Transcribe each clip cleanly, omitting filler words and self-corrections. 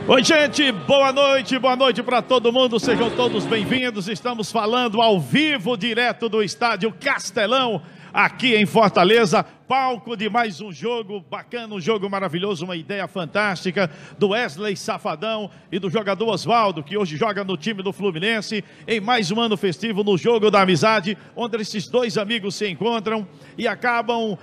Oi, gente, boa noite para todo mundo, sejam todos bem-vindos. Estamos falando ao vivo, direto do estádio Castelão, aqui em Fortaleza, palco de mais um jogo bacana, um jogo maravilhoso, uma ideia fantástica do Wesley Safadão e do jogador Oswaldo, que hoje joga no time do Fluminense, em mais um ano festivo no Jogo da Amizade, onde esses dois amigos se encontram e acabam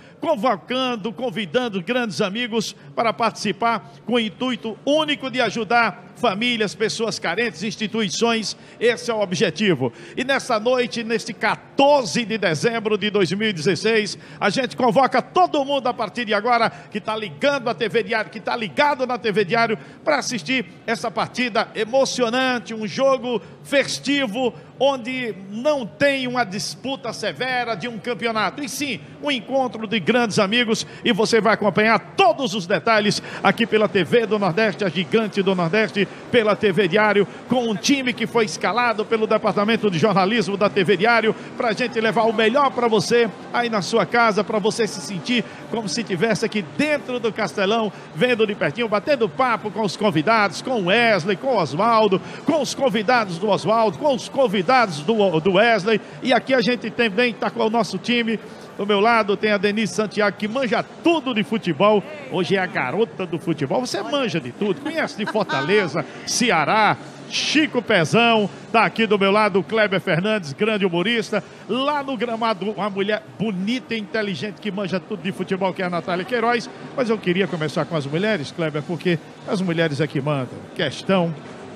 convidando grandes amigos para participar com o intuito único de ajudar famílias, pessoas carentes, instituições. Esse é o objetivo. E nessa noite, neste 14 de dezembro de 2016, a gente convoca todo mundo a partir de agora que está ligando a TV Diário, que está ligado na TV Diário, para assistir essa partida emocionante, um jogo festivo, onde não tem uma disputa severa de um campeonato, e sim um encontro de grandes amigos, e você vai acompanhar todos os detalhes aqui pela TV do Nordeste, a gigante do Nordeste, pela TV Diário, com um time que foi escalado pelo Departamento de Jornalismo da TV Diário, para a gente levar o melhor para você, aí na sua casa, para você se sentir como se estivesse aqui dentro do Castelão, vendo de pertinho, batendo papo com os convidados, com o Wesley, com o Oswaldo, com os convidados do Oswaldo, com os convidados do Wesley, e aqui a gente também está com o nosso time. Do meu lado tem a Denise Santiago, que manja tudo de futebol, hoje é a garota do futebol, você manja de tudo, conhece de Fortaleza, Ceará, Chico Pezão, tá aqui do meu lado o Kleber Fernandes, grande humorista, lá no gramado uma mulher bonita e inteligente que manja tudo de futebol, que é a Natália Queiroz. Mas eu queria começar com as mulheres, Kleber, porque as mulheres aqui mandam. Questão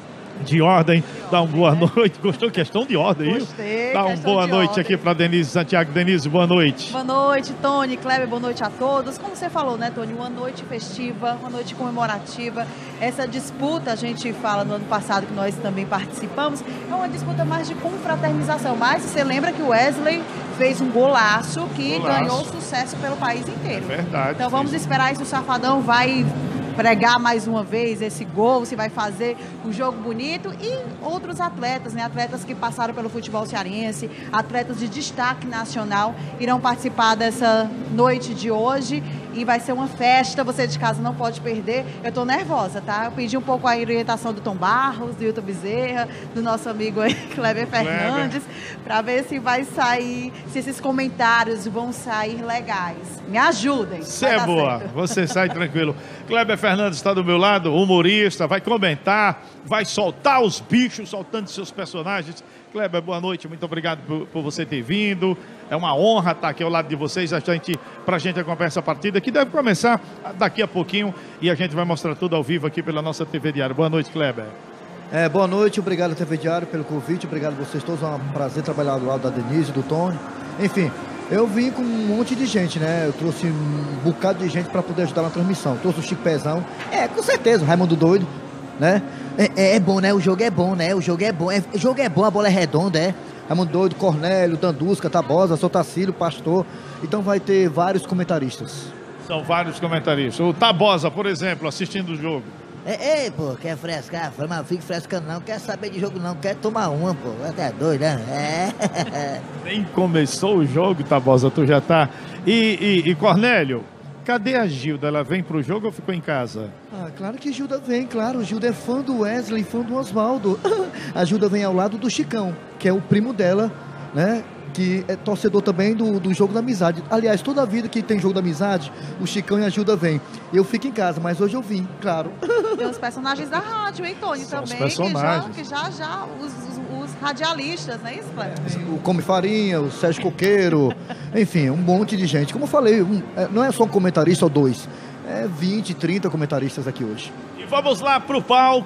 de ordem, dá uma boa noite. Gostou? Questão de ordem, Gostei. Dá uma boa noite aqui para Denise Santiago. Denise, boa noite. Boa noite, Tony, Kleber, boa noite a todos. Como você falou, né, Tony? Uma noite festiva, uma noite comemorativa. Essa disputa, a gente fala no ano passado, que nós também participamos, é uma disputa mais de confraternização. Mas você lembra que o Wesley fez um golaço que ganhou sucesso pelo país inteiro. É verdade. Então vamos esperar se o Safadão vai pregar mais uma vez esse gol, se vai fazer um jogo bonito, e outros atletas, né? Atletas que passaram pelo futebol cearense, atletas de destaque nacional, irão participar dessa noite de hoje, e vai ser uma festa, você de casa não pode perder. Eu tô nervosa, tá? Eu pedi um pouco a orientação do Tom Barros, do Hilton Bezerra, do nosso amigo aí, Kleber Fernandes, para ver se vai sair, se esses comentários vão sair legais. Me ajudem. Você é boa, certo. Você sai tranquilo. Kleber Fernandes está do meu lado, humorista, vai comentar, vai soltar os bichos, soltando seus personagens. Kleber, boa noite, muito obrigado por você ter vindo. É uma honra estar aqui ao lado de vocês, para a gente acompanhar essa partida, que deve começar daqui a pouquinho, e a gente vai mostrar tudo ao vivo aqui pela nossa TV Diário. Boa noite, Kleber. Boa noite, obrigado TV Diário pelo convite, obrigado a vocês todos, é um prazer trabalhar ao lado da Denise, do Tony. Enfim, eu vim com um monte de gente, né? Eu trouxe um bocado de gente para poder ajudar na transmissão. Trouxe o Chico Pezão, com certeza, o Raimundo Doido, né? É bom, né? O jogo é bom, né? O jogo é bom, o jogo é bom, a bola é redonda, Raimundo Doido, Cornélio, Dandusca, Tabosa, Sotacílio, Pastor. Então vai ter vários comentaristas. São vários comentaristas. O Tabosa, por exemplo, assistindo o jogo. Pô, quer frescar? Mas não fique frescando não, quer saber de jogo não, quer tomar uma, pô. Até doido, né? Nem começou o jogo, Tabosa, tu já tá. E Cornélio, cadê a Gilda? Ela vem pro jogo ou ficou em casa? Claro que Gilda vem, claro. Gilda é fã do Wesley, fã do Oswaldo. A Gilda vem ao lado do Chicão, que é o primo dela, né? Que é torcedor também do Jogo da Amizade. Aliás, toda a vida que tem Jogo da Amizade, o Chicão e a Gilda vêm. Eu fico em casa, mas hoje eu vim, claro. Tem os personagens da rádio, hein, Tony? São também, personagens. que já os radialistas, não é isso, Cleber? O Come Farinha, o Sérgio Coqueiro, enfim, um monte de gente. Como eu falei, não é só um comentarista ou dois, 20, 30 comentaristas aqui hoje. Vamos lá pro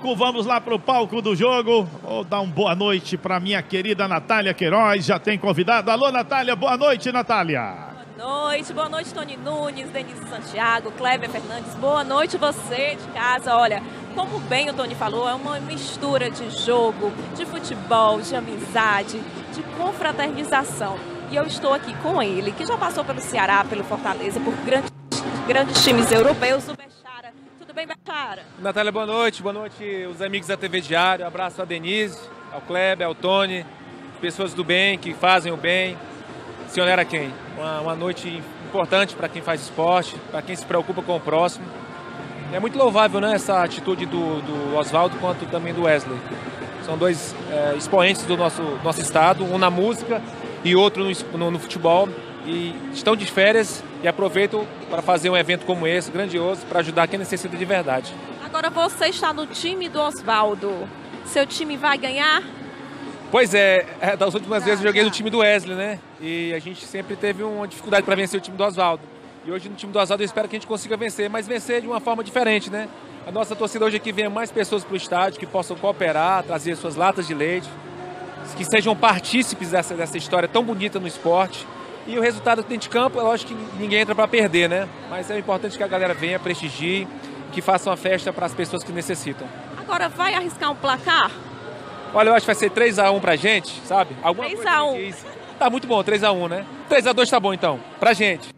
palco do jogo. Vou dar uma boa noite para minha querida Natália Queiroz, já tem convidado. Alô, Natália, boa noite, Natália. Boa noite, Tony Nunes, Denise Santiago, Kleber Fernandes, boa noite você de casa. Olha, como bem o Tony falou, é uma mistura de jogo, de futebol, de amizade, de confraternização. E eu estou aqui com ele, que já passou pelo Ceará, pelo Fortaleza, por grandes times europeus, o Bechara. Tudo bem, Bechara? Natália, boa noite os amigos da TV Diário, abraço a Denise, ao Kleber, ao Tony, pessoas do bem, que fazem o bem. Senhor era quem? Uma noite importante para quem faz esporte, para quem se preocupa com o próximo. É muito louvável, né, essa atitude do Oswaldo quanto também do Wesley. São dois expoentes do nosso estado, um na música e outro no futebol. E estão de férias e aproveitam para fazer um evento como esse, grandioso, para ajudar quem necessita de verdade. Agora você está no time do Oswaldo. Seu time vai ganhar? Pois das últimas vezes eu joguei no time do Wesley, né? E a gente sempre teve uma dificuldade para vencer o time do Oswaldo. E hoje no time do Oswaldo eu espero que a gente consiga vencer, mas vencer de uma forma diferente, né? A nossa torcida hoje é que venha mais pessoas para o estádio, que possam cooperar, trazer suas latas de leite, que sejam partícipes dessa história tão bonita no esporte. E o resultado dentro de campo, é lógico que ninguém entra para perder, né? Mas é importante que a galera venha, prestigie, que faça uma festa para as pessoas que necessitam. Agora vai arriscar um placar? Olha, eu acho que vai ser 3-1 pra gente, sabe? 3-1. Tá muito bom, 3-1, né? 3-2 tá bom então, pra gente.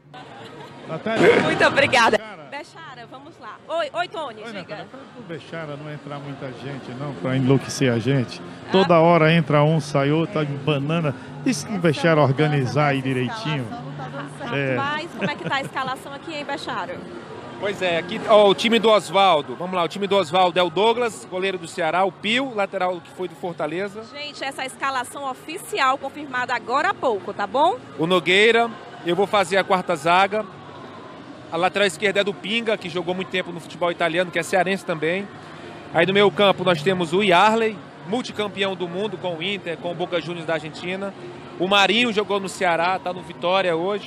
Muito obrigada. Bechara, vamos lá. Oi Tony, diga. Para o Bechara não entrar muita gente, não, para enlouquecer a gente. Toda hora entra um, sai outro, tá de banana. E se o Bechara organizar aí direitinho? Rapaz, como é que tá a escalação aqui, hein, Bechara? Pois é, aqui ó, o time do Oswaldo. Vamos lá, o time do Oswaldo é o Douglas, goleiro do Ceará, o Pio, lateral que foi do Fortaleza. Gente, essa é a escalação oficial confirmada agora há pouco, tá bom? O Nogueira, eu vou fazer a quarta zaga. A lateral esquerda é do Pinga, que jogou muito tempo no futebol italiano, que é cearense também. Aí no meio campo nós temos o Yarley, multicampeão do mundo com o Inter, com o Boca Juniors da Argentina. O Marinho jogou no Ceará, tá no Vitória hoje.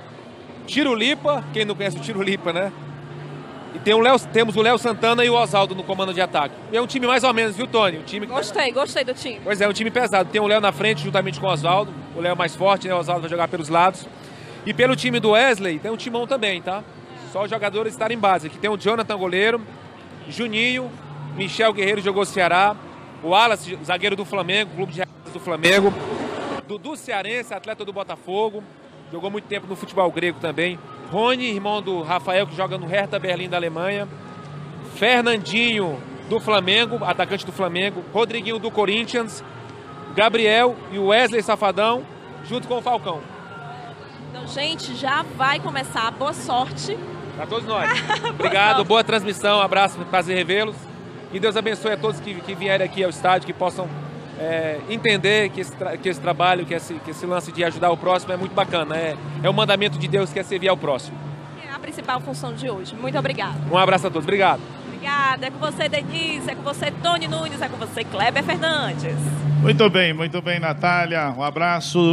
Tirulipa, quem não conhece o Tirulipa, né? E temos o Léo Santana e o Oswaldo no comando de ataque. É um time mais ou menos, viu, Tony? Um time... Gostei do time. Pois é, um time pesado. Tem o Léo na frente juntamente com o Oswaldo. O Léo mais forte, né? O Oswaldo vai jogar pelos lados. E pelo time do Wesley, tem um timão também, tá? Só os jogadores estarem em base. Aqui tem o Jonathan, goleiro, Juninho, Michel Guerreiro, jogou Ceará, o Wallace, zagueiro do Flamengo, clube de reservas do Flamengo, Dudu Cearense, atleta do Botafogo, jogou muito tempo no futebol grego também, Rony, irmão do Rafael, que joga no Hertha Berlim da Alemanha, Fernandinho, do Flamengo, atacante do Flamengo, Rodriguinho do Corinthians, Gabriel e o Wesley Safadão, junto com o Falcão. Então, gente, já vai começar. Boa sorte. Para todos nós. Obrigado, boa transmissão, abraço, prazer revê-los. E Deus abençoe a todos que vierem aqui ao estádio, que possam entender que esse trabalho, que esse lance de ajudar o próximo é muito bacana. É o mandamento de Deus que é servir ao próximo. É a principal função de hoje. Muito obrigada. Um abraço a todos. Obrigado. Obrigada. É com você, Denise. É com você, Tony Nunes. É com você, Kleber Fernandes. Muito bem, Natália. Um abraço.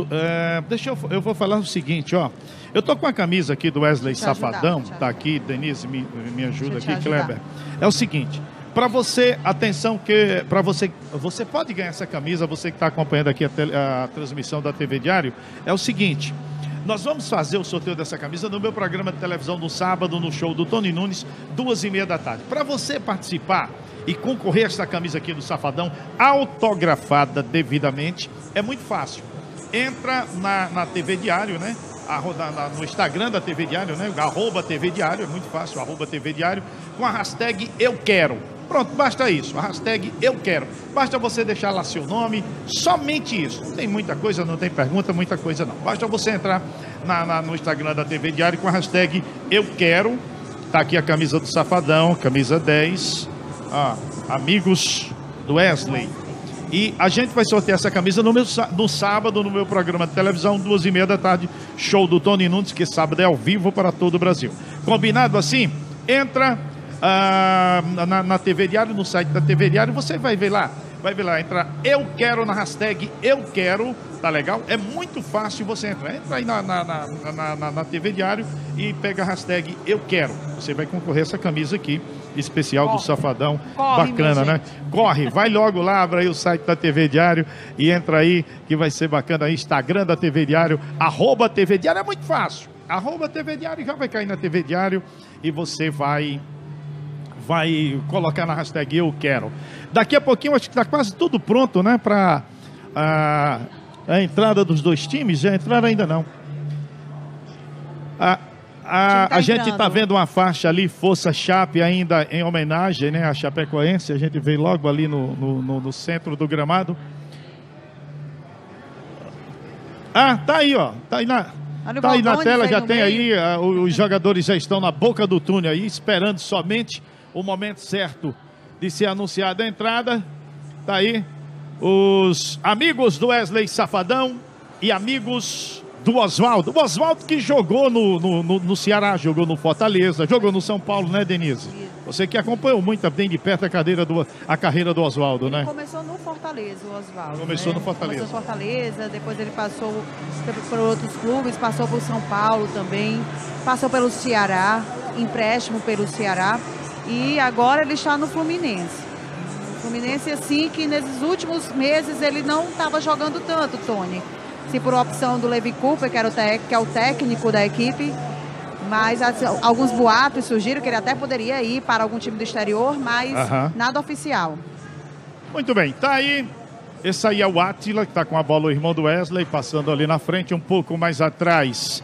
Eu vou falar o seguinte, ó. Eu tô com a camisa aqui do Wesley Safadão. Tá aqui, Denise, me ajuda aqui, Kleber. É o seguinte. Para você, atenção, que para você pode ganhar essa camisa, você que está acompanhando aqui a transmissão da TV Diário, é o seguinte, nós vamos fazer o sorteio dessa camisa no meu programa de televisão no sábado, no show do Tony Nunes, 2h30 da tarde. Para você participar e concorrer a essa camisa aqui do Safadão, autografada devidamente, é muito fácil. Entra na TV Diário, né? No Instagram da TV Diário, né? @TV Diário, é muito fácil, @TV Diário, com a hashtag Eu Quero. Pronto, basta isso, a hashtag Eu Quero. Basta você deixar lá seu nome, somente isso. Não tem muita coisa, não tem pergunta, muita coisa não. Basta você entrar no Instagram da TV Diário com a hashtag Eu Quero. Tá aqui a camisa do Safadão, camisa 10. Amigos do Wesley. E a gente vai sortear essa camisa no sábado, no meu programa de televisão, 2h30 da tarde, show do Tony Nunes, que sábado é ao vivo para todo o Brasil. Combinado assim? Entra na TV Diário, no site da TV Diário, você vai ver lá, entra Eu Quero na hashtag Eu Quero, tá legal? É muito fácil você entrar. Entra aí na TV Diário e pega a hashtag Eu Quero. Você vai concorrer a essa camisa aqui, especial do Safadão. Bacana, né? Corre, vai logo lá, abre aí o site da TV Diário e entra aí, que vai ser bacana aí, Instagram da TV Diário, @TV Diário, é muito fácil. @TV Diário, já vai cair na TV Diário e você vai colocar na hashtag Eu Quero. Daqui a pouquinho, acho que está quase tudo pronto, né? Para a entrada dos dois times. Já entraram ainda não. A gente está vendo uma faixa ali, Força Chape, ainda em homenagem, né, a Chapecoense. A gente vê logo ali no centro do gramado. Tá aí, ó. Tá aí na tela, já tem aí. Os jogadores já estão na boca do túnel aí, esperando somente o momento certo de ser anunciada a entrada. Tá aí os amigos do Wesley Safadão e amigos do Oswaldo. O Oswaldo que jogou no Ceará, jogou no Fortaleza, jogou no São Paulo, né, Denise? Você que acompanhou muito bem de perto a carreira do Oswaldo, né? Começou no Fortaleza, o Oswaldo. Começou no Fortaleza. Começou no Fortaleza, depois ele passou por outros clubes, passou por São Paulo também, passou pelo Ceará, empréstimo pelo Ceará, e agora ele está no Fluminense. Fluminense, assim, que nesses últimos meses ele não estava jogando tanto, Tony. Se por opção do Levi Cooper, que é o técnico da equipe, mas alguns boatos surgiram que ele até poderia ir para algum time do exterior, mas nada oficial. Muito bem, tá aí. Esse aí é o Átila, que está com a bola, o irmão do Wesley, passando ali na frente, um pouco mais atrás.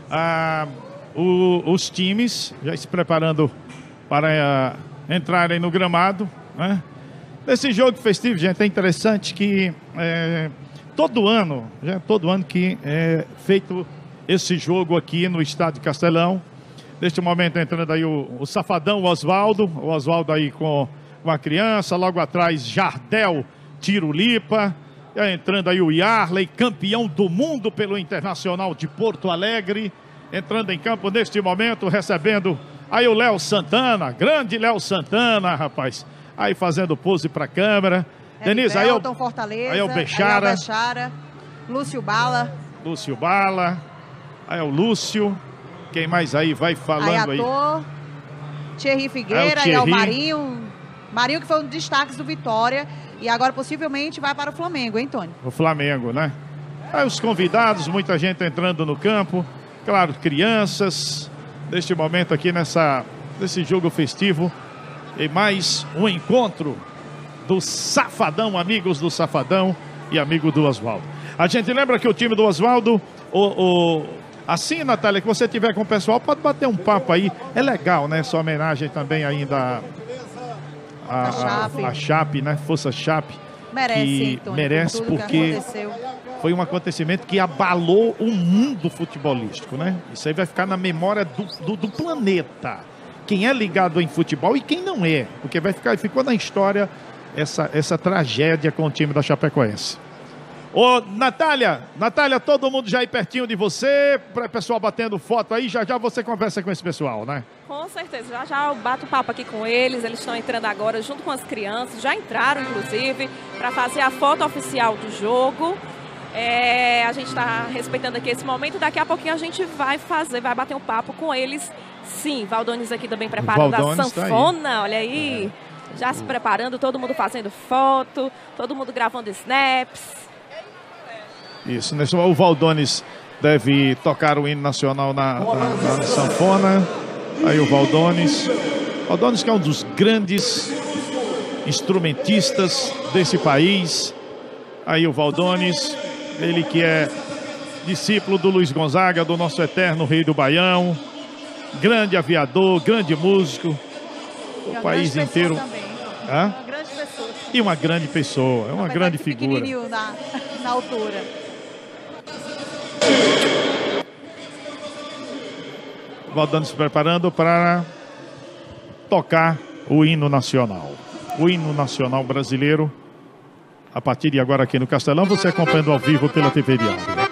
Os times já se preparando para entrarem no gramado, né? Nesse jogo festivo, gente, é interessante que todo ano que é feito esse jogo aqui no Estádio Castelão. Neste momento entrando aí o Safadão, o Oswaldo aí com a criança, logo atrás Jardel Tirulipa, entrando aí o Yarley, campeão do mundo pelo Internacional de Porto Alegre, entrando em campo neste momento, recebendo aí o Léo Santana, grande Léo Santana, rapaz. Aí fazendo pose para a câmera. Denise, aí é o Fortaleza, aí é o Bechara. Lúcio Bala. Lúcio Bala. Aí é o Lúcio. Quem mais aí vai falando aí? Thierry Figueira, aí é o Marinho. Marinho que foi um dos destaques do Vitória. E agora possivelmente vai para o Flamengo, hein, Tony? O Flamengo, né? Aí os convidados, muita gente entrando no campo. Claro, crianças. Neste momento aqui nesse jogo festivo. E mais um encontro do Safadão, amigos do Safadão e amigo do Oswaldo. A gente lembra que o time do Oswaldo, assim, Natália, que você tiver com o pessoal, pode bater um papo aí. É legal, né? Sua homenagem também ainda a Chape, né? Força Chape. Merece, Tony, merece porque foi um acontecimento que abalou o mundo futebolístico, né? Isso aí vai ficar na memória do planeta. Quem é ligado em futebol e quem não é. Porque ficou na história essa tragédia com o time da Chapecoense. Ô, Natália, todo mundo já aí pertinho de você, para o pessoal batendo foto aí, já você conversa com esse pessoal, né? Com certeza, já eu bato papo aqui com eles estão entrando agora junto com as crianças, já entraram inclusive para fazer a foto oficial do jogo. A gente está respeitando aqui esse momento, daqui a pouquinho a gente vai bater um papo com eles. Sim, Valdones aqui também preparando a sanfona, tá aí. Olha aí, já se preparando, todo mundo fazendo foto, todo mundo gravando snaps. Isso, o Valdones deve tocar o hino nacional na sanfona. Aí o Valdones que é um dos grandes instrumentistas desse país. Aí o Valdones, ele que é discípulo do Luiz Gonzaga, do nosso eterno rei do Baião. Grande aviador, grande músico. O país inteiro. Uma grande pessoa. E uma grande pessoa, é uma grande figura. Pequenininho na altura. Valdones se preparando para tocar o hino nacional. O hino nacional brasileiro. A partir de agora aqui no Castelão, você acompanhando ao vivo pela TV Diário.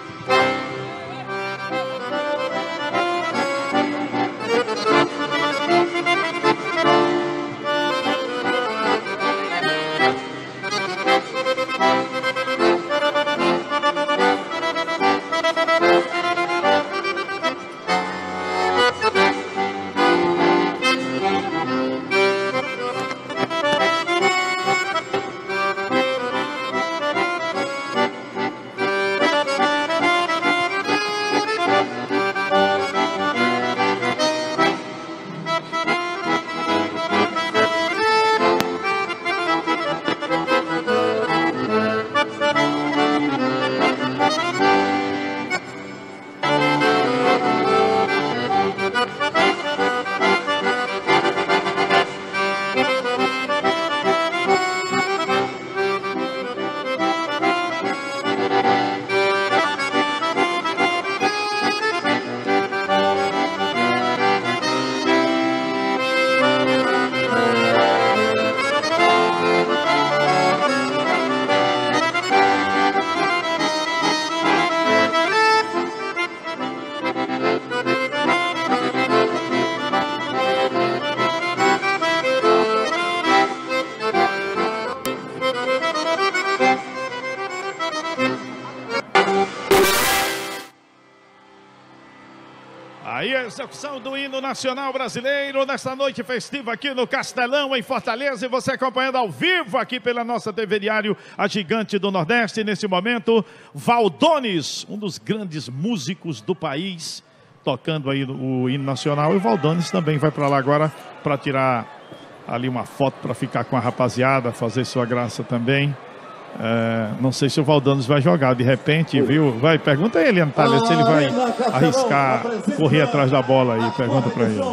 Aí a execução do hino nacional brasileiro nesta noite festiva aqui no Castelão, em Fortaleza. E você acompanhando ao vivo aqui pela nossa TV Diário, a gigante do Nordeste. Nesse momento, Valdones, um dos grandes músicos do país, tocando aí o hino nacional. E o Valdones também vai para lá agora para tirar ali uma foto para ficar com a rapaziada, fazer sua graça também. Não sei se o Valdones vai jogar de repente, viu? Vai, pergunta a ele, Natália, se ele vai arriscar correr atrás da bola aí. Pergunta para ele.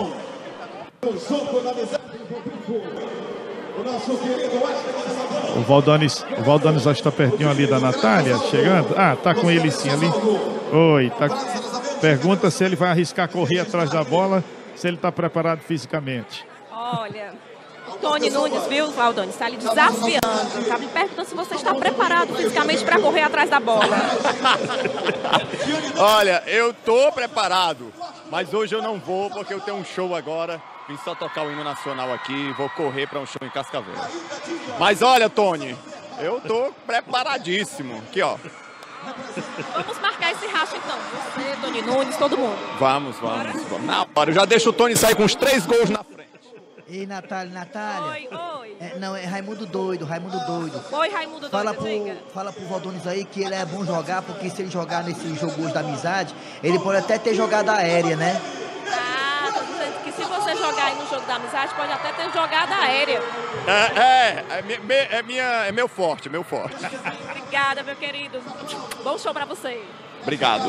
O Valdones acho que está pertinho ali da Natália, chegando. Ah, tá com ele sim ali. Oi, tá. Pergunta se ele vai arriscar correr atrás da bola, se ele está preparado fisicamente. Olha, Tony Nunes, viu, Valdones, está lhe desafiando. Está me perguntando se você está preparado fisicamente para correr atrás da bola. Olha, eu tô preparado, mas hoje eu não vou porque eu tenho um show agora. Vim só tocar o hino nacional aqui e vou correr para um show em Cascavel. Mas olha, Tony, eu tô preparadíssimo. Aqui, ó. Vamos marcar esse racha então. Você, Tony Nunes, todo mundo. Vamos. Na hora, eu já deixo o Tony sair com os 3 gols na frente. Ei, Natália. Oi. Não, é Raimundo doido. Oi, Raimundo doido, Fala pro Valdones aí que ele é bom jogar, porque se ele jogar nesse jogo hoje da amizade, ele pode até ter jogada aérea, né? Ah, tô dizendo que se você jogar aí no jogo da amizade, pode até ter jogada aérea. É meu forte. Obrigada, meu querido. Bom show pra você. Obrigado.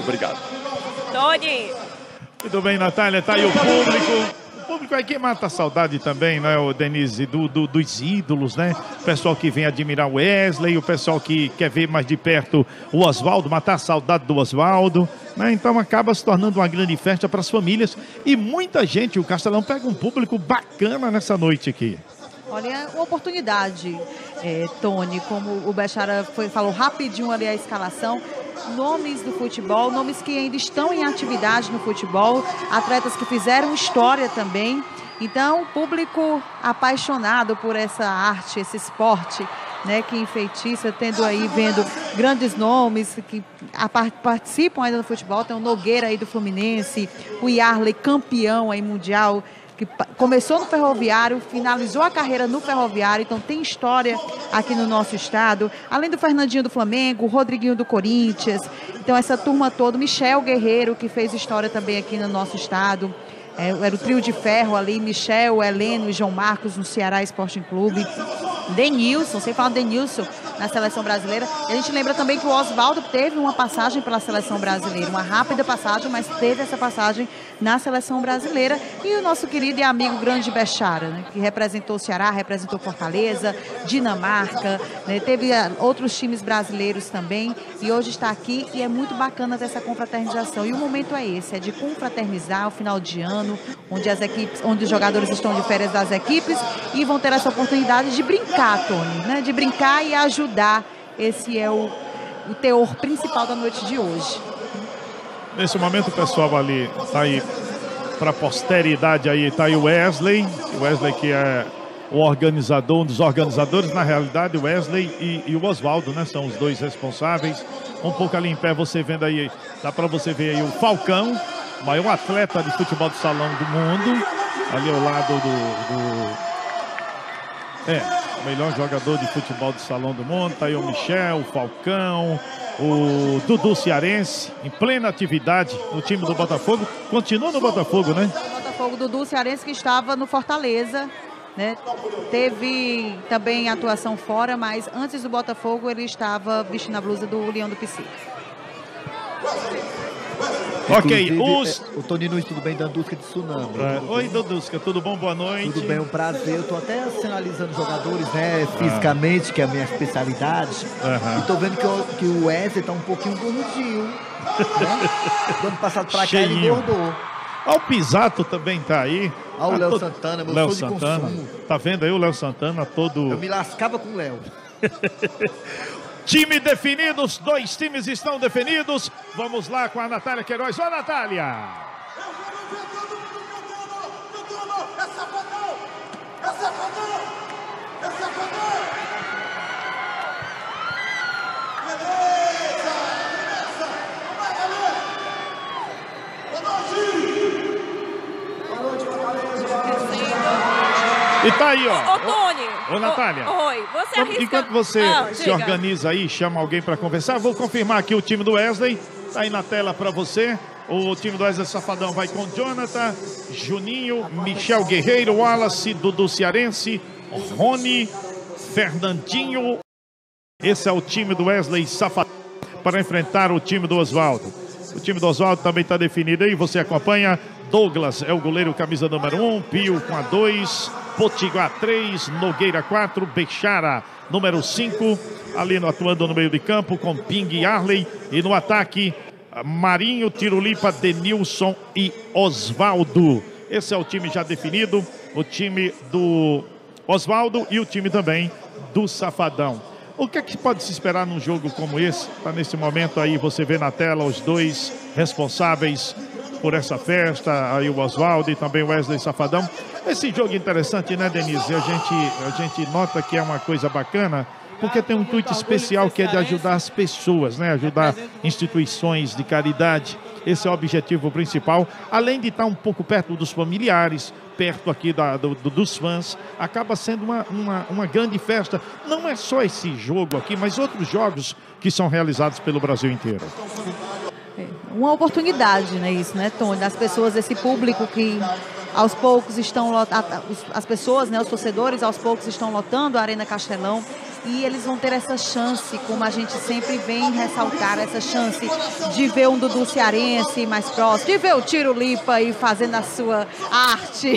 Tony. Muito bem, Natália, tá aí o público. O público aí que mata a saudade também, né, o Denise, dos ídolos, né? O pessoal que vem admirar o Wesley, o pessoal que quer ver mais de perto o Oswaldo, matar a saudade do Oswaldo, né? Então acaba se tornando uma grande festa para as famílias. E muita gente, o Castelão pega um público bacana nessa noite aqui. Olha, uma oportunidade, Tony, como o Bechara falou rapidinho ali a escalação. Nomes do futebol, nomes que ainda estão em atividade no futebol, atletas que fizeram história também. Então, público apaixonado por essa arte, esse esporte, né, que enfeitiça, vendo grandes nomes que participam ainda do futebol. Tem o Nogueira aí do Fluminense, o Yarley, campeão aí mundial, que começou no Ferroviário, finalizou a carreira no Ferroviário, então tem história aqui no nosso estado. Além do Fernandinho do Flamengo, o Rodriguinho do Corinthians, então essa turma toda, Michel Guerreiro, que fez história também aqui no nosso estado. Era o trio de ferro ali, Michel, Heleno e João Marcos no Ceará Sporting Clube. Denilson, sem falar Denilson na seleção brasileira. E a gente lembra também que o Oswaldo teve uma passagem pela seleção brasileira, uma rápida passagem, mas teve essa passagem na seleção brasileira. E o nosso querido e amigo grande Bechara, né, que representou o Ceará, representou Fortaleza, Dinamarca, né, teve outros times brasileiros também. E hoje está aqui e é muito bacana ter essa confraternização. E o momento é esse, é de confraternizar o final de ano, onde os jogadores estão de férias das equipes e vão ter essa oportunidade de brincar, Tony, né? De brincar e ajudar. Esse é o teor principal da noite de hoje. Nesse momento o pessoal ali tá aí para a posteridade aí, tá aí o Wesley que é o organizador, um dos organizadores, na realidade, o Wesley e o Oswaldo, né? São os dois responsáveis. Um pouco ali em pé, você vendo aí, dá para você ver aí o Falcão, o maior atleta de futebol de salão do mundo, ali ao lado o melhor jogador de futebol de salão do mundo. Tá aí o Michel, o Falcão, o Dudu Cearense, em plena atividade no time do Botafogo. Continua no Botafogo, né? O Botafogo, Dudu Cearense, que estava no Fortaleza, né? Teve também atuação fora, mas antes do Botafogo ele estava vestindo a blusa do Leão do Pici. Ok, o Tony Nunes, tudo bem? Dandusca de Tsunami. Oi, Dandusca, tudo bom? Boa noite. Tudo bem, um prazer. Eu tô até analisando os jogadores, né, fisicamente, que é a minha especialidade. E tô vendo que o Wesley tá um pouquinho gordinho, né? Do ano passado pra cá ele engordou. O Pisato também tá aí. O Léo Santana, meu show de consumo. Tá vendo aí o Léo Santana todo... Eu me lascava com o Léo. Time definido, os dois times estão definidos. Vamos lá com a Natália Queiroz. Ó, Natália! E tá aí, ó. Ô, Tony. Ô, Natália. Oi, você arrisca... Enquanto você se diga. organiza aí, chama alguém para conversar, vou confirmar aqui o time do Wesley. Tá aí na tela para você. O time do Wesley Safadão vai com Jonathan, Juninho, Michel Guerreiro, Wallace, Dudu Cearense, Rony, Fernandinho. Esse é o time do Wesley Safadão para enfrentar o time do Oswaldo. O time do Oswaldo também está definido aí, você acompanha. Douglas é o goleiro, camisa número 1, Pio com a 2, Potiguar 3, Nogueira 4, Bechara número 5, ali atuando no meio de campo com Ping e Arley. E no ataque, Marinho, Tirulipa, Denilson e Oswaldo. Esse é o time já definido, o time do Oswaldo e o time também do Safadão. O que é que pode se esperar num jogo como esse? Tá nesse momento aí, você vê na tela os dois responsáveis por essa festa, aí o Oswaldo e também o Wesley Safadão. Esse jogo é interessante, né, Denise? A gente nota que é uma coisa bacana, porque tem um intuito especial que é de ajudar as pessoas, né? Ajudar instituições de caridade. Esse é o objetivo principal, além de estar um pouco perto dos familiares, perto aqui dos fãs. Acaba sendo uma grande festa. Não é só esse jogo aqui, mas outros jogos que são realizados pelo Brasil inteiro. Uma oportunidade, né, isso, né, Tony? Das pessoas, esse público que aos poucos estão as pessoas, né, os torcedores, aos poucos estão lotando a Arena Castelão. E eles vão ter essa chance, como a gente sempre vem ressaltar, essa chance de ver um Dudu Cearense mais próximo, de ver o Tirulipa aí fazendo a sua arte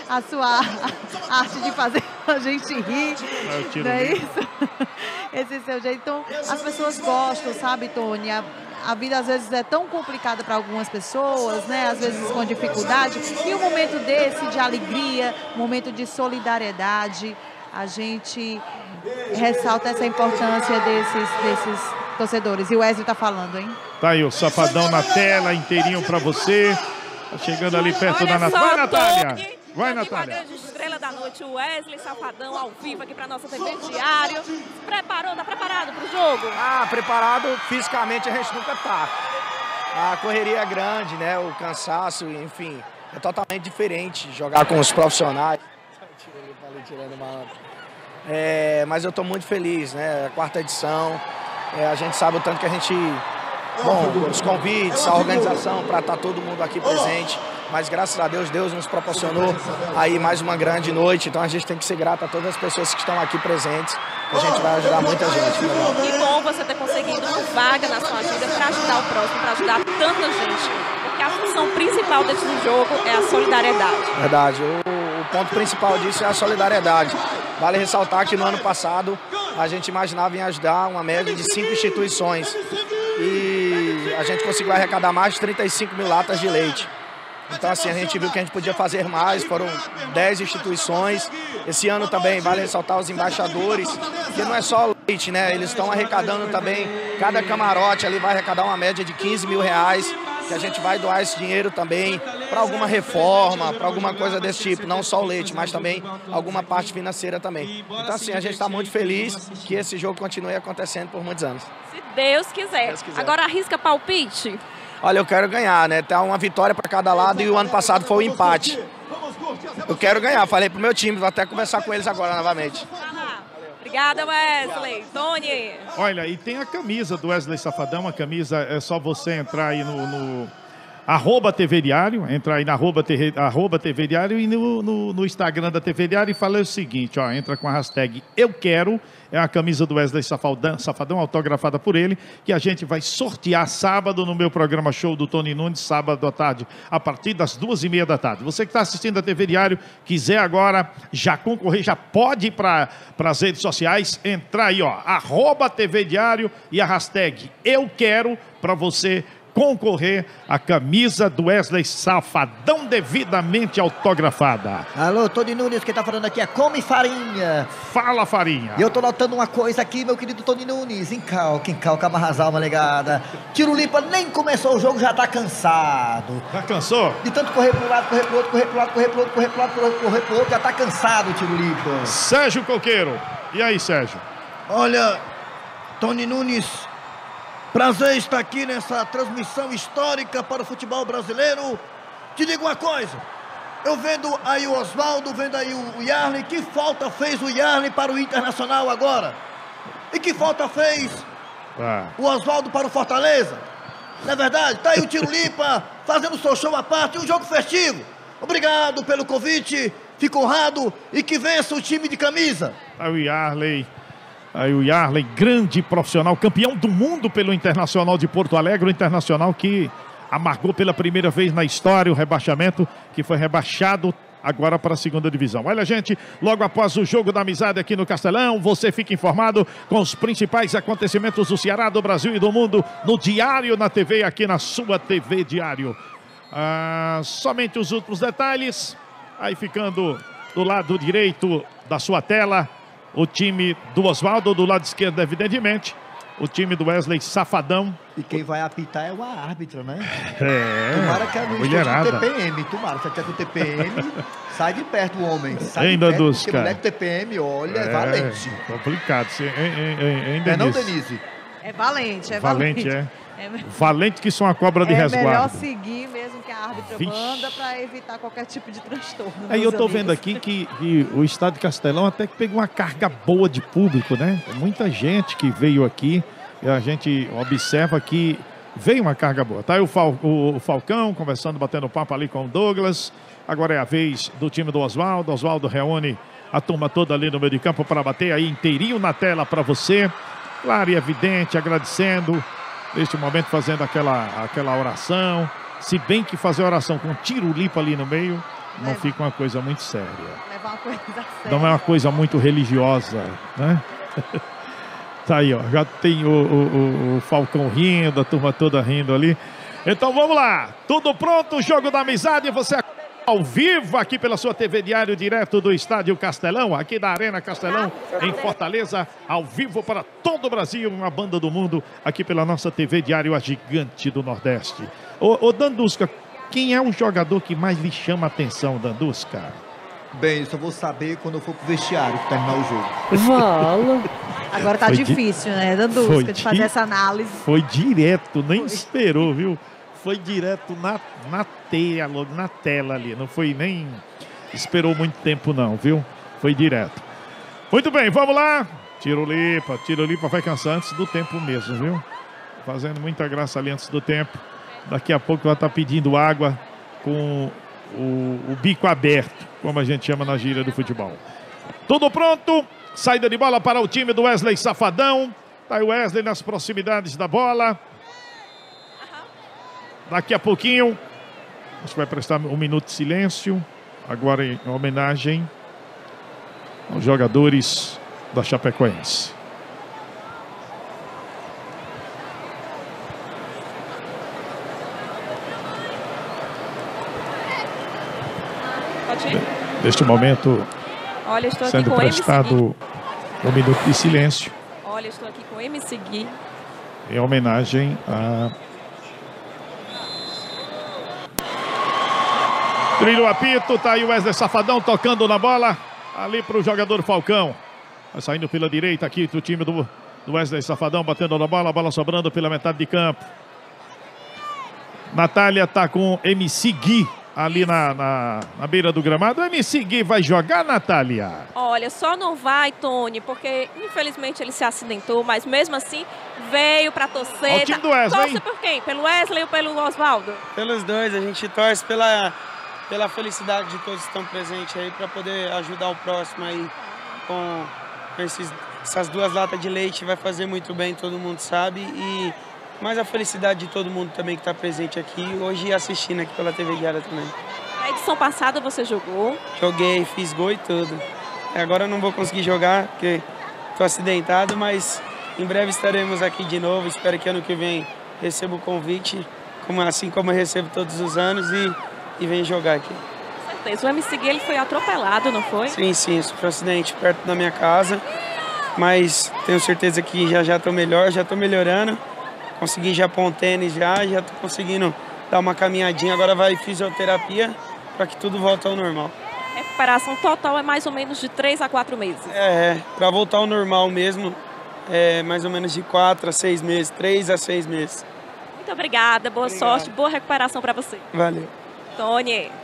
de fazer a gente rir, não é isso? Esse seu jeito. Então, as pessoas gostam, sabe, Tony? A vida às vezes é tão complicada para algumas pessoas, né? Às vezes com dificuldade. E um momento desse de alegria, um momento de solidariedade, a gente ressalta essa importância desses torcedores. E o Wesley tá falando, hein? Tá aí o Safadão na tela, inteirinho para você. Tá chegando ali perto da Natália. Vai, Natália! Vai, Natália! A grande estrela da noite, o Wesley Safadão, ao vivo aqui para nossa TV Diário. Preparou, tá preparado para o jogo? Preparado fisicamente a gente nunca tá. A correria é grande, né? O cansaço, enfim, é totalmente diferente jogar com os profissionais. Mas eu estou muito feliz, né? A quarta edição, a gente sabe o tanto que a gente... Bom, os convites, a organização para estar todo mundo aqui presente, mas graças a Deus, Deus nos proporcionou aí mais uma grande noite, então a gente tem que ser grato a todas as pessoas que estão aqui presentes, que a gente vai ajudar muita gente. Que bom você ter conseguido uma vaga na sua agenda para ajudar o próximo, para ajudar tanta gente, porque a função principal desse jogo é a solidariedade. Verdade, o ponto principal disso é a solidariedade. Vale ressaltar que no ano passado a gente imaginava em ajudar uma média de 5 instituições e a gente conseguiu arrecadar mais de 35 mil latas de leite. Então assim, a gente viu que a gente podia fazer mais, foram 10 instituições. Esse ano também vale ressaltar os embaixadores, que não é só leite, né? Eles estão arrecadando também, cada camarote ali vai arrecadar uma média de 15 mil reais, que a gente vai doar esse dinheiro também para alguma reforma, para alguma coisa desse tipo, não só o leite, mas também alguma parte financeira também. Então assim, a gente está muito feliz que esse jogo continue acontecendo por muitos anos. Se Deus quiser. Agora arrisca palpite. Olha, eu quero ganhar, né? Tá uma vitória para cada lado e o ano passado foi o empate. Eu quero ganhar, falei pro meu time, vou até conversar com eles agora novamente. Obrigada, Wesley. Tony. Olha, e tem a camisa do Wesley Safadão, a camisa é só você entrar aí no @TV Diário, entrar aí na @TV Diário e no Instagram da TV Diário e fala o seguinte, ó, entra com a hashtag Eu Quero, é a camisa do Wesley Safadão, autografada por ele, que a gente vai sortear sábado no meu programa show do Tony Nunes, sábado à tarde, a partir das 2h30 da tarde. Você que está assistindo a TV Diário, quiser agora já concorrer, já pode ir para as redes sociais, entrar aí, ó, @TV Diário e a hashtag Eu Quero, para você concorrer à camisa do Wesley Safadão devidamente autografada. Alô, Tony Nunes, quem tá falando aqui é Come Farinha. Fala, Farinha. E eu tô notando uma coisa aqui, meu querido Tony Nunes. Encalca, amarrazar uma legada. Tirulipa nem começou o jogo, já tá cansado. Já cansou? De tanto correr pro lado, correr pro outro, correr pro lado, correr pro outro, correr pro lado, correr pro outro, já tá cansado o Tirulipa. Sérgio Coqueiro. E aí, Sérgio? Olha, Tony Nunes, prazer estar aqui nessa transmissão histórica para o futebol brasileiro. Te digo uma coisa, Eu vendo aí o Oswaldo, vendo aí o Yarley. Que falta fez o Yarley para o Internacional agora? E que falta fez o Oswaldo para o Fortaleza? Não é verdade? Tá aí o Tirulipa fazendo seu show à parte, um jogo festivo. Obrigado pelo convite, fico honrado e que vença o time de camisa. Aí o Yarley, grande profissional, campeão do mundo pelo Internacional de Porto Alegre, o Internacional que amargou pela primeira vez na história o rebaixamento, que foi rebaixado agora para a segunda divisão. Olha, gente, logo após o jogo da amizade aqui no Castelão, você fica informado com os principais acontecimentos do Ceará, do Brasil e do mundo no Diário na TV, aqui na sua TV Diário. Somente os últimos detalhes, aí ficando do lado direito da sua tela, o time do Oswaldo, do lado esquerdo, evidentemente, o time do Wesley Safadão. E quem vai apitar é uma árbitra, né? Tomara que a mulherada do TPM. Tomara, se até com o TPM, sai de perto o homem. Sai ainda de perto, dos porque mulher com TPM, olha, é valente. Complicado. É não, Denise? É valente, é valente. Valente que são a cobra de resguardo. É melhor seguir mesmo que a árbitra manda para evitar qualquer tipo de transtorno. Aí eu tô vendo aqui que o estádio de Castelão até que pegou uma carga boa de público, né? Muita gente que veio aqui. E a gente observa que veio uma carga boa. Tá aí o Falcão conversando, batendo papo ali com o Douglas. Agora é a vez do time do Oswaldo. Oswaldo reúne a turma toda ali no meio de campo para bater aí inteirinho na tela para você. Claro e evidente, agradecendo. Neste momento fazendo aquela oração. Se bem que fazer oração com Tirulipa ali no meio não fica uma coisa muito séria. Levar uma coisa séria. Não é uma coisa muito religiosa, né? Tá aí, ó. Já tem o Falcão rindo, a turma toda rindo ali. Então vamos lá. Tudo pronto, jogo da amizade. Você ao vivo aqui pela sua TV Diário, direto do Estádio Castelão, aqui da Arena Castelão, em Fortaleza, ao vivo para todo o Brasil, uma banda do mundo, aqui pela nossa TV Diário, a gigante do Nordeste. Ô Dandusca, quem é o jogador que mais lhe chama a atenção, Dandusca? Bem, eu só vou saber quando eu for pro vestiário terminar o jogo. Vala. Agora tá difícil, né, Dandusca, de fazer essa análise. Foi direto, nem esperou, viu? Foi direto na tela ali, não foi nem... Esperou muito tempo não, viu? Foi direto. Muito bem, vamos lá. Tirulipa vai cansar antes do tempo mesmo, viu? Fazendo muita graça ali antes do tempo. Daqui a pouco ela tá pedindo água com o bico aberto, como a gente chama na gíria do futebol. Tudo pronto. Saída de bola para o time do Wesley Safadão. Tá aí o Wesley nas proximidades da bola. Daqui a pouquinho, a gente vai prestar um minuto de silêncio. Agora em homenagem aos jogadores da Chapecoense. Pode ir? Neste momento, olha, estou sendo aqui com prestado um minuto de silêncio. Olha, estou aqui com MC Gui. Em homenagem a... Trilha o apito, tá aí o Wesley Safadão tocando na bola, ali para o jogador Falcão. Vai saindo pela direita aqui do time do Wesley Safadão, batendo na bola, a bola sobrando pela metade de campo. Natália tá com MC Gui ali na beira do gramado. O MC Gui vai jogar, Natália? Olha, só não vai, Tony, porque infelizmente ele se acidentou, mas mesmo assim veio para torcer. Olha o time do Wesley. Torce por quem? Pelo Wesley ou pelo Oswaldo? Pelos dois, a gente torce pela felicidade de todos que estão presentes aí, para poder ajudar o próximo aí com essas duas latas de leite. Vai fazer muito bem, todo mundo sabe, e mais a felicidade de todo mundo também que está presente aqui hoje e assistindo aqui pela TV Diária também. Na edição passada você jogou? Joguei, fiz gol e tudo. Agora eu não vou conseguir jogar porque estou acidentado, mas em breve estaremos aqui de novo. Espero que ano que vem receba o convite, assim como eu recebo todos os anos, e venho jogar aqui. Com certeza. O MC Gui, ele foi atropelado, não foi? Sim, sofri um acidente perto da minha casa, mas tenho certeza que já estou melhor, já estou melhorando. Consegui já pôr um tênis, já estou conseguindo dar uma caminhadinha. Agora vai fisioterapia para que tudo volte ao normal. A recuperação total é mais ou menos de 3 a 4 meses. Para voltar ao normal mesmo, é mais ou menos de 4 a 6 meses, 3 a 6 meses. Muito obrigada, boa sorte, boa recuperação para você. Valeu. Tony.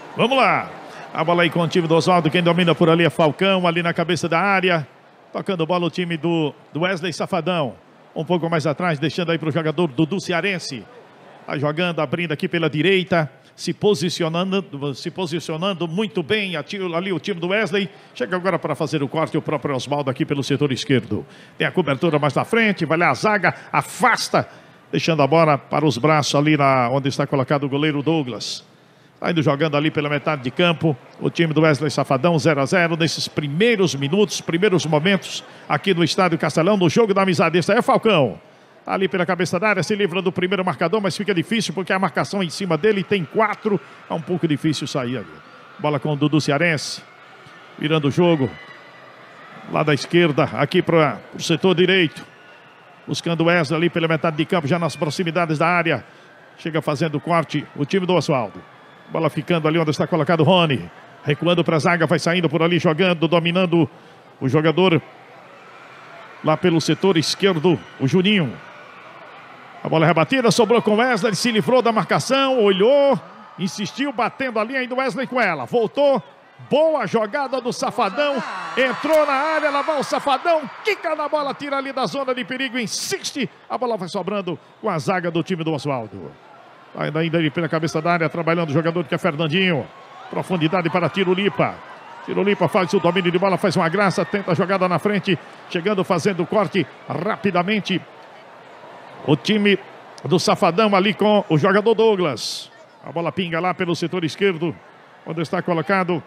Vamos lá. A bola aí com o time do Oswaldo. Quem domina por ali é Falcão, ali na cabeça da área. Tocando bola o time do Wesley Safadão. Um pouco mais atrás, deixando aí para o jogador Dudu Cearense. Tá jogando, abrindo aqui pela direita. Se posicionando muito bem ali o time do Wesley. Chega agora para fazer o corte o próprio Oswaldo aqui pelo setor esquerdo. Tem a cobertura mais na frente, vai lá a zaga, afasta, deixando a bola para os braços ali onde está colocado o goleiro Douglas. Está indo jogando ali pela metade de campo o time do Wesley Safadão, 0-0 nesses primeiros minutos, primeiros momentos aqui no Estádio Castelão, no jogo da amizade. Esse aí é Falcão. Ali pela cabeça da área, se livra do primeiro marcador, mas fica difícil porque a marcação em cima dele tem 4. É um pouco difícil sair ali. Bola com o Dudu Cearense. Virando o jogo. Lá da esquerda, aqui para o setor direito. Buscando o Wesley ali pela metade de campo, já nas proximidades da área. Chega fazendo o corte o time do Oswaldo. Bola ficando ali onde está colocado o Rony. Recuando para a zaga, vai saindo por ali, jogando, dominando o jogador. Lá pelo setor esquerdo, o Juninho. A bola é rebatida, sobrou com o Wesley, se livrou da marcação, olhou, insistiu, batendo ali ainda o Wesley com ela. Voltou, boa jogada do Safadão, entrou na área, lá vai o Safadão, quica na bola, tira ali da zona de perigo, insiste. A bola vai sobrando com a zaga do time do Oswaldo. Ainda ali pela cabeça da área, trabalhando o jogador que é Fernandinho. Profundidade para Tirulipa. Tirulipa faz o domínio de bola, faz uma graça, tenta a jogada na frente, chegando, fazendo o corte rapidamente. O time do Safadão ali com o jogador Douglas. A bola pinga lá pelo setor esquerdo, onde está colocado.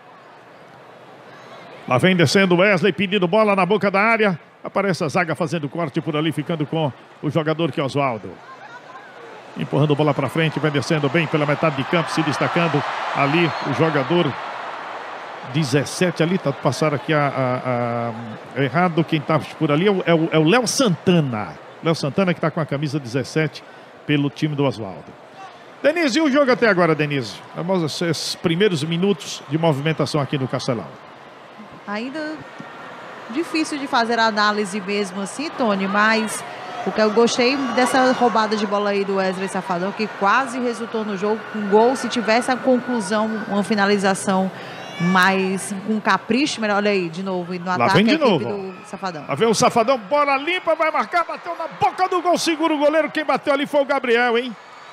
Lá vem descendo o Wesley, pedindo bola na boca da área. Aparece a zaga fazendo corte por ali, ficando com o jogador que é Oswaldo. Empurrando bola para frente, vem descendo bem pela metade de campo, se destacando ali o jogador 17 ali, tá passando aqui errado, quem tá por ali é o Léo Santana. Léo Santana que está com a camisa 17 pelo time do Oswaldo. Denise, e o jogo até agora, Denise? Vamos esses primeiros minutos de movimentação aqui no Castelão. Ainda difícil de fazer a análise mesmo assim, Tony, mas o que eu gostei dessa roubada de bola aí do Wesley Safadão, que quase resultou no jogo com gol. Se tivesse a conclusão, uma finalização mais com capricho, melhor, olha aí, de novo, no ataque vem de a equipe novo do Safadão. Lá vem o Safadão, bola limpa, vai marcar, bateu na boca do gol, segura o goleiro, quem bateu ali foi o Gabriel, hein?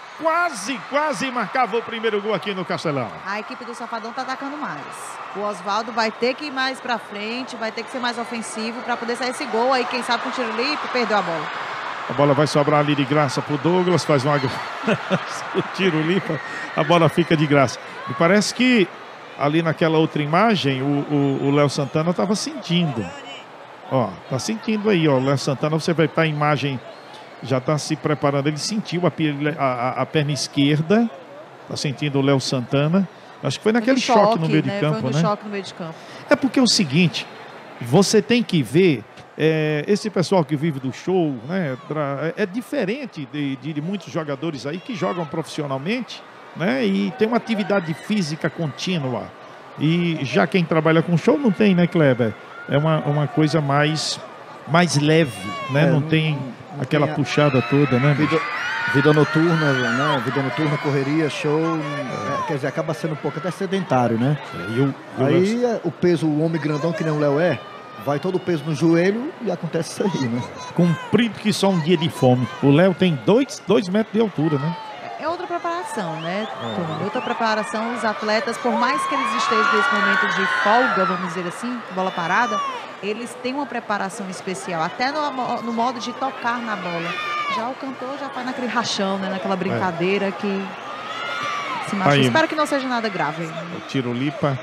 Quase marcava o primeiro gol aqui no Castelão. A equipe do Safadão tá atacando mais. O Oswaldo vai ter que ir mais pra frente, vai ter que ser mais ofensivo para poder sair esse gol. Aí quem sabe com o Tirulipa perdeu a bola. A bola vai sobrar ali de graça pro Douglas, faz uma o Tirulipa, a bola fica de graça. E parece que ali naquela outra imagem, o Léo Santana estava sentindo. Ó, tá sentindo aí, ó. O Léo Santana, você vai estar a imagem, já está se preparando. Ele sentiu a perna esquerda. Tá sentindo o Léo Santana. Acho que foi naquele choque no meio de campo, foi né? Choque no meio de campo. É porque é o seguinte, você tem que ver esse pessoal que vive do show, né? É diferente de muitos jogadores aí que jogam profissionalmente, né? E tem uma atividade física contínua. E já quem trabalha com show não tem, né, Kleber? É uma coisa mais leve, né? Não tem aquela puxada toda, né? Vida noturna, né? Vida noturna, correria, show. Quer dizer, acaba sendo um pouco até sedentário, né? Aí o peso, o homem grandão que nem o Léo vai todo o peso no joelho e acontece isso aí, né? Comprido que só um dia de fome. O Léo tem 2 metros de altura, né? É outra preparação, né, Tony? Outra preparação, os atletas, por mais que eles estejam nesse momento de folga, vamos dizer assim, bola parada, eles têm uma preparação especial, até no modo de tocar na bola. Já o cantor já faz naquele rachão, né, naquela brincadeira que se machuca. Espero que não seja nada grave. O Tirulipa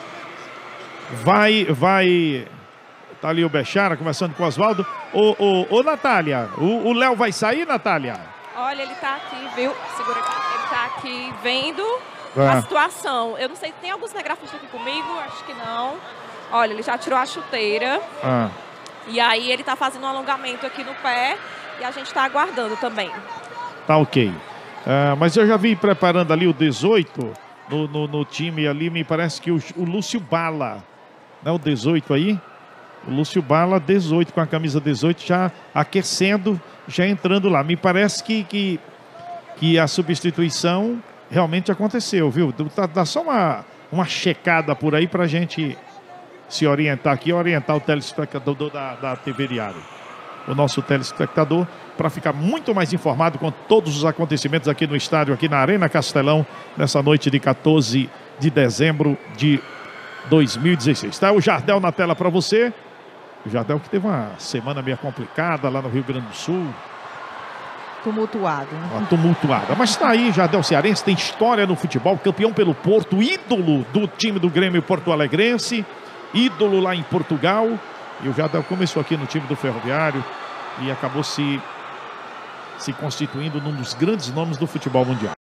vai... Tá ali o Bechara, conversando com o Oswaldo. Ô Natália, o Léo vai sair, Natália? Olha, ele tá aqui, viu? Segura aqui. Ele tá aqui vendo a situação. Eu não sei, tem alguns cinegrafistas aqui comigo? Acho que não. Olha, ele já tirou a chuteira. E aí ele tá fazendo um alongamento aqui no pé. E a gente tá aguardando também. Tá ok. Mas eu já vi preparando ali o 18 no time ali. Me parece que o Lúcio Bala, né? O 18 aí. O Lúcio Bala, 18, com a camisa 18, já aquecendo, já entrando lá. Me parece que a substituição realmente aconteceu, viu? Dá só uma checada por aí para a gente se orientar aqui, orientar o telespectador da TV Diário. O nosso telespectador, para ficar muito mais informado com todos os acontecimentos aqui no estádio, aqui na Arena Castelão, nessa noite de 14 de dezembro de 2016. Tá o Jardel na tela para você. O Jardel que teve uma semana meio complicada lá no Rio Grande do Sul. Tumultuado. Né? Uma tumultuada. Mas está aí, Jardel Cearense, tem história no futebol, campeão pelo Porto, ídolo do time do Grêmio Porto Alegrense, ídolo lá em Portugal. E o Jardel começou aqui no time do Ferroviário e acabou se constituindo num dos grandes nomes do futebol mundial.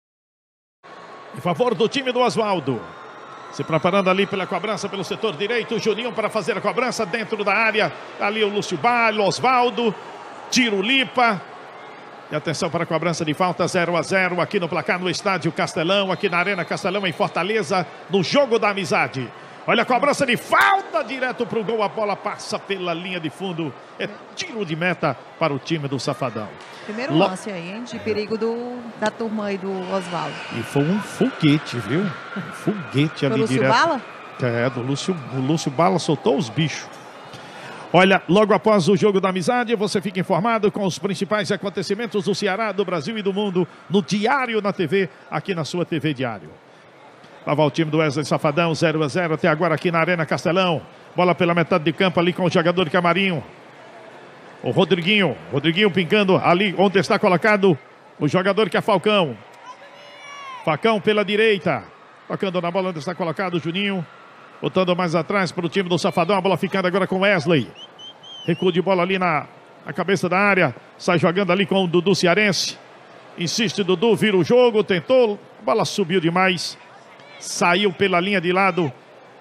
Em favor do time do Oswaldo. Se preparando ali pela cobrança pelo setor direito. O Juninho para fazer a cobrança dentro da área. Ali o Lúcio Balho, Oswaldo. Tiro Lipa. E atenção para a cobrança de falta 0-0 aqui no placar no Estádio Castelão. Aqui na Arena Castelão em Fortaleza. No jogo da amizade. Olha a cobrança de falta direto para o gol. A bola passa pela linha de fundo. É tiro de meta para o time do Safadão. Primeiro lance aí, hein? De perigo da turma aí do Oswaldo. E foi um foguete, viu? Um foguete ali Lúcio direto. Bala? Do Lúcio. O Lúcio Bala soltou os bichos. Olha, logo após o jogo da amizade, você fica informado com os principais acontecimentos do Ceará, do Brasil e do mundo no Diário na TV, aqui na sua TV Diário. Lá vai o time do Wesley Safadão, 0-0 até agora aqui na Arena Castelão. Bola pela metade de campo ali com o jogador Camarinho. O Rodriguinho pincando ali onde está colocado o jogador que é Falcão. Facão pela direita. Tocando na bola onde está colocado o Juninho. Botando mais atrás para o time do Safadão. A bola ficando agora com Wesley. Recuo de bola ali na cabeça da área. Sai jogando ali com o Dudu Cearense. Insiste Dudu, vira o jogo. Tentou. A bola subiu demais. Saiu pela linha de lado.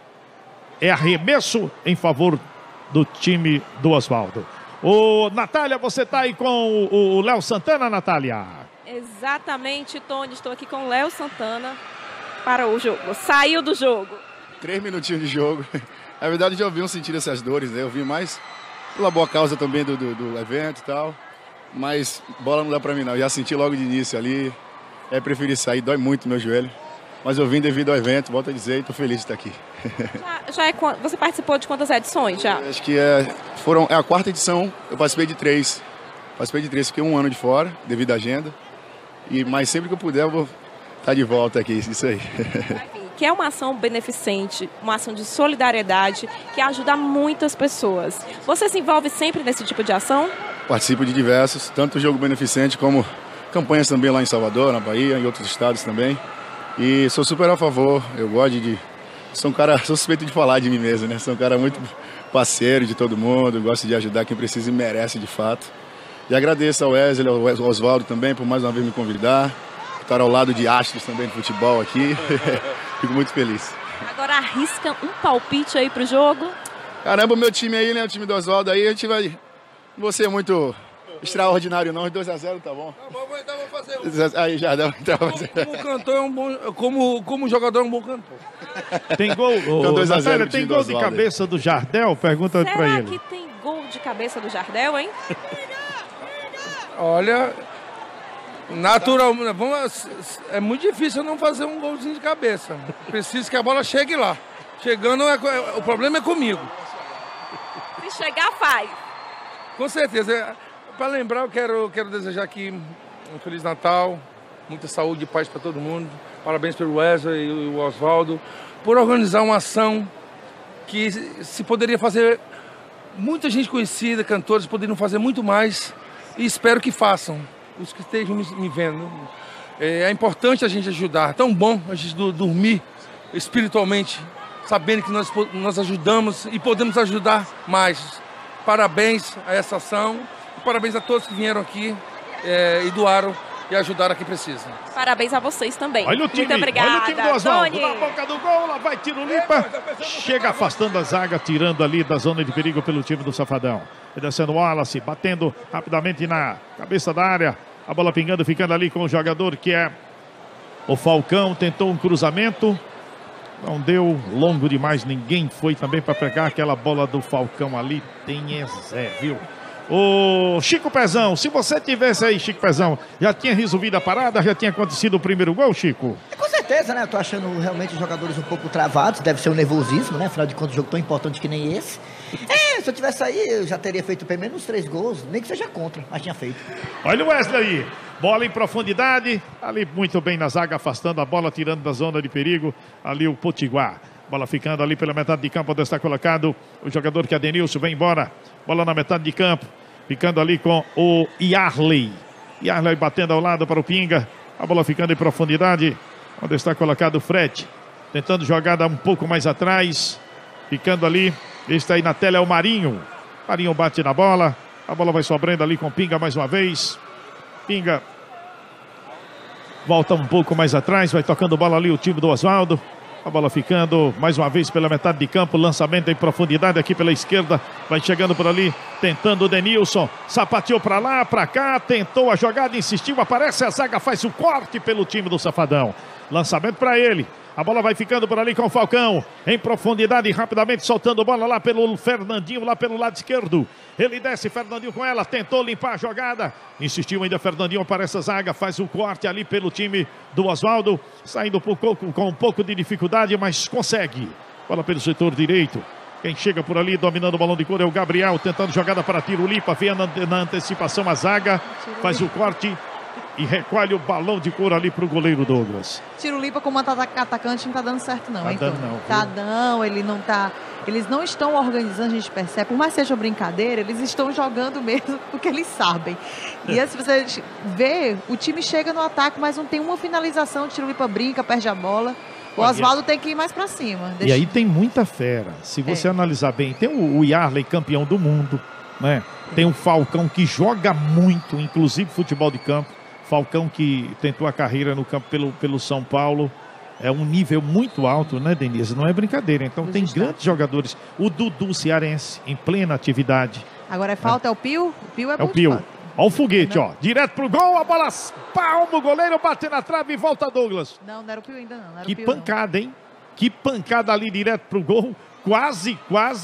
É arremesso em favor do time do Oswaldo. Ô, Natália, você está aí com o Léo Santana, Natália? Exatamente, Tony. Estou aqui com o Léo Santana para o jogo. Saiu do jogo. 3 minutinhos de jogo. Na verdade, já ouvi sentir essas dores, né? Eu vi mais pela boa causa também do evento e tal. Mas bola não dá pra mim, não. Eu já senti logo de início ali. Preferi sair, dói muito meu joelho. Mas eu vim devido ao evento, volto a dizer, e estou feliz de estar aqui. Você participou de quantas edições já? Acho que é a 4ª edição, eu participei de 3. Fiquei 1 ano de fora, devido à agenda. Mas sempre que eu puder, eu vou estar de volta aqui, isso aí. Que é uma ação beneficente, uma ação de solidariedade, que ajuda muitas pessoas. Você se envolve sempre nesse tipo de ação? Participo de diversos, tanto jogo beneficente como campanhas também lá em Salvador, na Bahia, em outros estados também. E sou super a favor, eu gosto sou suspeito de falar de mim mesmo, né? Sou um cara muito parceiro de todo mundo, gosto de ajudar quem precisa e merece de fato. E agradeço ao Wesley, ao Oswaldo também por mais uma vez me convidar, estar ao lado de astros também do futebol aqui. Fico muito feliz. Agora arrisca um palpite aí pro jogo. Caramba, o meu time aí, né? O time do Oswaldo aí, a gente vai... Não vou ser muito extraordinário não, 2-0 tá bom. Tá bom, então vamos fazer Aí já dá pra como cantor é um bom... Como jogador é um bom cantor. Tem gol, então, 2-0, tem gol de cabeça do Jardel? Pergunta pra ele. Será que tem gol de cabeça do Jardel, hein? Olha... Naturalmente, é muito difícil eu não fazer um golzinho de cabeça. Preciso que a bola chegue lá. Chegando, o problema é comigo. Se chegar, faz. Com certeza. Para lembrar, eu quero desejar aqui um Feliz Natal, muita saúde e paz para todo mundo. Parabéns pelo Wesley e o Oswaldo por organizar uma ação que se poderia fazer. Muita gente conhecida, cantores, poderiam fazer muito mais e espero que façam. Os que estejam me vendo. É importante a gente ajudar. É tão bom a gente dormir espiritualmente, sabendo que nós ajudamos e podemos ajudar mais. Parabéns a essa ação. E parabéns a todos que vieram aqui e doaram e ajudaram a quem precisa. Parabéns a vocês também. Olha o time, muito obrigada, olha o time do Oswaldo. Tony. Na boca do gol, lá vai tiro limpa. Chega afastando a zaga, tirando ali da zona de perigo pelo time do Safadão. E descendo o Wallace, batendo rapidamente na cabeça da área. A bola pingando, ficando ali com o jogador que é o Falcão. Tentou um cruzamento. Não deu longo demais. Ninguém foi também para pegar aquela bola do Falcão ali. Tem Zé, viu? Ô, Chico Pezão, se você tivesse aí, Chico Pezão, já tinha resolvido a parada? Já tinha acontecido o primeiro gol, Chico? Com certeza. certeza, né? Eu tô achando realmente os jogadores um pouco travados. Deve ser um nervosismo, né? Afinal de contas, um jogo tão importante que nem esse. Se eu tivesse aí, eu já teria feito pelo menos 3 gols. Nem que seja contra, mas tinha feito. Olha o Wesley aí. Bola em profundidade. Ali muito bem na zaga, afastando a bola, tirando da zona de perigo. Ali o Potiguar. Bola ficando ali pela metade de campo, onde está colocado o jogador que é Denilson. Vem embora. Bola na metade de campo. Ficando ali com o Yarley. Yarley batendo ao lado para o Pinga. A bola ficando em profundidade, onde está colocado o Fred. Tentando jogada um pouco mais atrás. Ficando ali. Este aí na tela é o Marinho. Marinho bate na bola. A bola vai sobrando ali com o Pinga mais uma vez. Pinga volta um pouco mais atrás. Vai tocando bola ali o time do Osvaldo. A bola ficando mais uma vez pela metade de campo. Lançamento em profundidade aqui pela esquerda. Vai chegando por ali. Tentando o Denilson. Sapateou para lá, para cá. Tentou a jogada, insistiu. Aparece a zaga, faz o corte pelo time do Safadão. Lançamento para ele. A bola vai ficando por ali com o Falcão. Em profundidade, rapidamente soltando bola lá pelo Fernandinho, lá pelo lado esquerdo. Ele desce, Fernandinho com ela. Tentou limpar a jogada. Insistiu ainda, Fernandinho. Aparece a zaga, faz o corte ali pelo time do Osvaldo. Saindo com um pouco de dificuldade, mas consegue. Bola pelo setor direito. Quem chega por ali, dominando o balão de couro, é o Gabriel. Tentando jogada para Tirulipa. Vem na antecipação a zaga. Faz o corte. E recolhe o balão de couro ali para o goleiro Douglas. Tirulipa como atacante não tá dando certo não, tá hein, dando Tony? não, tá não, ele não tá... Eles não estão organizando, a gente percebe. Por mais que seja brincadeira, eles estão jogando mesmo porque eles sabem. E aí, se você vê, o time chega no ataque, mas não tem uma finalização. O Tirulipa brinca, perde a bola. O Osvaldo tem que ir mais para cima. E aí tem muita fera. Se você analisar bem, tem o Yarley, campeão do mundo, né? Tem o Falcão, que joga muito, inclusive futebol de campo. Falcão que tentou a carreira no campo pelo São Paulo. É um nível muito alto, né, Denise? Não é brincadeira. Então tem grandes jogadores. O Dudu cearense, em plena atividade. Agora falta é o Pio. O Pio é bom. É o Pio. Olha o foguete, ó. Direto pro gol, a bola palma, o goleiro bate na trave e volta Douglas. Não era o Pio ainda não. Que pancada, hein? Que pancada ali direto pro gol. Quase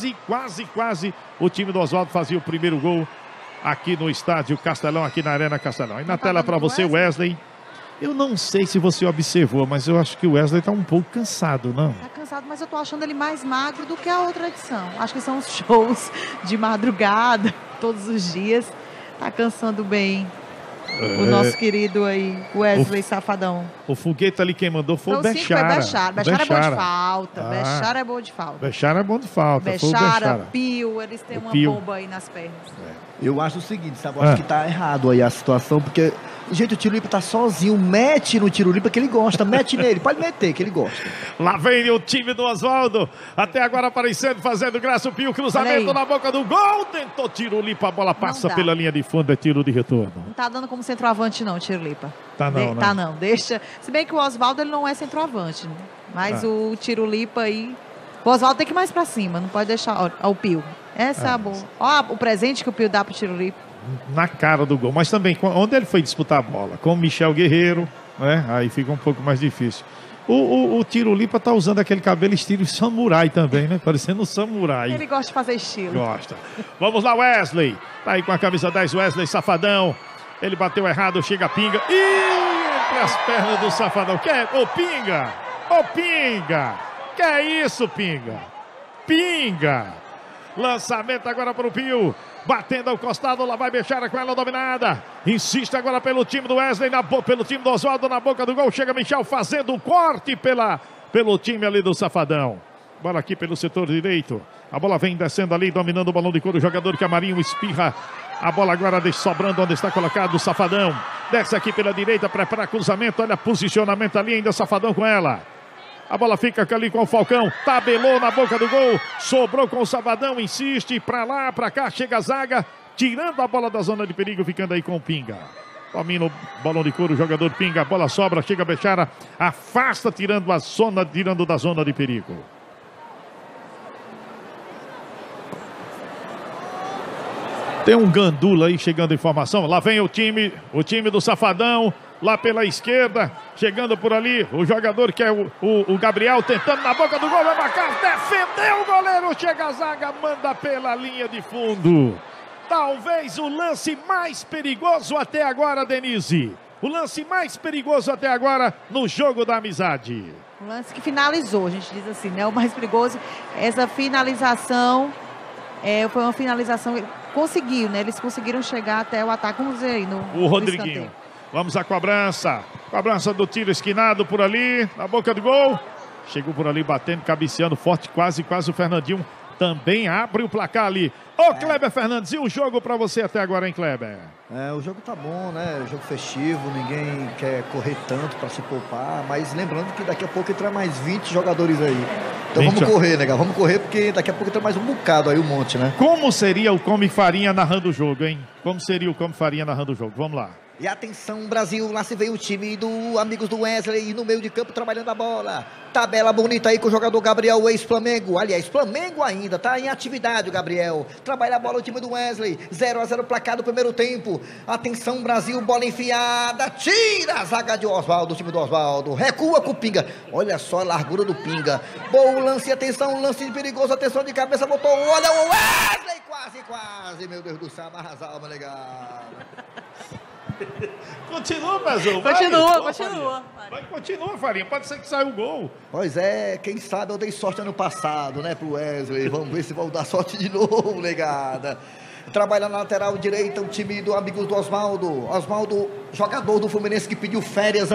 o time do Osvaldo fazia o primeiro gol aqui no estádio Castelão, aqui na Arena Castelão. E na tela para você, Wesley. Eu não sei se você observou, mas eu acho que o Wesley tá um pouco cansado, não? Tá cansado, mas eu tô achando ele mais magro do que a outra edição. Acho que são os shows de madrugada, todos os dias. Tá cansando bem o nosso querido aí, Wesley Safadão. O foguete ali quem mandou foi o Bechara. Bechara é bom de falta. Bechara é bom de falta. Bechara é bom de falta. Bechara, Pio, eles têm uma bomba aí nas pernas. Eu acho o seguinte, sabe? Eu acho que tá errado aí a situação, porque, gente, o Tirulipa tá sozinho, mete no Tirulipa que ele gosta, mete nele, pode meter que ele gosta. Lá vem o time do Osvaldo, até agora aparecendo, fazendo graça, o Pio, cruzamento na boca do gol, tentou Tirulipa, a bola passa pela linha de fundo, é tiro de retorno. Não tá dando como centroavante não, Tirulipa. Tá não, né? Tá não, deixa, se bem que o Osvaldo ele não é centroavante, né? Mas o Tirulipa aí, o Osvaldo tem que ir mais pra cima, não pode deixar, ó, o Pio. Essa é a boa. Ó, o presente que o Pio dá pro Tirulipa. Na cara do gol, mas também, onde ele foi disputar a bola? Com o Michel Guerreiro, né? Aí fica um pouco mais difícil. O Tirulipa tá usando aquele cabelo estilo samurai também, né? Parecendo um samurai. Ele gosta de fazer estilo. Gosta. Vamos lá, Wesley. Tá aí com a camisa 10, Wesley Safadão. Ele bateu errado, chega Pinga. Ih, entre as pernas do Safadão. Ô, Pinga! Ô, Pinga! Que é isso, Pinga? Pinga! Lançamento agora para o Pio. Batendo ao costado, lá vai Bechara com ela dominada. Insiste agora pelo time do Wesley, pelo time do Osvaldo na boca do gol. Chega Michel fazendo o corte pelo time ali do Safadão. Bola aqui pelo setor direito. A bola vem descendo ali, dominando o balão de couro. O jogador que é Marinho espirra. A bola agora sobrando onde está colocado o Safadão. Desce aqui pela direita, prepara cruzamento. Olha posicionamento ali, ainda Safadão com ela. A bola fica ali com o Falcão, tabelou na boca do gol, sobrou com o Safadão, insiste, pra lá, pra cá, chega a zaga, tirando a bola da zona de perigo, ficando aí com o Pinga. Domina o balão de couro, o jogador Pinga, a bola sobra, chega a Bechara, afasta, tirando da zona de perigo. Tem um gandula aí chegando informação, lá vem o time do Safadão. Lá pela esquerda, chegando por ali, o jogador que é o Gabriel, tentando na boca do gol, vai marcar, defendeu o goleiro, chega a zaga, manda pela linha de fundo. Talvez o lance mais perigoso até agora, Denise. O lance mais perigoso até agora no jogo da amizade. O lance que finalizou, a gente diz assim, né? O mais perigoso, essa finalização, foi uma finalização, conseguiu, né? Eles conseguiram chegar até o ataque, vamos ver aí o Rodriguinho. Vamos à cobrança. Cobrança do tiro esquinado por ali, na boca do gol. Chegou por ali batendo, cabeceando forte, quase o Fernandinho também abre o placar ali. Ô, Kleber Fernandes, e o jogo pra você até agora, hein, Kleber? O jogo tá bom, né? O jogo festivo, ninguém quer correr tanto pra se poupar, mas lembrando que daqui a pouco entra mais 20 jogadores aí. Então 20... vamos correr, né, Vamos correr porque daqui a pouco entra mais um bocado aí, um monte, né? Como seria o Come Farinha narrando o jogo, hein? Como seria o Come Farinha narrando o jogo? Vamos lá. E atenção, Brasil, lá se veio o time do Amigos do Wesley no meio de campo trabalhando a bola. Tabela bonita aí com o jogador Gabriel, o ex-Flamengo. Aliás, Flamengo ainda, tá em atividade o Gabriel. Trabalha a bola o time do Wesley. 0-0 placar do primeiro tempo. Atenção, Brasil, bola enfiada. Tira a zaga de Oswaldo, o time do Oswaldo. Recua com o Pinga. Olha só a largura do Pinga. Bom lance, atenção, lance perigoso, atenção de cabeça, botou. Olha o Wesley, quase. Meu Deus do céu, amarra as almas, legal. Continua, Brasil. Continua, Farinha. Pode ser que saia o gol. Pois é, quem sabe eu dei sorte ano passado, né, pro Wesley. Vamos ver se vão dar sorte de novo, negada. Trabalha na lateral direita o time do Amigos do Oswaldo. Oswaldo, jogador do Fluminense que pediu férias.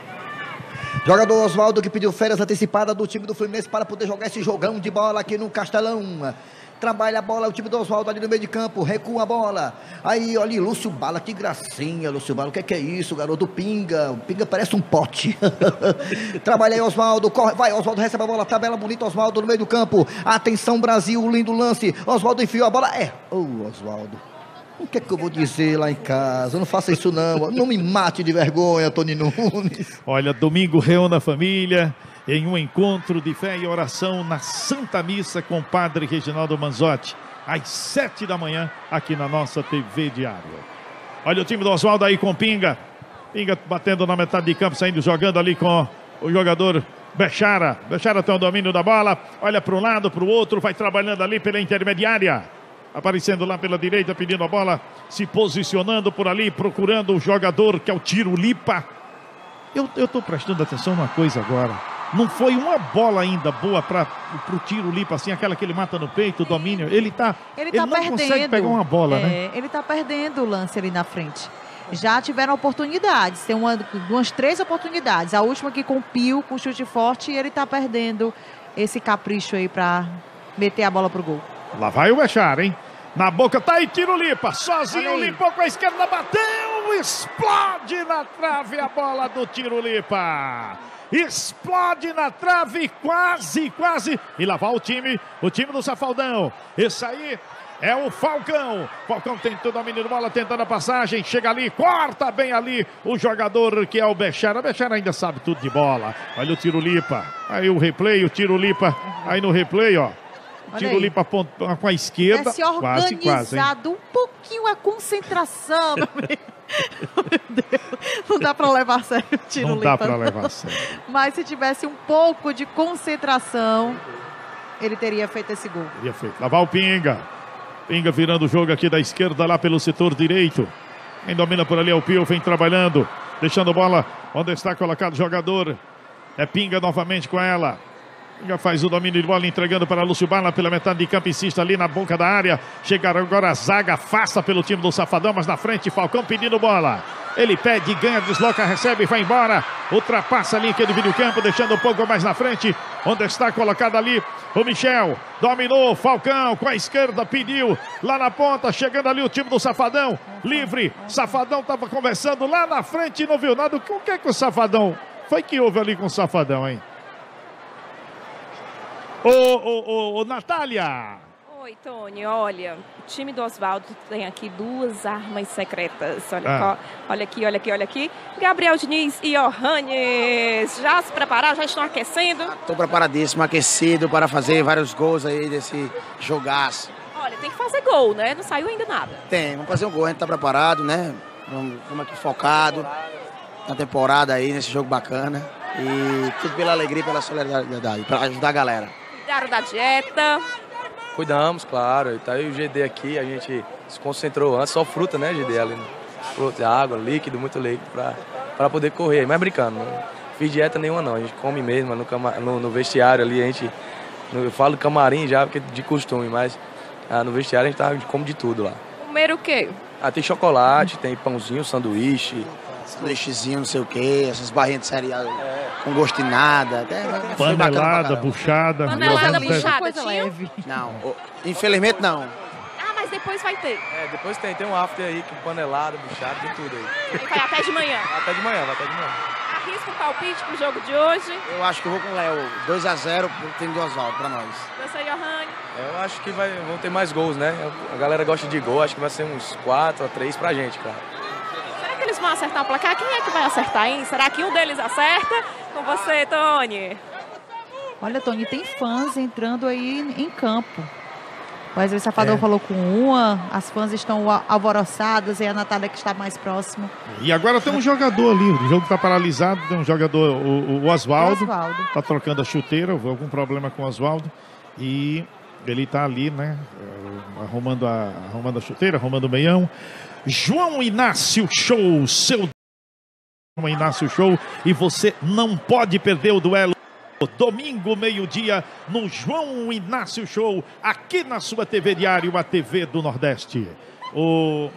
Jogador Oswaldo que pediu férias antecipadas do time do Fluminense para poder jogar esse jogão de bola aqui no Castelão. Trabalha a bola, o time do Oswaldo ali no meio de campo, recua a bola. Aí, olha, Lúcio Bala, que gracinha, Lúcio Bala. O que é isso, garoto? Pinga. O Pinga parece um pote. Trabalha aí, Oswaldo. Corre, vai, Oswaldo recebe a bola. Tabela bonita, Oswaldo no meio do campo. Atenção, Brasil, lindo lance. Oswaldo enfiou a bola. Oswaldo. O que é que eu vou dizer lá em casa? Não faça isso não. Não me mate de vergonha, Tony Nunes. Olha, domingo reúna a família em um encontro de fé e oração na Santa Missa com o Padre Reginaldo Manzotti, às 7 da manhã, aqui na nossa TV Diário. Olha o time do Oswaldo aí com Pinga. Pinga batendo na metade de campo, saindo, jogando ali com o jogador Bechara. Bechara tem o domínio da bola. Olha para um lado, para o outro, vai trabalhando ali pela intermediária. Aparecendo lá pela direita, pedindo a bola, se posicionando por ali, procurando o jogador que é o Tiro Lipa. Eu estou prestando atenção numa coisa agora. Não foi uma bola ainda boa para o Tiro Lipa, assim, aquela que ele mata no peito, o domínio. Ele não perdendo. Consegue pegar uma bola, né? Ele está perdendo o lance ali na frente. Já tiveram oportunidades, tem umas 3 oportunidades. A última aqui com o Pio, com chute forte, e ele está perdendo esse capricho aí para meter a bola pro gol. Lá vai o Bechara, hein? Na boca, tá aí Tiro Lipa, sozinho, limpou com a esquerda, bateu, explode na trave a bola do Tiro Lipa. Explode na trave, quase. E lá vai o time do Safaldão. Esse aí é o Falcão. Falcão tentou domínio de bola, tentando a passagem. Chega ali, corta bem ali o jogador que é o Bechara. O Bechara ainda sabe tudo de bola. Olha o Tiro Lipa. Aí o replay, o Tiro Lipa. Aí no replay, ó. Tiro Lipa com a esquerda. Se organizado, quase, um pouquinho a concentração. Meu Deus, não dá pra levar a sério o Tiro Lipa. Não dá pra levar a sério. Mas se tivesse um pouco de concentração, ele teria feito esse gol. Teria feito. Lá vai o Pinga. Pinga virando o jogo aqui da esquerda lá pelo setor direito. Quem domina por ali é o Pio, vem trabalhando. Deixando bola onde está colocado o jogador. É Pinga novamente com ela. Pinga faz o domínio de bola, entregando para Lúcio Bala pela metade de campo, insiste ali na boca da área. Chega agora a zaga, afasta pelo time do Safadão, mas na frente Falcão pedindo bola. Ele pede, ganha, desloca, recebe, vai embora. Ultrapassa ali que divide o campo, deixando um pouco mais na frente. Onde está colocado ali o Michel. Dominou, Falcão com a esquerda, pediu lá na ponta, chegando ali o time do Safadão. Livre, Safadão estava conversando lá na frente e não viu nada. O que é que o Safadão... Foi que houve ali com o Safadão, hein? Ô, Natália. Oi, Tony, olha, o time do Oswaldo tem aqui 2 armas secretas. Olha aqui. Gabriel Diniz e Johannes, já se prepararam, já estão aquecendo? Estou preparadíssimo, aquecido para fazer vários gols aí desse jogaço. Olha, tem que fazer gol, né? Não saiu ainda nada. Vamos fazer um gol, a gente está preparado, né? Vamos aqui focado na temporada aí, nesse jogo bacana. E tudo pela alegria e pela solidariedade, para ajudar a galera. Cuidaram da dieta? Cuidamos, claro. Tá aí o GD aqui, a gente se concentrou antes, só fruta, né, GD? Ali, fruta, água, líquido, muito líquido, para para poder correr. Mas brincando, não fiz dieta nenhuma não. A gente come mesmo no vestiário ali, eu falo camarim já, porque de costume, mas no vestiário a gente come de tudo lá. Comer o quê? Tem chocolate, tem pãozinho, sanduíche. Sanduíchezinho, não sei o quê, essas barrinhas de cereal com gosto de nada. Panelada, buchada. Panelada, buchada, coisa leve. Não, infelizmente não. Ah, mas depois vai ter. Depois tem um after aí, com panelada, buchada, tem tudo aí. Vai até de manhã. Vai até de manhã. Arrisca o palpite pro jogo de hoje. Eu acho que eu vou com o Léo, 2-0 pro time do Oswaldo, pra nós. Você, Johanny? Eu acho que vão ter mais gols, né? A galera gosta de gol, acho que vai ser uns 4-3 pra gente, cara. Será que eles vão acertar o placar? Quem é que vai acertar, hein? Será que um deles acerta? Com você, Tony. Olha, Tony, tem fãs entrando aí em campo. O Wesley Safadão falou com uma, as fãs estão alvoroçadas e a Natália que está mais próxima. E agora tem um jogador ali, o jogo está paralisado, tem um jogador, o Oswaldo, está trocando a chuteira, houve algum problema com o Oswaldo e ele está ali, né, arrumando a chuteira, arrumando o meião. João Inácio Show, seu João Inácio Show, e você não pode perder o duelo. Domingo, meio-dia, no João Inácio Show, aqui na sua TV Diário, a TV do Nordeste. O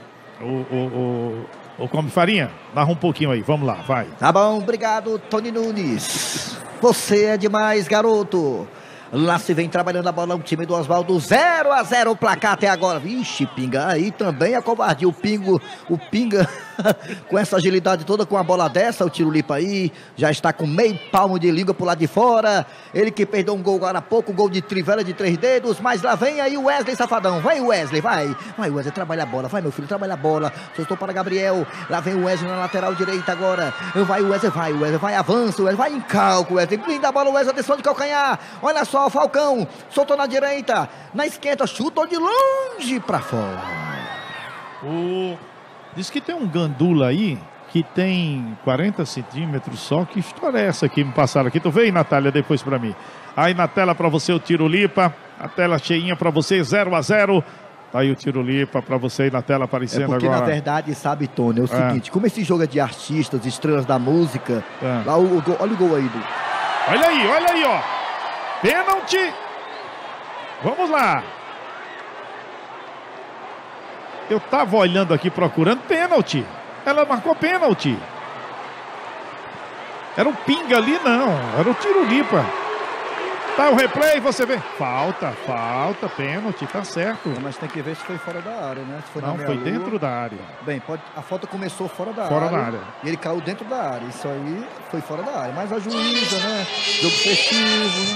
Come Farinha, narra um pouquinho aí, vamos lá, vai. Tá bom, obrigado, Tony Nunes. Você é demais, garoto. Lá se vem trabalhando a bola o time do Oswaldo, 0-0 o placar até agora. Vixe, Pinga, aí também a covardia. O Pinga, com essa agilidade toda, com a bola dessa, o Tirulipa aí, já está com meio palmo de língua pro lado de fora. Ele que perdeu um gol agora há pouco, um gol de trivela de 3 dedos, mas lá vem aí o Wesley Safadão. Vai, Wesley, vai. Vai, Wesley, trabalha a bola. Vai, meu filho, trabalha a bola. Soltou para Gabriel. Lá vem o Wesley na lateral direita agora. Vai, Wesley, vai, avança, Wesley, vai em calco, Wesley. Brinda a bola, Wesley, atenção de calcanhar. Olha só, Falcão, soltou na direita, na esquerda, chutou de longe pra fora. Diz que tem um gandula aí que tem 40 centímetros só. Que história é essa que me passaram aqui? Tu vê aí, Natália, depois pra mim. Aí na tela pra você o Tirulipa, a tela cheinha pra você, 0-0. Tá aí o Tirulipa pra você aí na tela aparecendo agora. É porque, na verdade, sabe, Tony, é o seguinte, como esse jogo é de artistas, estrelas da música, lá olha o gol aí, Olha aí, ó. Pênalti. Vamos lá. Eu tava olhando aqui, procurando pênalti. Ela marcou pênalti. Era o Pinga ali, não. Era o Tirulipa. Tá o replay, você vê. Falta, pênalti, tá certo. Mas tem que ver se foi fora da área, né? Se foi não, foi dentro da área. Bem, a falta começou fora da área. E ele caiu dentro da área. Isso aí foi fora da área. Mas a juíza, né? Jogo festivo, né?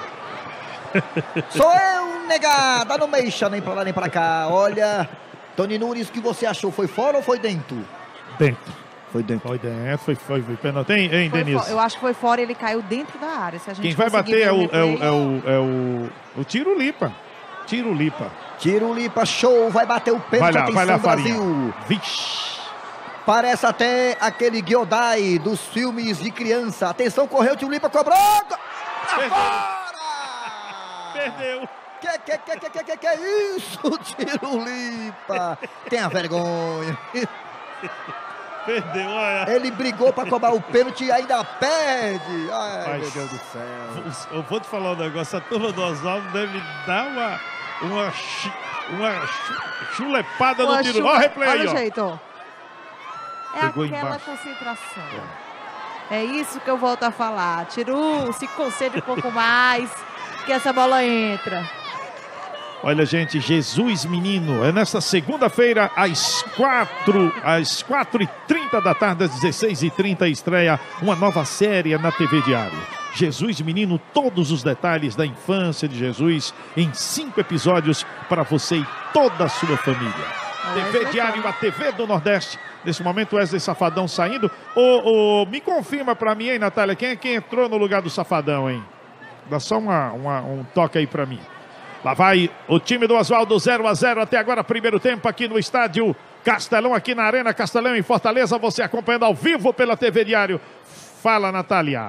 Sou eu, negada, não mexa nem pra lá nem pra cá. Olha, Tony Nunes, o que você achou? Foi fora ou foi dentro? Dentro. Foi dentro. Foi pênalti, hein, Denise? Eu acho que foi fora, ele caiu dentro da área. Se a gente quem vai bater é o Tirulipa. Tirulipa, show, vai bater o pênalti. Vai lá, Brasil. Vixe. Parece até aquele Gyodai dos filmes de criança. Atenção, correu, Tirulipa cobrou. Perdeu. Que isso, Tirulipa? Tenha vergonha. Perdeu, olha. Ele brigou pra cobrar o pênalti e ainda perde. Ai, meu Deus do céu. Eu vou te falar um negócio. A turma do Oswaldo deve dar uma chulepada no tiro. Olha o replay aí, ó. Olha o jeito, ó. Pegou aquela embaixo. concentração. É isso que eu volto a falar. Tiru, se concentre um pouco mais, que essa bola entra. Olha, gente, Jesus Menino, é nesta segunda-feira, às 4h30 da tarde, às 16h30, estreia uma nova série na TV Diário. Jesus Menino, todos os detalhes da infância de Jesus em 5 episódios para você e toda a sua família. TV Diário, a TV do Nordeste. Nesse momento, Wesley Safadão saindo. Me confirma para mim, hein, Natália, quem é que entrou no lugar do Safadão, hein? Dá só um toque aí para mim. Lá vai o time do Oswaldo, 0-0 até agora, primeiro tempo aqui no estádio Castelão, aqui na Arena Castelão, em Fortaleza. Você acompanhando ao vivo pela TV Diário. Fala, Natália.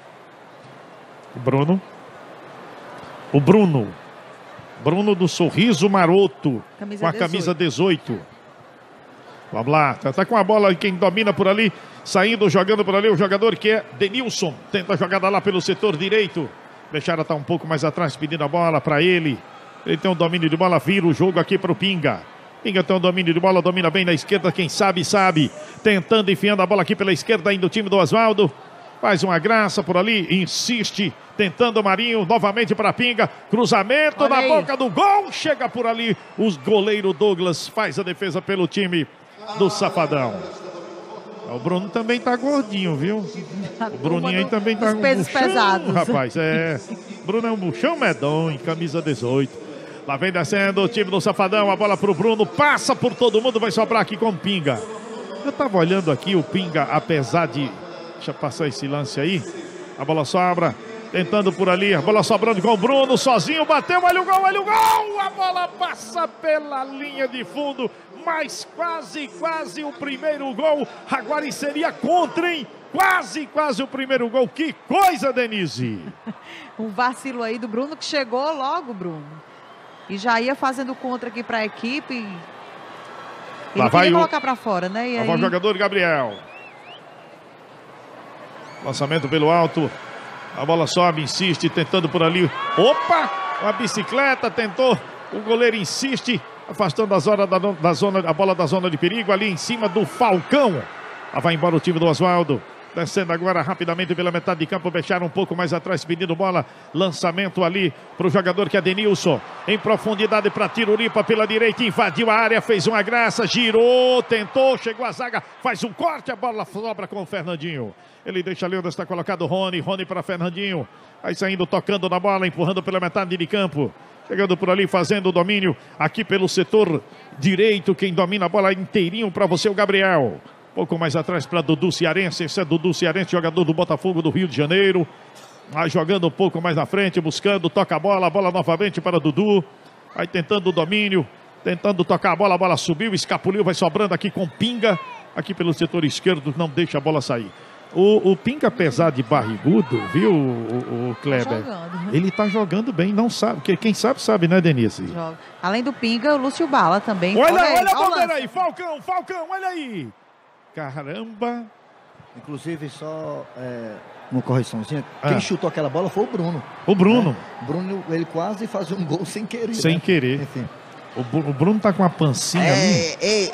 O Bruno do Sorriso Maroto, com a camisa 18. Vamos lá, tá com a bola, quem domina por ali, saindo, jogando por ali, o jogador que é Denilson. Tenta a jogada lá pelo setor direito. Bechara tá um pouco mais atrás, pedindo a bola para ele. Ele tem um domínio de bola, vira o jogo aqui para o Pinga. Pinga tem um domínio de bola, domina bem na esquerda, quem sabe, sabe. Tentando, enfiando a bola aqui pela esquerda, ainda o time do Oswaldo. Faz uma graça por ali, insiste, tentando o Marinho, novamente para Pinga. Cruzamento na boca do gol, chega por ali. O goleiro Douglas faz a defesa pelo time do Safadão. O Bruno também tá gordinho, viu? O Bruninho aí também tá um pesos buchão, pesados. rapaz. Bruno é um buchão medonho, camisa 18. Lá vem descendo o time do Safadão, a bola pro Bruno, passa por todo mundo, vai sobrar aqui com o Pinga. Eu tava olhando aqui o Pinga, apesar de... Deixa eu passar esse lance aí. A bola sobra, tentando por ali, a bola sobrando com o Bruno, sozinho, bateu, olha o gol, olha o gol! A bola passa pela linha de fundo, mas quase o primeiro gol. Agora seria contra, hein? Quase o primeiro gol. Que coisa, Denise! Um vacilo aí do Bruno, que chegou logo, Bruno. E já ia fazendo contra aqui para a equipe. Ele queria colocar para fora, né? E aí... o jogador Gabriel. Lançamento pelo alto. A bola sobe, insiste, tentando por ali. Opa! Uma bicicleta, tentou. O goleiro insiste, afastando a bola da zona de perigo. Ali em cima do Falcão. Lá vai embora o time do Oswaldo. Descendo agora rapidamente pela metade de campo, Bechara um pouco mais atrás, pedindo bola. Lançamento ali para o jogador que é Denilson. Em profundidade para Tirolipa pela direita, invadiu a área, fez uma graça, girou, tentou, chegou a zaga, faz um corte, a bola sobra com o Fernandinho. Ele deixa ali onde está colocado o Rony para Fernandinho. Aí saindo, tocando na bola, empurrando pela metade de campo. Chegando por ali, fazendo o domínio aqui pelo setor direito. Quem domina a bola inteirinho para você, o Gabriel. Pouco mais atrás para Dudu Cearense. Esse é Dudu Cearense, jogador do Botafogo do Rio de Janeiro. Vai jogando um pouco mais na frente, buscando, toca a bola novamente para Dudu. Vai tentando o domínio, tentando tocar a bola subiu, escapuliu, vai sobrando aqui com Pinga. Aqui pelo setor esquerdo, não deixa a bola sair. O Pinga, apesar de barrigudo, viu, o Kleber? Ele tá jogando bem, não sabe. Porque quem sabe, né, Denise? Joga. Além do Pinga, o Lúcio Bala também. Olha a bandeira aí, Falcão, olha aí. Caramba! Inclusive, só uma correçãozinha. Quem chutou aquela bola foi o Bruno. O Bruno. O Bruno, ele quase fazia um gol sem querer. Sem querer. Enfim. O Bruno tá com uma pancinha ali.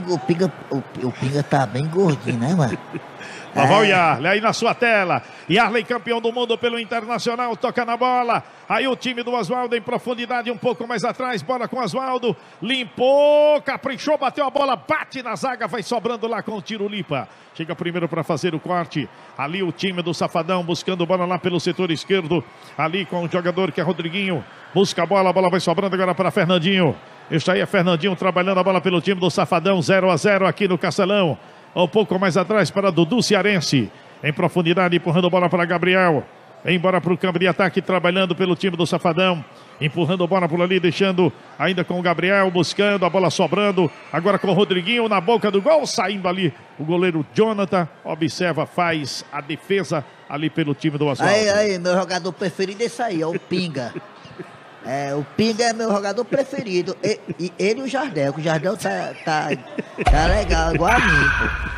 O Pinga tá bem gordinho, né, mano? Lá vai o Yarley, aí na sua tela. Yarley, campeão do mundo pelo Internacional, toca na bola. Aí o time do Oswaldo em profundidade, um pouco mais atrás. Bola com o Oswaldo. Limpou, caprichou, bateu a bola, bate na zaga, vai sobrando lá com o Tirolipa. Chega primeiro para fazer o corte. Ali o time do Safadão buscando bola lá pelo setor esquerdo. Ali com o jogador que é Rodriguinho. Busca a bola vai sobrando agora para Fernandinho. Este aí é Fernandinho trabalhando a bola pelo time do Safadão. 0-0 aqui no Castelão. Um pouco mais atrás para Dudu Cearense. Em profundidade, empurrando a bola para Gabriel. Embora para o campo de ataque, trabalhando pelo time do Safadão. Empurrando a bola por ali, deixando ainda com o Gabriel, buscando a bola sobrando. Agora com o Rodriguinho na boca do gol, saindo ali o goleiro Jonathan. Observa, faz a defesa ali pelo time do Oswaldo. Aí, meu jogador preferido é esse aí, é o Pinga. O Pinga é meu jogador preferido. E ele e o Jardel, que o Jardel tá legal, igual a mim,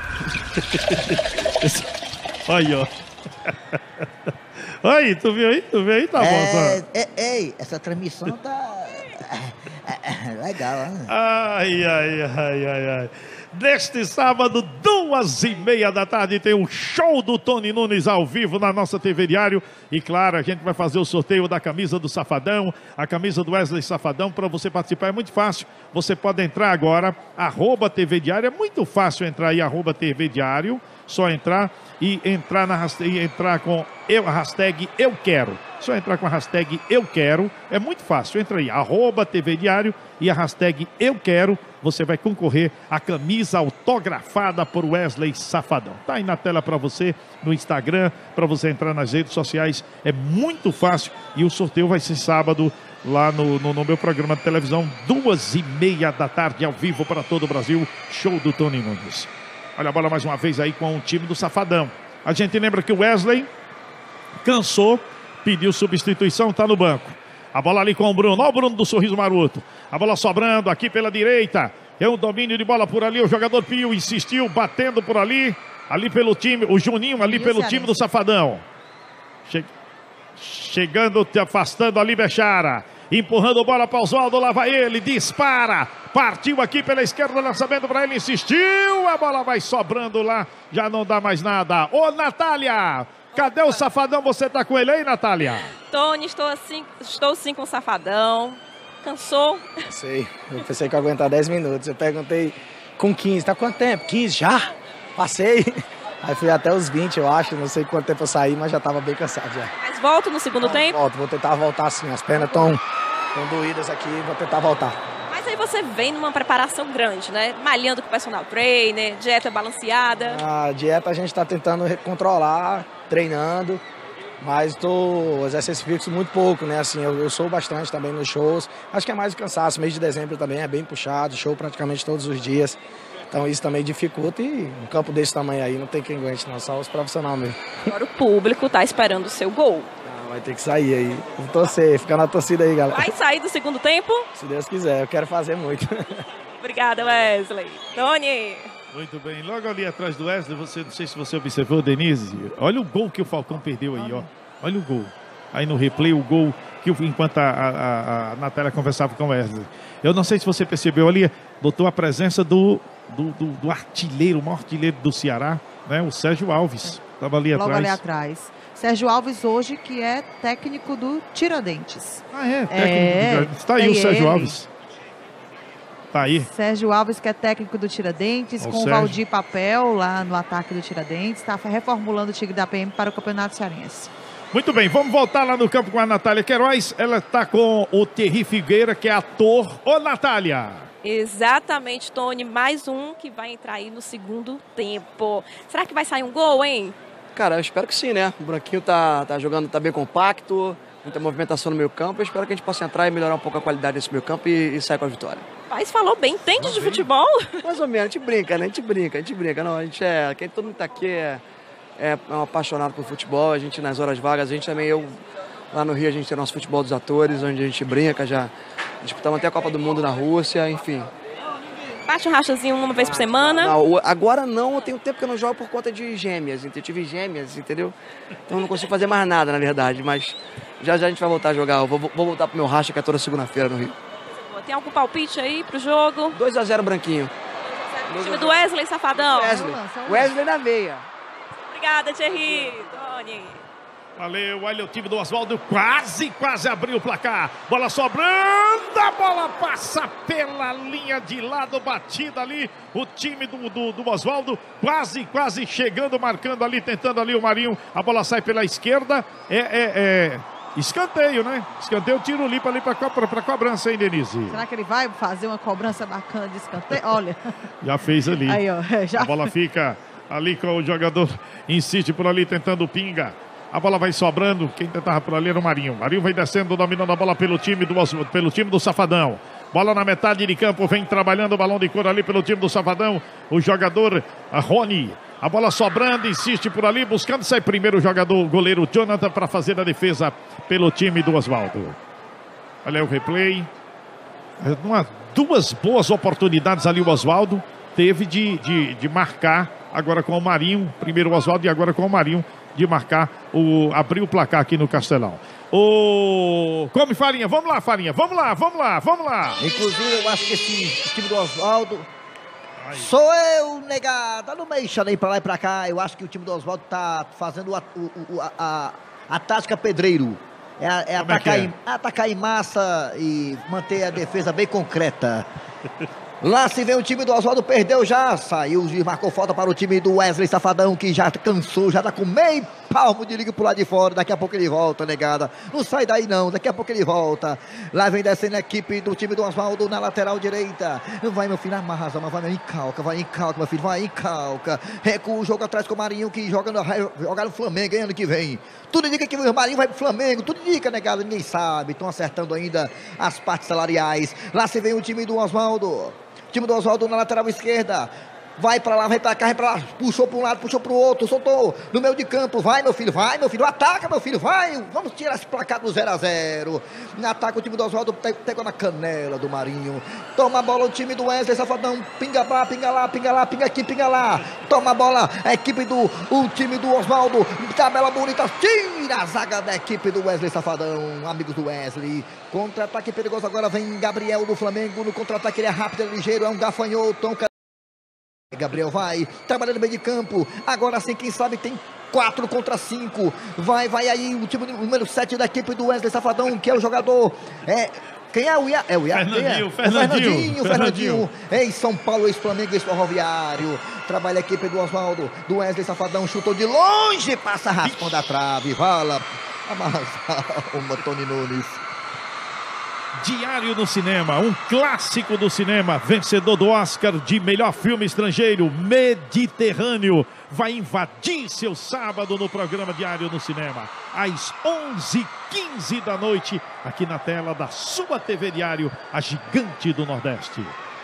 pô. Aí, ó. Aí, tu viu aí? Tá bom, tá? Ei, essa transmissão tá... legal, né? Ai. Neste sábado, 2h30 da tarde, tem o show do Tony Nunes ao vivo na nossa TV Diário. E claro, a gente vai fazer o sorteio da camisa do Safadão, a camisa do Wesley Safadão. Para você participar é muito fácil. Você pode entrar agora, @TV Diário. É muito fácil entrar aí, @TV Diário. Só entrar e entrar com a hashtag Eu Quero. Só entrar com a hashtag Eu Quero. É muito fácil. Entra aí, @TV Diário e a hashtag Eu Quero. Você vai concorrer à camisa autografada por Wesley Safadão. Tá aí na tela para você, no Instagram, para você entrar nas redes sociais. É muito fácil e o sorteio vai ser sábado lá no meu programa de televisão, 2h30 da tarde, ao vivo para todo o Brasil. Show do Tony Nunes. Olha a bola mais uma vez aí com o time do Safadão. A gente lembra que o Wesley cansou, pediu substituição, tá no banco. A bola ali com o Bruno. Olha o Bruno do sorriso maroto. A bola sobrando aqui pela direita. É um domínio de bola por ali. O jogador Pio insistiu, batendo por ali. Ali pelo time, o Juninho ali pelo time do Safadão. Chegando, te afastando ali, Bechara. Empurrando bola para Oswaldo, lá vai ele, dispara. Partiu aqui pela esquerda, lançamento para ele, insistiu. A bola vai sobrando lá, já não dá mais nada. Ô, Natália, cadê o Safadão? Você tá com ele aí, Natália? Tony, estou sim com o Safadão. Cansou? Sei, eu pensei que ia aguentar 10 minutos. Eu perguntei com 15, tá quanto tempo? 15 já? Passei. Aí fui até os 20, eu acho, não sei quanto tempo eu saí, mas já tava bem cansado já. Mas volta no segundo tempo? Volto, vou tentar voltar sim, as pernas estão doídas aqui, vou tentar voltar. Mas aí você vem numa preparação grande, né? Malhando com o personal trainer, dieta balanceada. A dieta a gente tá tentando controlar, treinando, mas exercício fixo muito pouco, né? Assim, eu sou bastante também nos shows, acho que é mais o cansaço, mês de dezembro também é bem puxado, show praticamente todos os dias. Então isso também dificulta e um campo desse tamanho aí não tem quem aguente não, só os profissionais mesmo. Agora o público tá esperando o seu gol. Vai ter que sair aí, vou torcer, ficar na torcida aí, galera. Vai sair do segundo tempo? Se Deus quiser, eu quero fazer muito. Obrigada, Wesley. Tony. Muito bem, logo ali atrás do Wesley, não sei se você observou, Denise, olha o gol que o Falcão perdeu aí, ó. Olha o gol. Aí no replay o gol que enquanto a Natália conversava com o Wesley. Eu não sei se você percebeu ali, notou a presença do artilheiro, o maior artilheiro do Ceará, né? O Sérgio Alves. Estava ali atrás. Logo ali atrás. Sérgio Alves hoje, que é técnico do Tiradentes. Ah, é? Técnico do Tiradentes. Está aí o Sérgio Alves. Tá aí. Sérgio Alves, que é técnico do Tiradentes, com o Valdir Papel lá no ataque do Tiradentes. Está reformulando o Tigre da PM para o Campeonato Cearense. Muito bem, vamos voltar lá no campo com a Natália Queiroz. Ela está com o Terry Figueira, que é ator. Ô, Natália! Exatamente, Tony. Mais um que vai entrar aí no segundo tempo. Será que vai sair um gol, hein? Cara, eu espero que sim, né? O Branquinho tá jogando, tá bem compacto, muita movimentação no meio campo. Eu espero que a gente possa entrar e melhorar um pouco a qualidade desse meio campo e sair com a vitória. Mas falou bem, entende de futebol? Mais ou menos, a gente brinca, né? A gente brinca. Não, a gente todo mundo tá aqui é um apaixonado por futebol. A gente nas horas vagas, a gente também, lá no Rio a gente tem nosso futebol dos atores, onde a gente brinca, já disputamos até a Copa do Mundo na Rússia, enfim. Bate um rachazinho uma vez por semana? Não, agora não, eu tenho tempo que eu não jogo por conta de gêmeas, eu tive gêmeas, entendeu? Então eu não consigo fazer mais nada, na verdade, mas já a gente vai voltar a jogar, eu vou voltar pro meu racha, que é toda segunda-feira no Rio. Tem algum palpite aí pro jogo? 2-0 Branquinho. O time do Wesley Safadão. Wesley na veia. Obrigada, Thierry. Tony. Valeu, olha o time do Oswaldo, quase abriu o placar. Bola sobrando, a bola passa pela linha de lado, batida ali. O time do Oswaldo quase chegando, marcando ali, tentando ali o Marinho. A bola sai pela esquerda, escanteio, né? Escanteio, tiro limpo ali para cobrança, hein, Denise? Será que ele vai fazer uma cobrança bacana de escanteio? Olha. Já fez ali. Aí, ó, a bola fica ali com o jogador, insiste por ali, tentando o pinga. A bola vai sobrando, quem tentava por ali era o Marinho. Marinho vem descendo, dominando a bola pelo time do Safadão. Bola na metade de campo, vem trabalhando o balão de couro ali pelo time do Safadão. O jogador Rony. A bola sobrando, insiste por ali, buscando sair primeiro o goleiro Jonathan para fazer a defesa pelo time do Oswaldo. Olha o replay. Duas boas oportunidades ali o Oswaldo teve de marcar agora com o Marinho. Primeiro o Oswaldo e agora com o Marinho. De marcar, abrir o placar aqui no Castelão. Come Farinha, vamos lá Farinha, vamos lá. Inclusive eu acho que esse time do Oswaldo, sou eu, negada, não me deixa nem pra lá e pra cá. Eu acho que o time do Oswaldo tá fazendo a tática pedreiro. Atacar em massa e manter a defesa bem concreta. Lá se vê o time do Oswaldo, perdeu já, saiu e marcou falta para o time do Wesley Safadão, que já cansou, já tá com meio palmo de liga pro lado de fora. Daqui a pouco ele volta, negada. Não sai daí não, daqui a pouco ele volta. Lá vem descendo a equipe do time do Oswaldo na lateral direita. Vai, meu filho, amarra, mas vai em calca, meu filho, vai em calca. Recua o jogo atrás com o Marinho, que joga no Flamengo ano que vem. Tudo indica que o Marinho vai pro Flamengo, tudo indica, negada, ninguém sabe. Estão acertando ainda as partes salariais. Lá se vem o time do Oswaldo. Time do Oswaldo na lateral esquerda. Vai pra lá, vai pra cá, vai pra lá. Puxou pra um lado, puxou pro outro. Soltou no meio de campo. Vai, meu filho, vai, meu filho. Ataca, meu filho, vai. Vamos tirar esse placar do 0-0. Ataca o time do Oswaldo, pegou na canela do Marinho. Toma a bola o time do Wesley Safadão. Pinga lá, pinga lá, pinga lá, pinga aqui, pinga lá. Toma a bola, a equipe o time do Oswaldo. Tabela bonita, tira a zaga da equipe do Wesley Safadão. Amigos do Wesley. Contra-ataque perigoso, agora vem Gabriel do Flamengo. No contra-ataque ele é rápido, é ligeiro, é um gafanhoto. Gabriel vai, trabalhando no meio de campo. Agora sim, quem sabe tem 4 contra 5. Vai aí o time número 7 da equipe do Wesley Safadão, que é o jogador. Quem é o Ia? É o Ia? Fernandinho. Em São Paulo, ex-Flamengo, ex-Ferroviário. Trabalha a equipe do Oswaldo, do Wesley Safadão. Chutou de longe, passa raspando a trave. Vala, amassa o Tony Nunes. Diário no Cinema, um clássico do cinema, vencedor do Oscar de melhor filme estrangeiro, Mediterrâneo, vai invadir seu sábado no programa Diário no Cinema, às 11h15 da noite, aqui na tela da sua TV Diário, a gigante do Nordeste.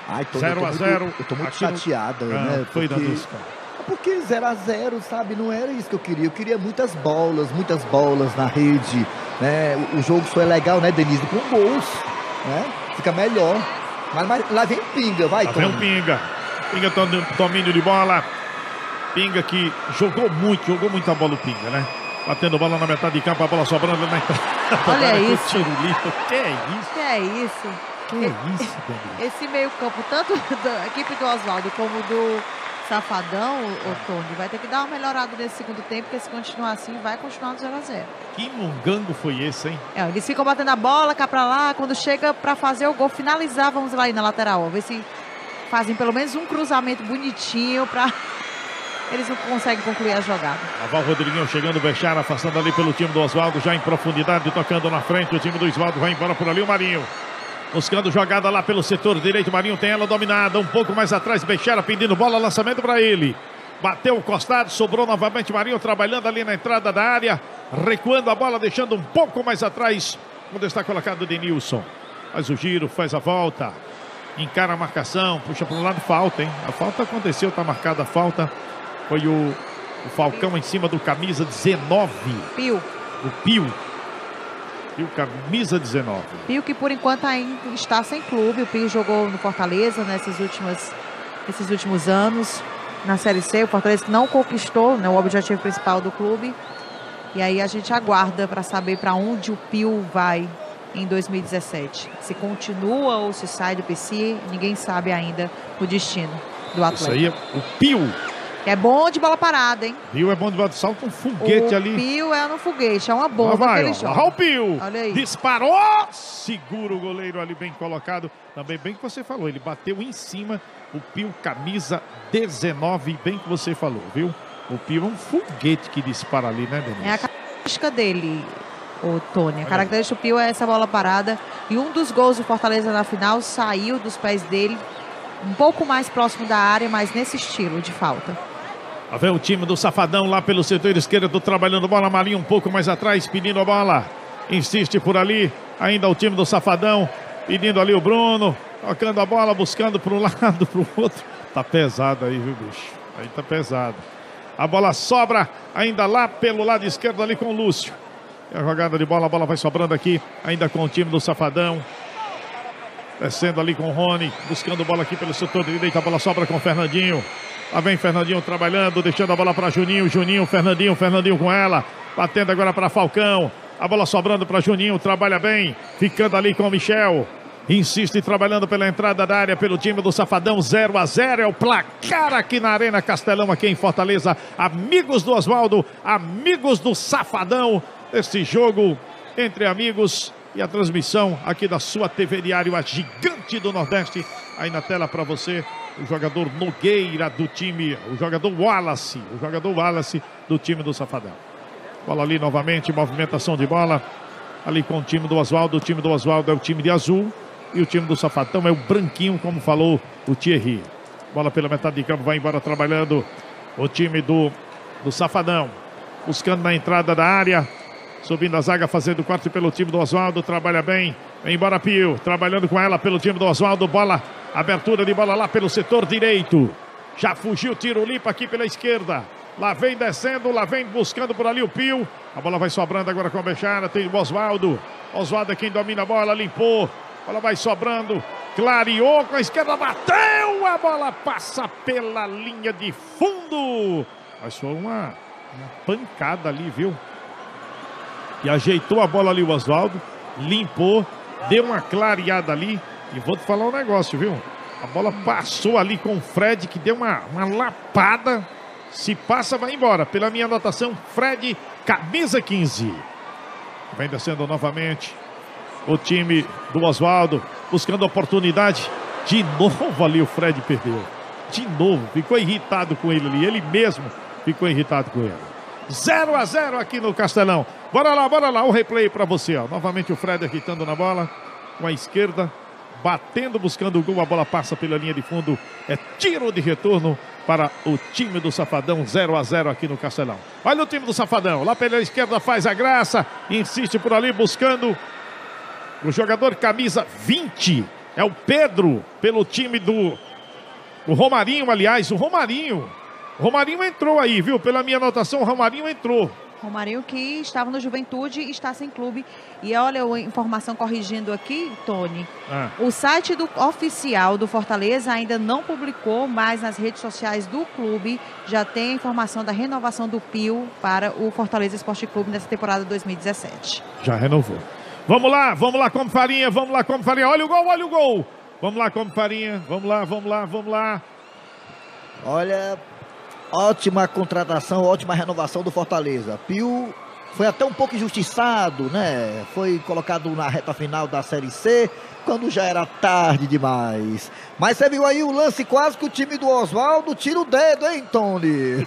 0-0. Eu tô muito chateada, né? Foi da música. Porque 0-0, sabe? Não era isso que eu queria. Eu queria muitas bolas na rede, né? O jogo só é legal, né, Denise? Com gols, né? Fica melhor. Mas lá vem Pinga, vai, Tony. Lá vem o Pinga. Pinga domínio de bola. Pinga que jogou muita bola o Pinga, né? Batendo bola na metade de campo, a bola sobrando na entrada. Olha isso. Que é isso? Que é isso? Que é isso, Denise? Esse meio campo, tanto da equipe do Oswaldo como do Safadão, o Tony, vai ter que dar uma melhorada nesse segundo tempo, porque se continuar assim, vai continuar no 0-0. Que mungango foi esse, hein? Eles ficam batendo a bola cá pra lá, quando chega pra fazer o gol, finalizar, vamos lá aí na lateral, ver se fazem pelo menos um cruzamento bonitinho pra... Eles não conseguem concluir a jogada. A Val Rodriguinho chegando, Bechara, afastando ali pelo time do Oswaldo, já em profundidade, tocando na frente, o time do Oswaldo vai embora por ali, o Marinho. Buscando jogada lá pelo setor direito, Marinho tem ela dominada, um pouco mais atrás, Bechara pedindo bola, lançamento para ele. Bateu o costado, sobrou novamente Marinho, trabalhando ali na entrada da área, recuando a bola, deixando um pouco mais atrás, onde está colocado o Denilson. Faz o giro, faz a volta, encara a marcação, puxa para um lado, falta, hein? A falta aconteceu, está marcada a falta. Foi o Falcão em cima do camisa 19. Pio. O Pio. Pio, camisa 19. Pio que por enquanto ainda está sem clube. O Pio jogou no Fortaleza nesses últimos anos. Na Série C, o Fortaleza que não conquistou, né, o objetivo principal do clube. E aí a gente aguarda para saber para onde o Pio vai em 2017. Se continua ou se sai do PC, ninguém sabe ainda o destino do atleta. Isso aí é o Pio. É bom de bola parada, hein? Pio é bom de bola, salta um foguete ali. O Pio é no foguete, é uma bomba que ele joga. Olha o Pio. Olha aí. Disparou, segura o goleiro ali, bem colocado. Também bem que você falou, ele bateu em cima. O Pio, camisa 19, bem que você falou, viu? O Pio é um foguete que dispara ali, né, Denise? É a característica dele, o Tony. A característica do Pio é essa bola parada. E um dos gols do Fortaleza na final saiu dos pés dele, um pouco mais próximo da área, mas nesse estilo de falta. Lá vem o time do Safadão lá pelo setor esquerdo, trabalhando bola, Marinho um pouco mais atrás, pedindo a bola. Insiste por ali, ainda o time do Safadão, pedindo ali o Bruno, tocando a bola, buscando para um lado, para o outro. Tá pesado aí, viu, bicho? Aí tá pesado. A bola sobra ainda lá pelo lado esquerdo ali com o Lúcio. E a jogada de bola, a bola vai sobrando aqui, ainda com o time do Safadão. Descendo ali com o Rony, buscando bola aqui pelo setor direito, a bola sobra com o Fernandinho. Lá vem Fernandinho trabalhando, deixando a bola para Juninho, Fernandinho com ela, batendo agora para Falcão. A bola sobrando para Juninho, trabalha bem, ficando ali com o Michel. Insiste trabalhando pela entrada da área, pelo time do Safadão, 0-0 é o placar aqui na Arena Castelão, aqui em Fortaleza. Amigos do Oswaldo, amigos do Safadão, esse jogo entre amigos e a transmissão aqui da sua TV Diário, a gigante do Nordeste, aí na tela para você, o jogador Nogueira do time, o jogador Wallace do time do Safadão. Bola ali novamente, movimentação de bola, ali com o time do Oswaldo é o time de azul, e o time do Safadão é o branquinho, como falou o Thierry. Bola pela metade de campo, vai embora trabalhando o time do Safadão, buscando na entrada da área, subindo a zaga, fazendo o corte pelo time do Oswaldo, trabalha bem, vem embora Pio, trabalhando com ela pelo time do Oswaldo, bola, abertura de bola lá pelo setor direito. Já fugiu o Tirulipa aqui pela esquerda. Lá vem descendo, lá vem buscando por ali o Pio. A bola vai sobrando agora com a Bechara. Tem o Oswaldo. Oswaldo é quem domina a bola, limpou. A bola vai sobrando. Clareou com a esquerda, bateu. A bola passa pela linha de fundo. Mas foi uma pancada ali, viu? E ajeitou a bola ali o Oswaldo. Limpou. Deu uma clareada ali. E vou te falar um negócio, viu? A bola passou ali com o Fred, que deu uma lapada. Se passa, vai embora. Pela minha anotação, Fred, camisa 15. Vem descendo novamente o time do Oswaldo, buscando oportunidade. De novo ali o Fred perdeu. De novo, ficou irritado com ele ali. Ele mesmo ficou irritado com ele. 0-0 aqui no Castelão. Bora lá, o replay para você. Ó. Novamente o Fred agitando na bola, com a esquerda, batendo, buscando o gol. A bola passa pela linha de fundo. É tiro de retorno para o time do Safadão. 0-0 aqui no Castelão. Olha o time do Safadão. Lá pela esquerda faz a graça. Insiste por ali buscando o jogador camisa 20. É o Pedro pelo time do Romarinho, aliás. O Romarinho entrou aí, viu? Pela minha anotação, o Romarinho entrou. Romarinho que estava no Juventude e está sem clube. E olha a informação corrigindo aqui, Tony. O site oficial do Fortaleza ainda não publicou, mas nas redes sociais do clube já tem a informação da renovação do Pio para o Fortaleza Esporte Clube nessa temporada 2017. Já renovou. Vamos lá, come farinha, Olha o gol. Vamos lá, come farinha. Vamos lá. Olha, ótima contratação, ótima renovação do Fortaleza. Pio foi até um pouco injustiçado, né? Foi colocado na reta final da Série C, quando já era tarde demais. Mas você viu aí o lance quase que o time do Oswaldo tira o dedo, hein, Tony?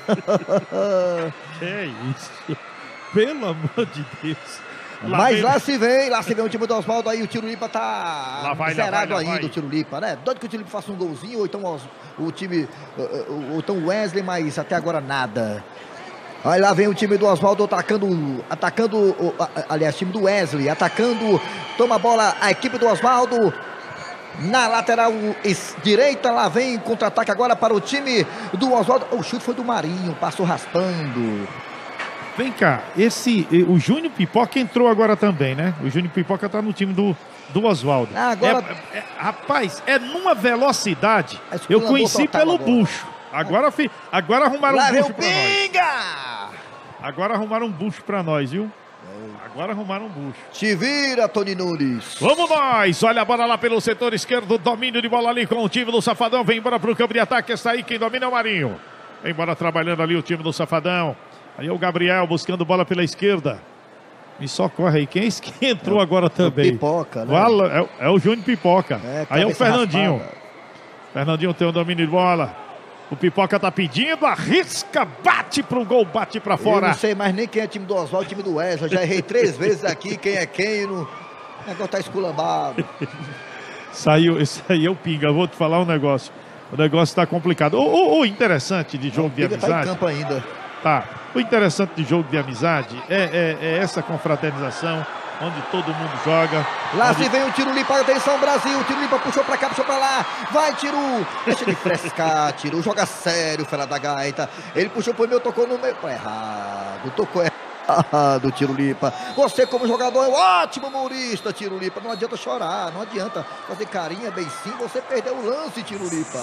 É isso. Pelo amor de Deus. Mas lá se vem o time do Oswaldo aí, o Tirulipa tá zerado ainda, o Tirulipa, né? Doido que o Tirulipa faça um golzinho, ou então o time, ou então o Wesley, mas até agora nada. Aí lá vem o time do Oswaldo atacando, aliás, o time do Wesley, atacando, toma a bola, a equipe do Oswaldo. Na lateral direita, lá vem contra-ataque agora para o time do Oswaldo. O chute foi do Marinho, passou raspando. Vem cá, o Júnior Pipoca entrou agora também, né? O Júnior Pipoca tá no time do Oswaldo. Agora... rapaz, é numa velocidade. Eu conheci pelo bucho. Agora arrumaram um bucho pra nós. Agora arrumaram um bucho pra nós, viu? Agora arrumaram um bucho. Te vira, Tony Nunes. Vamos nós. Olha a bola lá pelo setor esquerdo. Domínio de bola ali com o time do Safadão. Vem embora pro campo de ataque. Essa aí quem domina é o Marinho. Vem embora trabalhando ali o time do Safadão. Aí é o Gabriel buscando bola pela esquerda. Me socorre aí. Quem é esse que entrou agora também? Pipoca, né? É o Júnior Pipoca. Aí é o Fernandinho. Fernandinho tem o domínio de bola. O Pipoca tá pedindo, arrisca, bate pro gol, bate pra fora. Eu não sei mais nem quem é time do Oswaldo, time do Wesley. Já errei 3 vezes aqui, quem é quem. O negócio tá esculambado. Isso aí é o Pinga. Vou te falar um negócio. O negócio tá complicado. O interessante de jogo de amizade... tá em campo ainda. Tá. O interessante de jogo de amizade é essa confraternização, onde todo mundo joga. Lá se vem o Tirulipa, atenção Brasil, o Tirulipa puxou pra cá, puxou pra lá, vai Tiru, deixa de frescar, Tiru, joga sério, fera da gaita, ele puxou pro meu, tocou no meio, tocou errado, Tirulipa. Você como jogador é um ótimo humorista, Tirulipa, não adianta chorar, não adianta fazer carinha bem sim, você perdeu o lance, Tirulipa.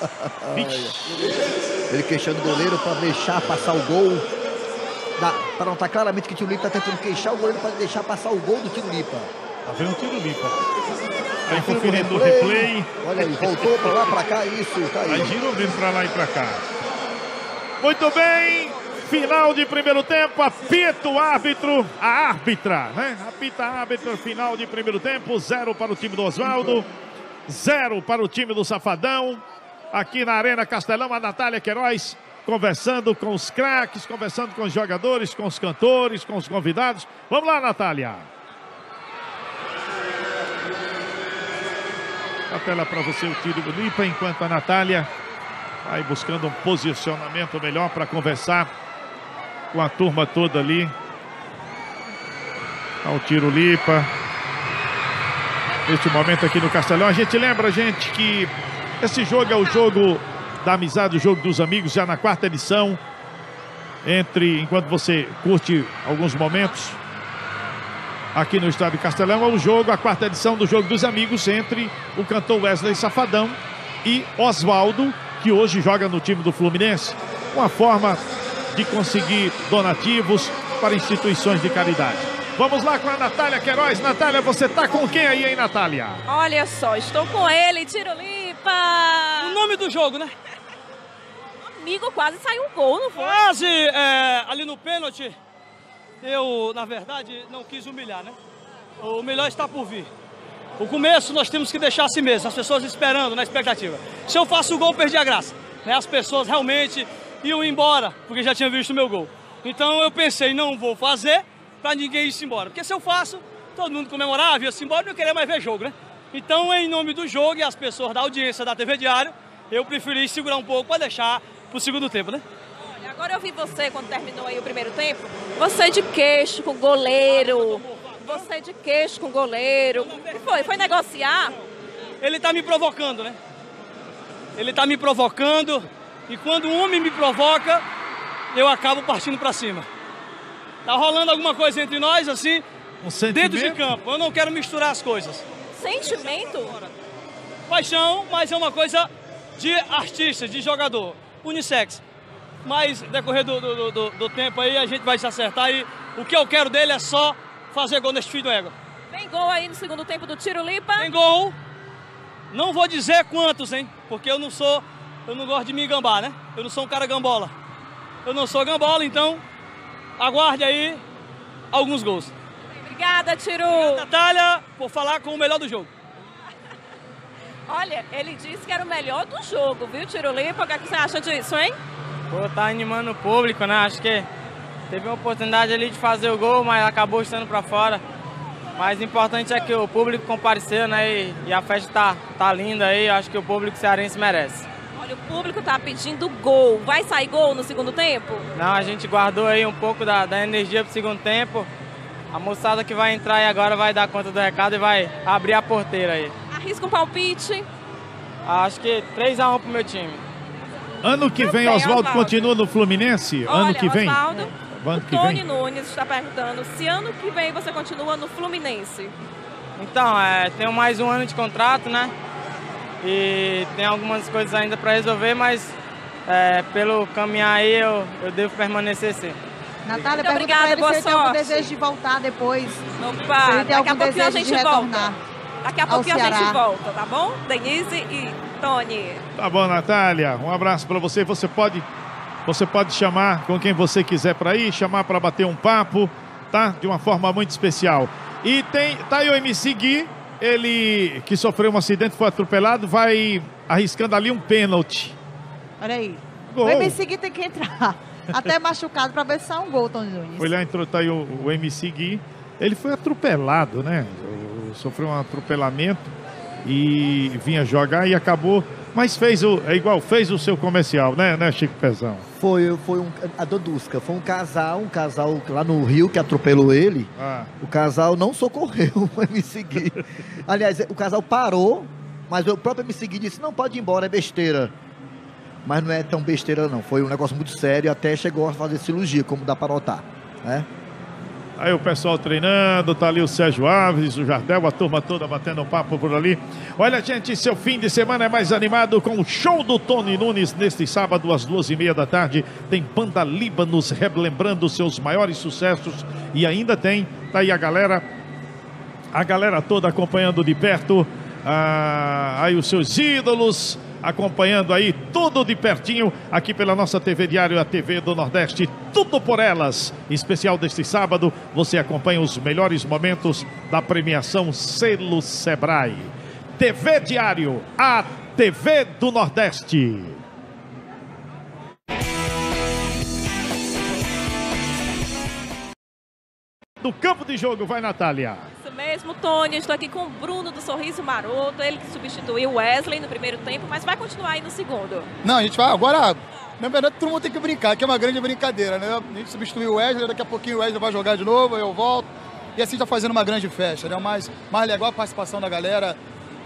Ele queixando o goleiro para deixar passar o gol. Para notar claramente que o Tirulipa está tentando queixar o goleiro para deixar passar o gol do Tirulipa. Tá vendo o Tirulipa? Aí conferindo o replay. Olha aí, voltou para lá, para cá, isso, tá aí. Aí girou mesmo para lá e para cá. Muito bem, final de primeiro tempo, apita o árbitro, a árbitra, né? Apita a árbitra, final de primeiro tempo, 0 para o time do Oswaldo, 0 para o time do Safadão. Aqui na Arena Castelão, a Natália Queiroz conversando com os craques, conversando com os jogadores, com os cantores, com os convidados. Vamos lá, Natália. A tela para você, o Tirulipa, enquanto a Natália vai buscando um posicionamento melhor para conversar com a turma toda ali. O Tirulipa. Neste momento aqui no Castelão. A gente lembra, gente, que esse jogo é o jogo da amizade, o jogo dos amigos, já na 4ª edição. Enquanto você curte alguns momentos aqui no Estádio Castelão, é o jogo, a 4ª edição do Jogo dos Amigos entre o cantor Wesley Safadão e Oswaldo, que hoje joga no time do Fluminense. Uma forma de conseguir donativos para instituições de caridade. Vamos lá com a Natália Queiroz. Natália, você tá com quem aí, hein, Natália? Olha só, estou com ele, Tirulipa. O nome do jogo, né? Amigo, quase saiu um gol, não foi? Quase, ali no pênalti, eu, na verdade, não quis humilhar, né? O melhor está por vir. O começo nós temos que deixar assim mesmo, as pessoas esperando, na expectativa. Se eu faço o gol, perdi a graça. Né? As pessoas realmente iam embora, porque já tinham visto o meu gol. Então eu pensei, não vou fazer para ninguém ir embora. Porque se eu faço, todo mundo comemorava, ia-se embora e não queria mais ver jogo, né? Então, em nome do jogo e as pessoas da audiência da TV Diário, eu preferi segurar um pouco para deixar pro segundo tempo, né? Olha, agora eu vi você, quando terminou aí o primeiro tempo, você de queixo com o goleiro. Você de queixo com o goleiro. O que foi? Foi negociar? Ele tá me provocando, né? Ele tá me provocando e quando um homem me provoca, eu acabo partindo para cima. Tá rolando alguma coisa entre nós, assim, dentro de campo. Eu não quero misturar as coisas. Sentimento? Paixão, mas é uma coisa de artista, de jogador. Unissex. Mas, decorrer do tempo aí, a gente vai se acertar e o que eu quero dele é só fazer gol nesse filho do égua. Tem gol aí no segundo tempo do Tirulipa? Tem gol. Não vou dizer quantos, hein? Porque eu não gosto de me gambar, né? Eu não sou um cara gambola. Eu não sou gambola, então aguarde aí alguns gols. Obrigada, Tiru. Obrigado, Natália, por falar com o melhor do jogo. Olha, ele disse que era o melhor do jogo, viu, Tirulipa? O que você acha disso, hein? Pô, tá animando o público, né? Acho que teve uma oportunidade ali de fazer o gol, mas acabou estando pra fora. Mas o importante é que o público compareceu, né? E a festa tá linda aí, acho que o público cearense merece. Olha, o público tá pedindo gol. Vai sair gol no segundo tempo? Não, a gente guardou aí um pouco da energia pro segundo tempo. A moçada que vai entrar aí agora vai dar conta do recado e vai abrir a porteira aí. Arrisca um palpite? Acho que 3-1 pro meu time. Ano que vem, Oswaldo continua no Fluminense? Olha, ano que vem? Oswaldo, o Tony Nunes está perguntando se ano que vem você continua no Fluminense. Então, tenho mais um ano de contrato, né? E tem algumas coisas ainda para resolver, mas pelo caminhar aí eu devo permanecer sim. Natália, pergunta pra ele se ele tem algum desejo de voltar depois. Opa, se ele tem daqui a algum pouquinho a desejo gente de retornar. volta. Daqui a pouquinho a gente volta, tá bom? Denise e Tony. Tá bom, Natália. Um abraço para você. Você pode chamar com quem você quiser para ir, chamar para bater um papo, tá? De uma forma muito especial. E tá aí o MC Gui, ele que sofreu um acidente, foi atropelado, vai arriscando ali um pênalti. Olha aí. Gol. O MC Gui tem que entrar. Até machucado para ver se sai um gol, Tony Nunes. Foi lá, entrou, tá aí o MC Gui. Ele foi atropelado, né? Sofreu um atropelamento e vinha jogar e acabou. Mas fez o seu comercial, né, Chico Pezão? Foi a Dodusca, foi um casal lá no Rio que atropelou ele. O casal não socorreu o MC Gui. Aliás, o casal parou, mas o próprio MC Gui disse, não, pode ir embora, é besteira. Mas não é tão besteira não, foi um negócio muito sério, até chegou a fazer cirurgia, como dá para notar, né? Aí o pessoal treinando, tá ali o Sérgio Alves, o Jardel, a turma toda batendo um papo por ali. Olha, gente, seu fim de semana é mais animado com o show do Tony Nunes. Neste sábado, às 2h30 da tarde, tem Banda Líbanos relembrando seus maiores sucessos. E ainda tem, tá aí a galera toda acompanhando de perto, aí os seus ídolos, acompanhando aí tudo de pertinho, aqui pela nossa TV Diário, a TV do Nordeste, tudo por elas. Especial deste sábado, você acompanha os melhores momentos da premiação Selo Sebrae. TV Diário, a TV do Nordeste. Do campo de jogo, vai, Natália. Isso mesmo, Tony. Estou aqui com o Bruno do Sorriso Maroto, ele que substituiu o Wesley no primeiro tempo, mas vai continuar aí no segundo. Não, a gente vai agora. Na verdade, todo mundo tem que brincar, que é uma grande brincadeira, né? A gente substituiu o Wesley, daqui a pouquinho o Wesley vai jogar de novo, eu volto. E assim tá fazendo uma grande festa, né? O mais legal a participação da galera.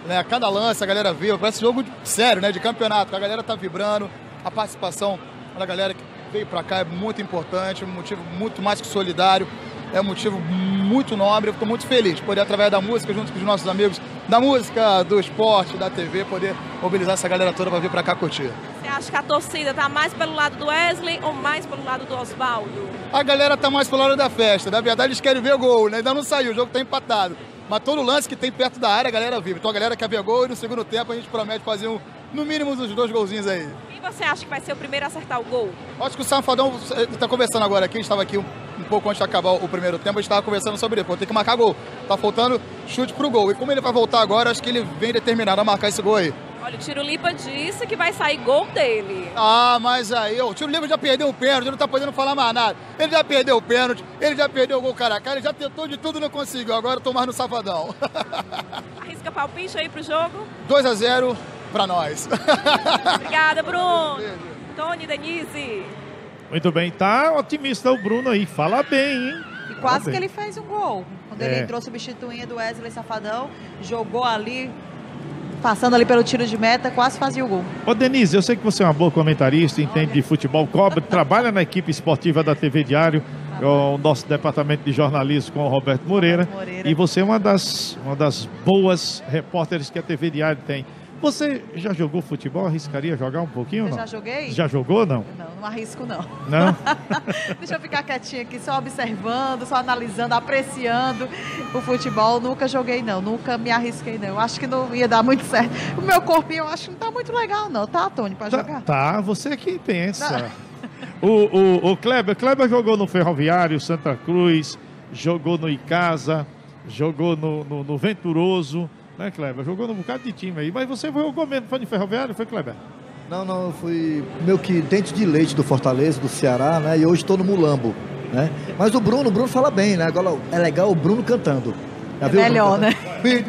né? Cada lance a galera viu, parece jogo sério, né? De campeonato, a galera tá vibrando, a participação da galera que veio pra cá é muito importante, um motivo muito mais que solidário, é um motivo muito nobre, eu estou muito feliz de poder, através da música, junto com os nossos amigos, da música, do esporte, da TV, poder mobilizar essa galera toda para vir pra cá curtir. Você acha que a torcida tá mais pelo lado do Wesley ou mais pelo lado do Osvaldo? A galera tá mais pelo lado da festa, na verdade eles querem ver gol, né? Ainda não saiu, o jogo tá empatado. Mas todo lance que tem perto da área, a galera vive. Então a galera quer ver gol e no segundo tempo a gente promete fazer no mínimo uns 2 golzinhos aí. E você acha que vai ser o primeiro a acertar o gol? Acho que o Safadão está conversando agora aqui, a gente estava aqui um pouco antes de acabar o primeiro tempo, a gente estava conversando sobre isso. Vou ter que marcar gol. Tá faltando chute pro gol. E como ele vai voltar agora, acho que ele vem determinado a marcar esse gol aí. Olha, o Tirulipa disse que vai sair gol dele. Ah, mas aí, o Tirulipa já perdeu um pênalti, ele não tá podendo falar mais nada. Ele já perdeu o pênalti, ele já perdeu o gol cara a cara, ele já tentou de tudo e não conseguiu. Agora tô mais no Safadão. Arrisca palpite aí pro jogo? 2-0 pra nós. Obrigada, Bruno. Tony, Denise. Muito bem, tá otimista o Bruno aí, fala bem, hein? E quase que ele fez um gol. Quando ele entrou substituindo o Wesley Safadão, jogou ali, passando ali pelo tiro de meta, quase fazia o gol. Ô Denise, eu sei que você é uma boa comentarista, entende de futebol, cobre, trabalha na equipe esportiva da TV Diário, o nosso departamento de jornalismo com o Roberto Moreira. E você é uma das boas repórteres que a TV Diário tem. Você já jogou futebol? Arriscaria jogar um pouquinho ou não? Já joguei? Já jogou ou não? Não arrisco não. Não? Deixa eu ficar quietinha aqui, só observando, só analisando, apreciando o futebol. Nunca joguei não, nunca me arrisquei não. Eu acho que não ia dar muito certo. O meu corpinho eu acho que não tá muito legal não, tá, Tony, pra jogar? Tá, você é quem pensa. O Kleber jogou no Ferroviário, Santa Cruz, jogou no Icasa, jogou no Venturoso, né, Kleber? Jogou num bocado de time aí. Mas você jogou mesmo, foi no Ferroviário, foi, Kleber? Não, eu fui meio que dente de leite do Fortaleza, do Ceará, né? E hoje estou no Mulambo, né? Mas o Bruno fala bem, né? Agora é legal o Bruno cantando. É melhor, né?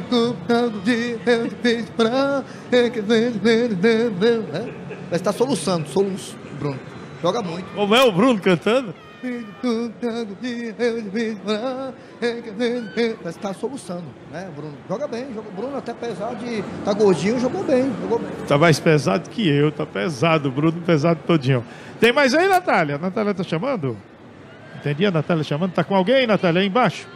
Mas tá soluçando, Bruno. Joga muito. Como é o Bruno cantando? Mas tá soluçando, né, Bruno? Joga bem, Bruno até apesar de tá gordinho, jogou bem. Tá mais pesado que eu, tá pesado, Bruno pesado todinho. Tem mais aí, Natália? Natália tá chamando? Entendi a Natália chamando. Tá com alguém, Natália, aí embaixo?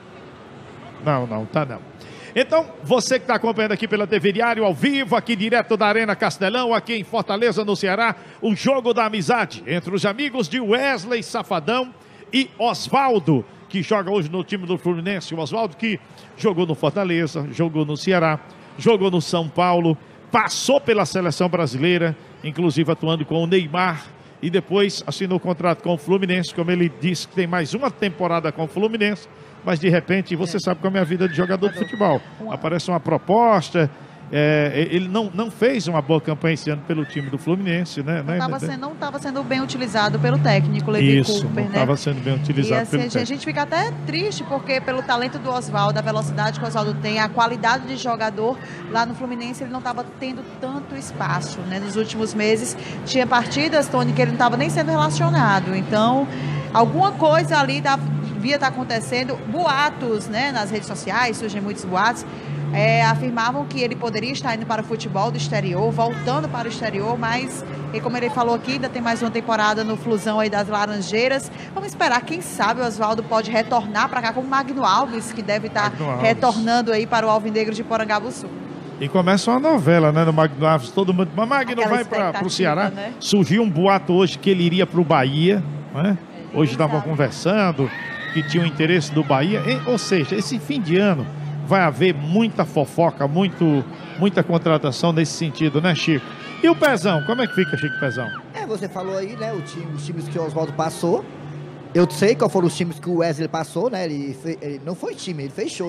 Não, tá não. Então, você que está acompanhando aqui pela TV Diário, ao vivo, aqui direto da Arena Castelão, aqui em Fortaleza, no Ceará, o jogo da amizade entre os amigos de Wesley Safadão e Osvaldo, que joga hoje no time do Fluminense. O Osvaldo que jogou no Fortaleza, jogou no Ceará, jogou no São Paulo, passou pela seleção brasileira, inclusive atuando com o Neymar, e depois assinou contrato com o Fluminense, como ele disse que tem mais uma temporada com o Fluminense. Mas de repente, você sabe como é a vida de jogador de futebol. Aparece uma proposta, ele não fez uma boa campanha esse ano pelo time do Fluminense, né? Não estava sendo bem utilizado pelo técnico, Levi Cooper, né? Não estava sendo bem utilizado assim, pelo técnico. A gente fica até triste, porque pelo talento do Osvaldo, a velocidade que o Osvaldo tem, a qualidade de jogador, lá no Fluminense ele não estava tendo tanto espaço, né? Nos últimos meses tinha partidas, Tony, que ele não estava nem sendo relacionado. Então, alguma coisa ali devia estar acontecendo. Boatos, né, nas redes sociais, surgem muitos boatos, afirmavam que ele poderia estar indo para o futebol do exterior, voltando para o exterior, mas, como ele falou aqui, ainda tem mais uma temporada no Flusão aí das Laranjeiras. Vamos esperar, quem sabe o Osvaldo pode retornar para cá, como o Magno Alves, que deve estar retornando aí para o Alvinegro de Porangabuçu. E começa uma novela, né, no Magno Alves, todo mundo, mas Magno vai para o Ceará, né? Surgiu um boato hoje que ele iria para o Bahia, né? Hoje estavam conversando que tinha o interesse do Bahia, ou seja, esse fim de ano vai haver muita fofoca, muita contratação nesse sentido, né, Chico? E o Pezão, como é que fica, Chico Pezão? Você falou aí, né, os times que o Osvaldo passou. Eu sei qual foram os times que o Wesley passou, né? Ele não foi time, ele fechou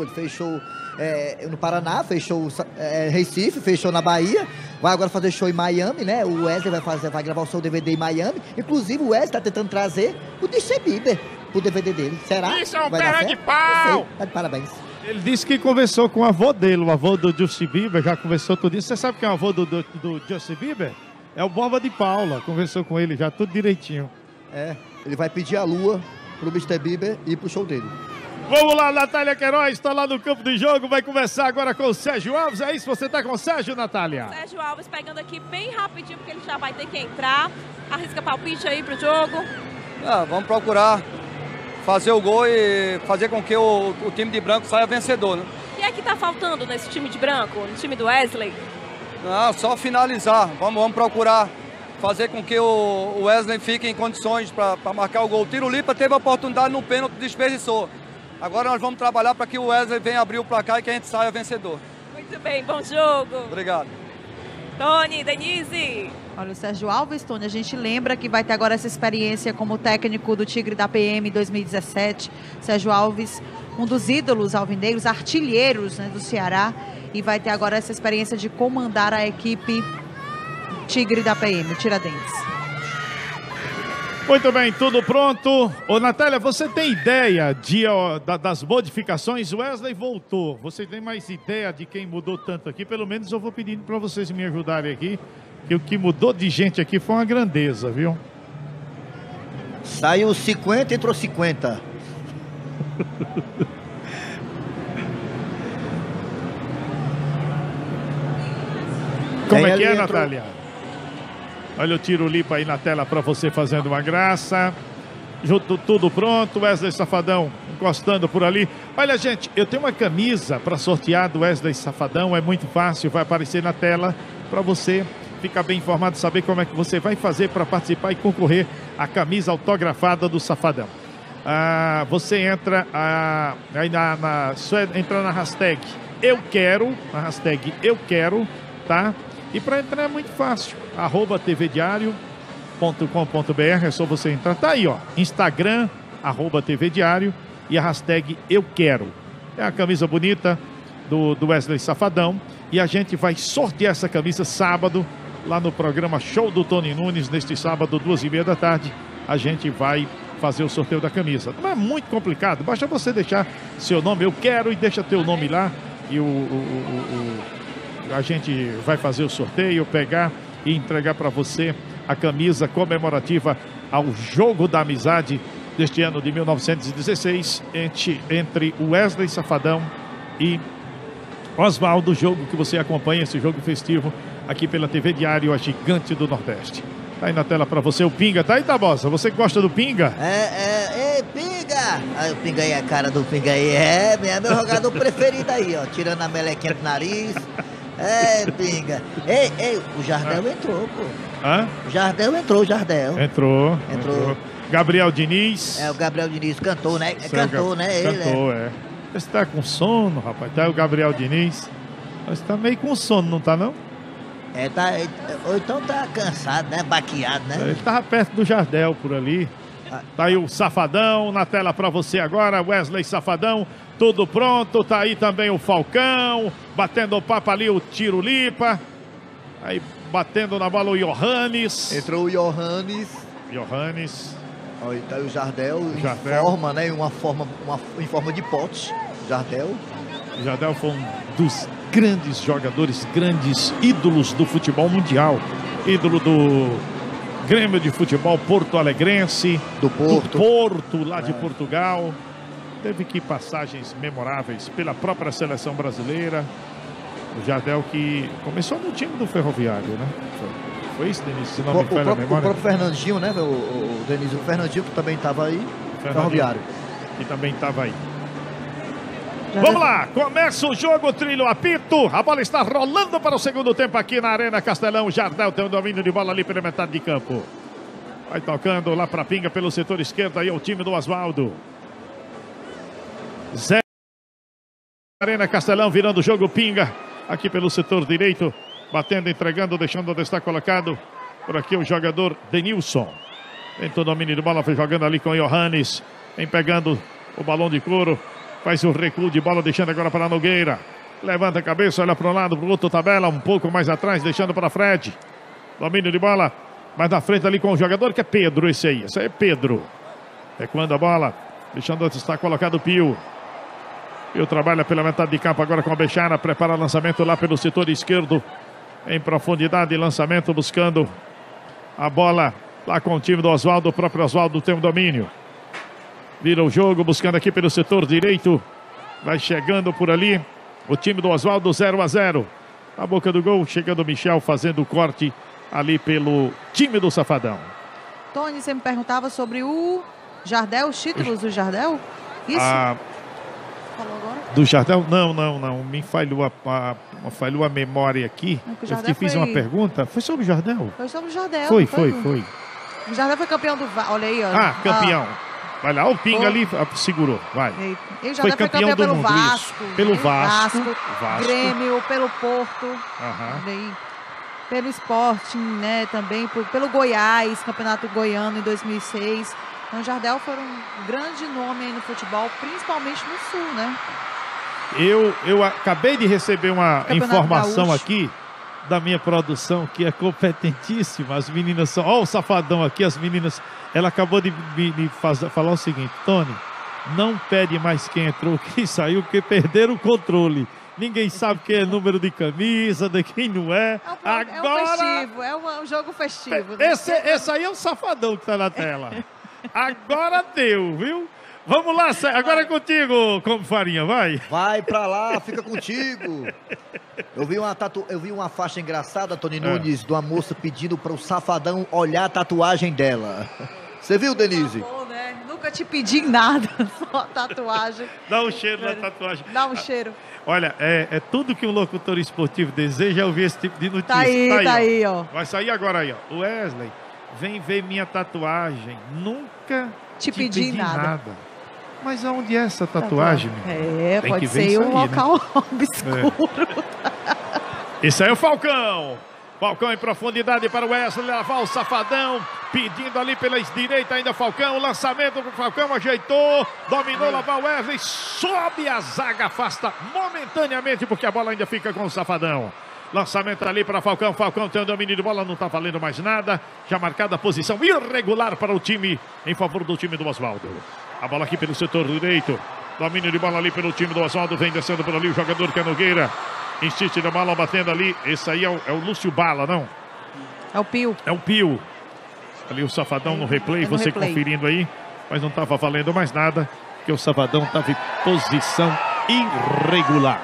no Paraná, fechou Recife, fechou na Bahia, vai agora fazer show em Miami, né? O Wesley vai gravar o seu DVD em Miami. Inclusive o Wesley tá tentando trazer o Justin Bieber pro DVD dele. Será? Isso é um perna de pau! Tá de parabéns. Ele disse que conversou com o avô dele, o avô do Justin Bieber, já conversou tudo isso. Você sabe quem é o avô do Justin Bieber? É o Borba de Paula, conversou com ele já, tudo direitinho. Ele vai pedir a lua pro Mr. Bieber ir pro show dele. Vamos lá, Natália Queiroz está lá no campo de jogo, vai conversar agora com o Sérgio Alves. É isso, você está com o Sérgio, Natália? Sérgio Alves pegando aqui bem rapidinho, porque ele já vai ter que entrar. Arrisca palpite aí pro jogo. Vamos procurar fazer o gol e fazer com que o time de branco saia vencedor, né? O que é que tá faltando nesse time de branco, no time do Wesley? Não, só finalizar. Vamos procurar fazer com que o Wesley fique em condições para marcar o gol. O Tirulipa teve a oportunidade no pênalti, desperdiçou. Agora nós vamos trabalhar para que o Wesley venha abrir o placar e que a gente saia vencedor. Muito bem, bom jogo. Obrigado. Tony, Denise. Olha, o Sérgio Alves, Tony, a gente lembra que vai ter agora essa experiência como técnico do Tigre da PM em 2017. Sérgio Alves, um dos ídolos alvinegros, artilheiros, né, do Ceará. E vai ter agora essa experiência de comandar a equipe Tigre da PM, o Tiradentes. Muito bem, tudo pronto. Ô, Natália, você tem ideia das modificações? O Wesley voltou. Você tem mais ideia de quem mudou tanto aqui? Pelo menos eu vou pedindo para vocês me ajudarem aqui. Que o que mudou de gente aqui foi uma grandeza, viu? Saiu 50, entrou 50. Como é que é, Natália? Olha o Tirulipa aí na tela para você fazendo uma graça. Tudo pronto, Wesley Safadão encostando por ali. Olha, gente, eu tenho uma camisa para sortear do Wesley Safadão. É muito fácil, vai aparecer na tela para você ficar bem informado, saber como é que você vai fazer para participar e concorrer à camisa autografada do Safadão. Você entra aí só entra na hashtag Eu Quero, tá? E para entrar é muito fácil, @tvdiario.com.br, é só você entrar, tá aí, ó, Instagram, @tvdiario e a hashtag Eu Quero. É a camisa bonita do Wesley Safadão e a gente vai sortear essa camisa sábado, lá no programa Show do Tony Nunes, neste sábado, 2h30 da tarde, a gente vai fazer o sorteio da camisa. Não é muito complicado, basta você deixar seu nome, Eu Quero, e deixa teu nome lá e a gente vai fazer o sorteio, pegar e entregar para você a camisa comemorativa ao Jogo da Amizade deste ano de 1916 entre Wesley Safadão e Oswaldo, jogo que você acompanha, esse jogo festivo aqui pela TV Diário, a gigante do Nordeste. Tá aí na tela para você o Pinga, tá aí, Tabosa? Você que gosta do Pinga? Pinga! Aí o Pinga aí, a cara do Pinga aí, é meu jogador preferido aí, ó, tirando a melequinha do nariz. Pinga. Ei, o Jardel entrou, pô. Hã? O Jardel entrou. Entrou. Gabriel Diniz. O Gabriel Diniz cantou, né? Cantou, é. Você tá com sono, rapaz. Tá o Gabriel Diniz. Você tá meio com sono, não tá, não? Ou então tá cansado, né? Baqueado, né? Ele tava perto do Jardel por ali. Tá aí o Safadão na tela pra você agora, Wesley Safadão. Tudo pronto, tá aí também o Falcão, batendo o papo ali o Tirulipa. Aí batendo na bola o Johannes. Entrou o Johannes. Aí tá aí o Jardel. Forma, né? Em forma de pote. Jardel foi um dos grandes jogadores, grandes ídolos do futebol mundial. Ídolo do Grêmio de Futebol Porto Alegrense. Do Porto, lá de Portugal. Teve que passagens memoráveis pela própria seleção brasileira. O Jardel que começou no time do Ferroviário, né? Foi isso, Denise? Se não me falha a memória. O próprio Fernandinho, né? O Denise, o Fernandinho que também estava aí. Ferroviário. Que também estava aí. Vamos lá, começa o jogo, trilho o apito. A bola está rolando para o segundo tempo aqui na Arena Castelão. Jardel tem um domínio de bola ali pela metade de campo. Vai tocando lá para Pinga pelo setor esquerdo. Aí é o time do Oswaldo. Zé Arena Castelão virando o jogo, Pinga aqui pelo setor direito, batendo, entregando, deixando o destaque colocado por aqui o jogador Denilson. Tem o domínio de bola, foi jogando ali com o Johannes, vem pegando o balão de couro, faz o recuo de bola, deixando agora para Nogueira, levanta a cabeça, olha para um lado, para o outro, tabela um pouco mais atrás, deixando para Fred, domínio de bola mais na frente ali com o jogador que é Pedro, esse aí é Pedro, é quando a bola, deixando o destaque colocado o Pio. E trabalha pela metade de campo agora com a Bechara. Prepara o lançamento lá pelo setor esquerdo. Em profundidade, lançamento buscando a bola lá com o time do Oswaldo. O próprio Oswaldo tem o domínio. Vira o jogo, buscando aqui pelo setor direito. Vai chegando por ali o time do Oswaldo, 0-0. Na boca do gol, chegando o Michel, fazendo o corte ali pelo time do Safadão. Tony, você me perguntava sobre o Jardel, os títulos do Jardel? Isso? Falou agora? Do Jardel? Não. Me falhou a memória aqui. Eu te fiz uma pergunta. Foi sobre o Jardel? Foi sobre o Jardel. Foi. O Jardel foi campeão do... Olha aí, ó. Campeão. Vai lá, o Pinga ali segurou. Vai. E o Jardel foi campeão pelo mundo, Vasco. Pelo Vasco. Grêmio, pelo Porto. Olha aí. Pelo Sporting, né? Também pelo Goiás, Campeonato Goiano em 2006. Então o Jardel foi um grande nome aí no futebol, principalmente no Sul, né? Eu acabei de receber uma informação Gaúcho aqui da minha produção, que é competentíssima. As meninas são... Olha o Safadão aqui, as meninas... Ela acabou de me falar o seguinte: Tony, não pede mais quem entrou, quem saiu, porque perderam o controle. Ninguém sabe quem é número de camisa, de quem não é. É um festivo, é um jogo festivo. Né? Esse aí é o Safadão que tá na tela. Agora deu, viu? Vamos lá, agora é contigo, Come Farinha, vai. Vai pra lá, fica contigo. Eu vi uma faixa engraçada, Tony Nunes, de uma moça pedindo para o Safadão olhar a tatuagem dela. Você viu, Denise? Tá bom, né? Nunca te pedi nada, só tatuagem. Dá um cheiro na tatuagem. Dá um cheiro. Olha, é tudo que um locutor esportivo deseja ouvir esse tipo de notícia. Tá aí, ó. Vai sair agora aí, ó. Wesley, vem ver minha tatuagem. Nunca te pedi nada. Mas aonde é essa tatuagem? Tem pode que ver ser isso um aí, local né? obscuro. Esse aí é o Falcão. Falcão em profundidade para o Wesley, lavar o Safadão, pedindo ali pela direita ainda Falcão, o lançamento para o Falcão, ajeitou, dominou, lavar o Wesley, sobe a zaga, afasta momentaneamente, porque a bola ainda fica com o Safadão. Lançamento ali para Falcão, Falcão tem o domínio de bola, não está valendo mais nada, já marcada a posição irregular para o time, em favor do time do Oswaldo. A bola aqui pelo setor direito, domínio de bola ali pelo time do Oswaldo, vem descendo por ali o jogador que é Nogueira. Insiste na bola, batendo ali. Esse aí é o Lúcio Bala, não? É o Pio. É o Pio. Ali o Safadão no replay, você conferindo aí. Mas não estava valendo mais nada, porque o Safadão estava em posição irregular.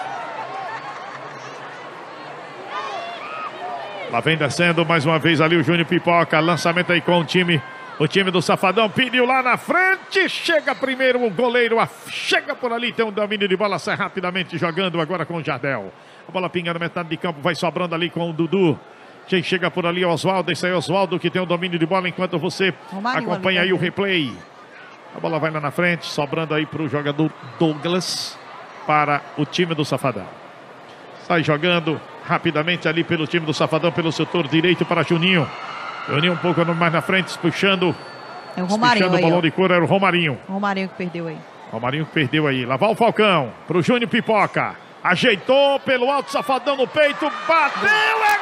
Lá vem descendo mais uma vez ali o Júnior Pipoca. Lançamento aí com o time do Safadão. Pediu lá na frente. Chega primeiro o goleiro. Chega por ali. Tem um domínio de bola. Sai rapidamente jogando agora com o Jardel. A bola pinga na metade de campo. Vai sobrando ali com o Dudu. Quem chega por ali é o Oswaldo. Esse aí é o Oswaldo que tem o domínio de bola enquanto você acompanha aí o replay. A bola vai lá na frente. Sobrando aí para o jogador Douglas. Para o time do Safadão. Sai jogando rapidamente ali pelo time do Safadão. Pelo setor direito para Juninho. Juninho um pouco mais na frente, puxando. É o Romarinho puxando aí, o balão de couro, era o Romarinho. O Romarinho que perdeu aí. Romarinho que perdeu aí. Lá vai o Falcão, pro Júnior Pipoca. Ajeitou pelo alto, Safadão no peito. Bateu, é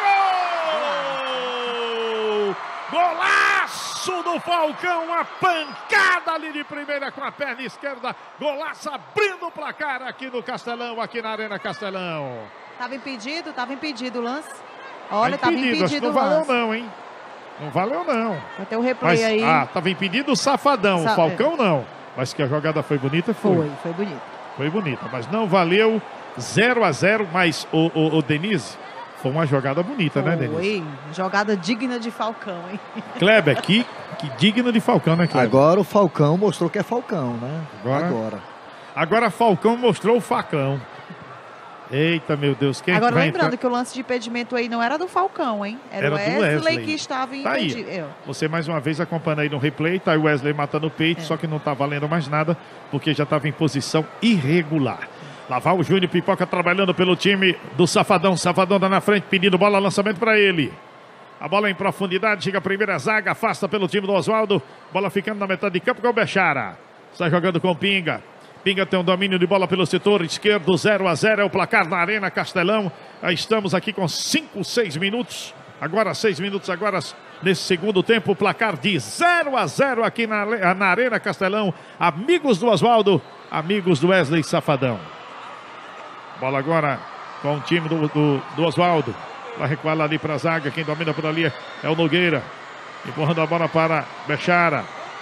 gol! Golaço do Falcão, uma pancada ali de primeira com a perna esquerda. Golaço abrindo o placar aqui no Castelão, aqui na Arena Castelão. Tava impedido o lance. Olha, tava impedido acho que não valeu não, hein? Não valeu não. Vai ter o replay aí. Tava impedido o Safadão, o Falcão não. Mas que a jogada foi bonita, foi. Foi bonita. Foi bonita, mas não valeu 0-0, mas o Denise, foi uma jogada bonita, né, Denise? Foi, jogada digna de Falcão, hein? Kleber, que digna de Falcão, né, Kleber? Agora o Falcão mostrou que é Falcão, né? Agora Falcão mostrou o facão. Eita, meu Deus, quem agora vai lembrando entrar? que o lance de impedimento aí não era do Falcão, hein? Era o Wesley que estava impedido. Aí. Você mais uma vez acompanhando aí no replay, tá o Wesley matando o peito, só que não tá valendo mais nada, porque já estava em posição irregular. Lá vai o Júnior Pipoca trabalhando pelo time do Safadão. Safadão tá na frente, pedindo bola, lançamento para ele. A bola em profundidade, chega a primeira zaga, afasta pelo time do Oswaldo. Bola ficando na metade de campo com o Bechara. Sai jogando com o Pinga. Pinga tem um domínio de bola pelo setor esquerdo, 0-0 é o placar na Arena Castelão. Aí estamos aqui com 5, 6 minutos. Agora 6 minutos, agora nesse segundo tempo, placar de 0-0 aqui na Arena Castelão. Amigos do Oswaldo, amigos do Wesley Safadão. Bola agora com o time do Oswaldo. Vai recuar ali para a zaga, quem domina por ali é o Nogueira. Empurrando a bola para Bechara.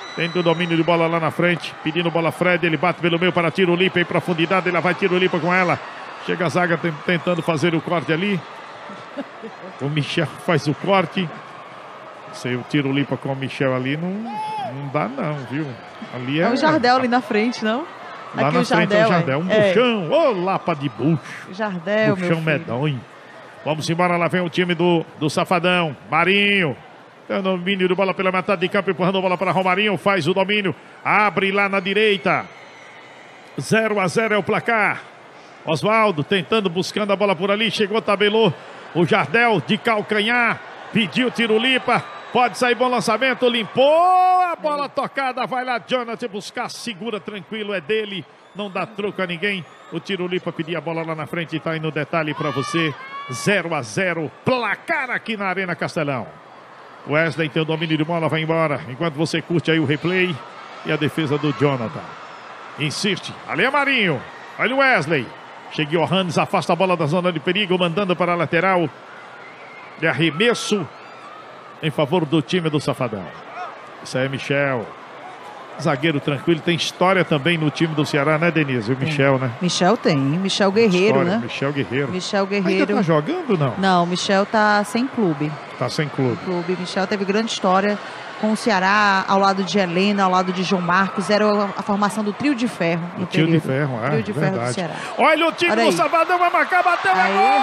Tendo o domínio de bola lá na frente. Pedindo bola Fred. Ele bate pelo meio para Tirulipa em profundidade. Ele vai Tirulipa com ela. Chega a zaga tentando fazer o corte ali. O Michel faz o corte. Sei, o Tirulipa com o Michel ali não dá não, viu? Ali é o Jardel ali na frente, não? Lá aqui na frente é o Jardel. Um buchão. Ô, lapa de bucho. Jardel, buchão medonho. Vamos embora, lá vem o time do Safadão. Marinho. Tem o domínio de bola pela metade de campo, empurrando a bola para Romarinho. Faz o domínio. Abre lá na direita. 0-0 é o placar. Oswaldo tentando, buscando a bola por ali. Chegou, tabelou o Jardel de calcanhar. Pediu Tirulipa. Pode sair, bom lançamento. Limpou a bola tocada. Vai lá, Jonathan, buscar. Segura, tranquilo, é dele. Não dá troco a ninguém. O Tirulipa pedia a bola lá na frente e tá aí no detalhe para você. 0-0. Placar aqui na Arena Castelão. Wesley tem o domínio de bola, vai embora. Enquanto você curte aí o replay e a defesa do Jonathan. Insiste. Ali é Marinho. Olha o Wesley. Chega o Johannes, afasta a bola da zona de perigo, mandando para a lateral. De arremesso em favor do time do Safadão. Isso aí é Michel. Zagueiro tranquilo, tem história também no time do Ceará, né, Denise? O Michel, né? Michel tem, Michel Guerreiro, história, né? Michel Guerreiro. Michel Guerreiro. Ainda tá jogando, não? Não, Michel tá sem clube. Tá sem clube. Michel teve grande história com o Ceará, ao lado de Helena, ao lado de João Marcos. Era a formação do trio de ferro. O trio de ferro, trio de ferro do Ceará. Olha o time do Safadão, vai marcar, bateu aí, gol!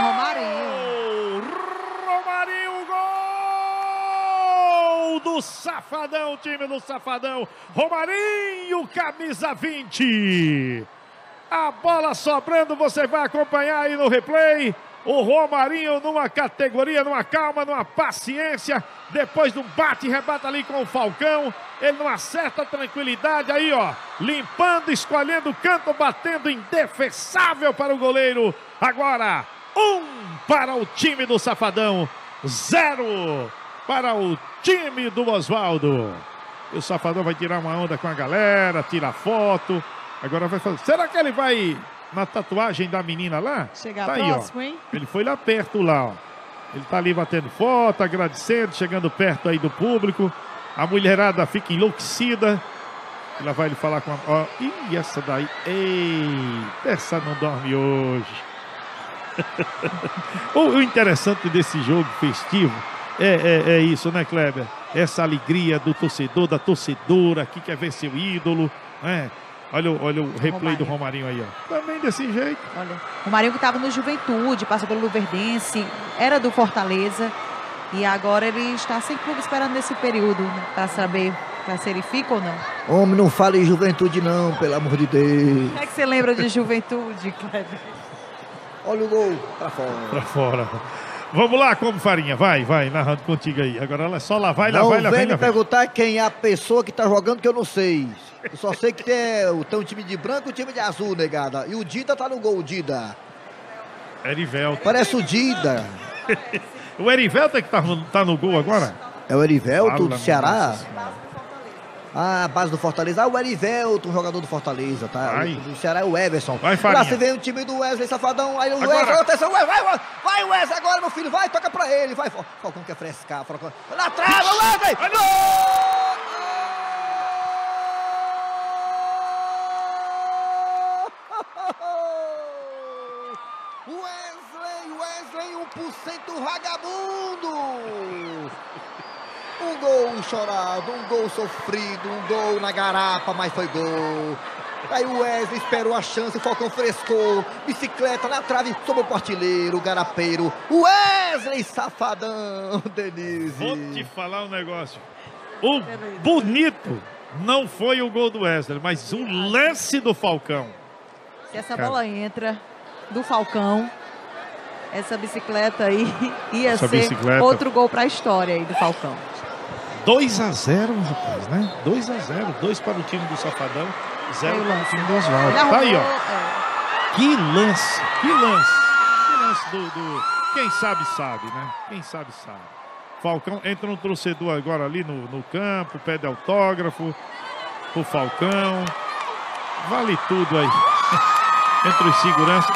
Romarinho. Gol do Safadão, time do Safadão. Romarinho, camisa 20. A bola sobrando, você vai acompanhar aí no replay. O Romarinho numa categoria, numa calma, numa paciência. Depois de um bate e rebate ali com o Falcão. Ele não acerta, tranquilidade. Aí, ó, limpando, escolhendo o canto, batendo, indefensável para o goleiro. Agora, 1 para o time do Safadão. 0 para o time do Oswaldo. E o Safadão vai tirar uma onda com a galera, tira foto. Agora vai fazer. Será que ele vai na tatuagem da menina lá? Chegar tá próximo, aí, ó. hein? Ele foi lá perto lá, ó. Ele tá ali batendo foto, agradecendo, chegando perto aí do público. A mulherada fica enlouquecida. Ela vai lhe falar com a... Ó, ih, essa daí. Eita, essa não dorme hoje. O interessante desse jogo festivo é isso, né, Kleber? Essa alegria do torcedor, da torcedora que quer ver seu ídolo, né? Olha o replay do Romarinho aí, ó. Também desse jeito. Olha, o Romarinho que estava no Juventude, passou pelo Luverdense, era do Fortaleza e agora ele está sem clube esperando nesse período, né, para saber se ele fica ou não. Homem, não fale em Juventude não, pelo amor de Deus. O que é que você lembra de Juventude, Kleber? Olha o gol, pra fora. Pra fora. Vamos lá, como farinha, vai, narrando contigo aí. Agora ela é só lá vai, lá vai, lá vai. Não vem me perguntar quem é a pessoa que tá jogando que eu não sei. Eu só sei que tem um time de branco e um time de azul, negada. E o Dida tá no gol, o Dida. Erivelto. Parece o Dida. O Erivelto é que tá no gol agora? É o Erivelto do Ceará? Ah, base do Fortaleza. Ah, o Erivelto, um jogador do Fortaleza, tá? O Ceará é o Everson. Vai, Farinha. Lá se vem o time do Wesley Safadão. Aí o Wesley, atenção, vai Wesley agora, meu filho, vai, toca pra ele. Vai, Falcão quer frescar. Falcão. Na trava, Wesley! Wesley, 1% vagabundo! Um gol chorado, um gol sofrido, um gol na garapa, mas foi gol. Aí o Wesley esperou a chance, o Falcão frescou, bicicleta na trave, sobrou o artilheiro, o garapeiro, o Wesley Safadão, Denise. Vou te falar um negócio. O bonito não foi o gol do Wesley, mas o lance do Falcão. Se essa bola entra do Falcão, essa bicicleta aí ia ser outro gol para a história aí do Falcão. 2-0, rapaz, né? 2-0, 2 para o time do Safadão, 0 para o time do Oswaldo. Tá aí, ó. Que lance do... Quem sabe, né? Quem sabe. Falcão, entra um torcedor agora ali no campo, pede autógrafo pro Falcão. Vale tudo aí. Entre os seguranças.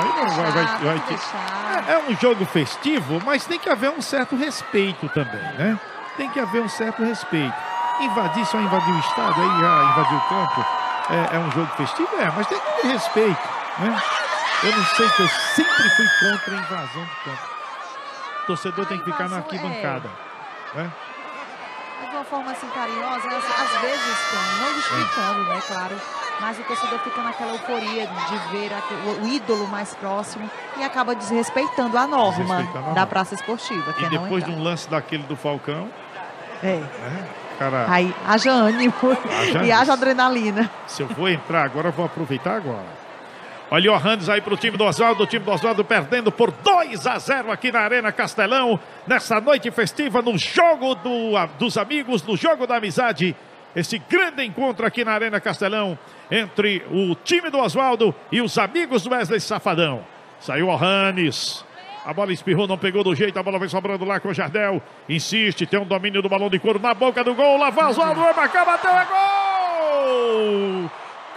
É um jogo festivo, mas tem que haver um certo respeito também, né? Tem que haver um certo respeito. Invadir, só invadir o estádio, aí já invadiu o campo. É um jogo festivo? Mas tem que ter respeito, né? Eu não sei, que eu sempre fui contra a invasão do campo. O torcedor tem que ficar na arquibancada, né? De uma forma assim carinhosa, às vezes, não justificando, né, claro, mas o torcedor fica naquela euforia de ver o ídolo mais próximo e acaba desrespeitando a norma da praça esportiva. E depois de um lance daquele do Falcão... Cara, aí haja ânimo e haja adrenalina. Se eu vou entrar agora, eu vou aproveitar agora. Olha o Johannes aí pro time do Oswaldo. O time do Oswaldo perdendo por 2-0 aqui na Arena Castelão. Nessa noite festiva, no jogo dos amigos, no jogo da amizade. Esse grande encontro aqui na Arena Castelão entre o time do Oswaldo e os amigos do Wesley Safadão. Saiu o Johannes. A bola espirrou, não pegou do jeito. A bola vem sobrando lá com o Jardel. Insiste, tem um domínio do balão de couro na boca do gol. Lá vai Oswaldo, vai marcar, bateu, é gol!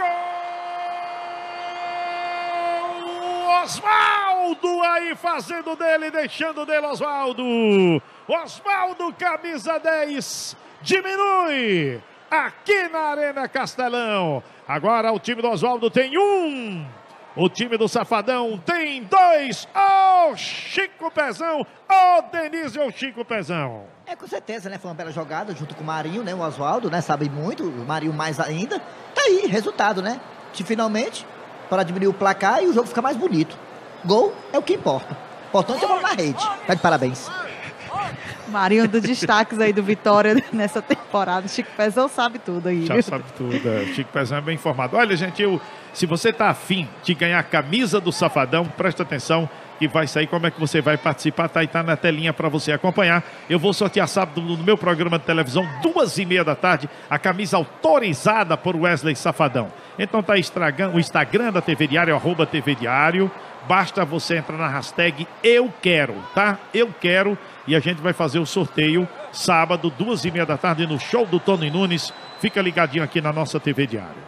Oswaldo aí fazendo dele, deixando dele Oswaldo. Oswaldo, camisa 10, diminui aqui na Arena Castelão. Agora o time do Oswaldo tem 1. O time do Safadão tem 2. Ô, Chico Pezão. Ô, Denise, ô, Chico Pezão. Com certeza, né? Foi uma bela jogada junto com o Marinho, né? O Oswaldo, né? Sabe muito, o Marinho mais ainda. Tá aí, resultado, né? Finalmente, para diminuir o placar e o jogo ficar mais bonito. Gol é o que importa. Importante é a bola na rede. Tá de parabéns. Marinho dos destaques aí do Vitória nessa temporada. Chico Pezão sabe tudo aí. Já sabe tudo. Chico Pezão é bem informado. Olha, gente, se você tá afim de ganhar a camisa do Safadão, presta atenção que vai sair. Como é que você vai participar? Tá na telinha para você acompanhar. Eu vou sortear sábado no meu programa de televisão, 2h30 da tarde, a camisa autorizada por Wesley Safadão. Então tá o Instagram da TV Diário, @TV Diário. Basta você entrar na hashtag Eu Quero, tá? Eu Quero. E a gente vai fazer o sorteio sábado, 2h30 da tarde, no show do Tony Nunes. Fica ligadinho aqui na nossa TV Diário.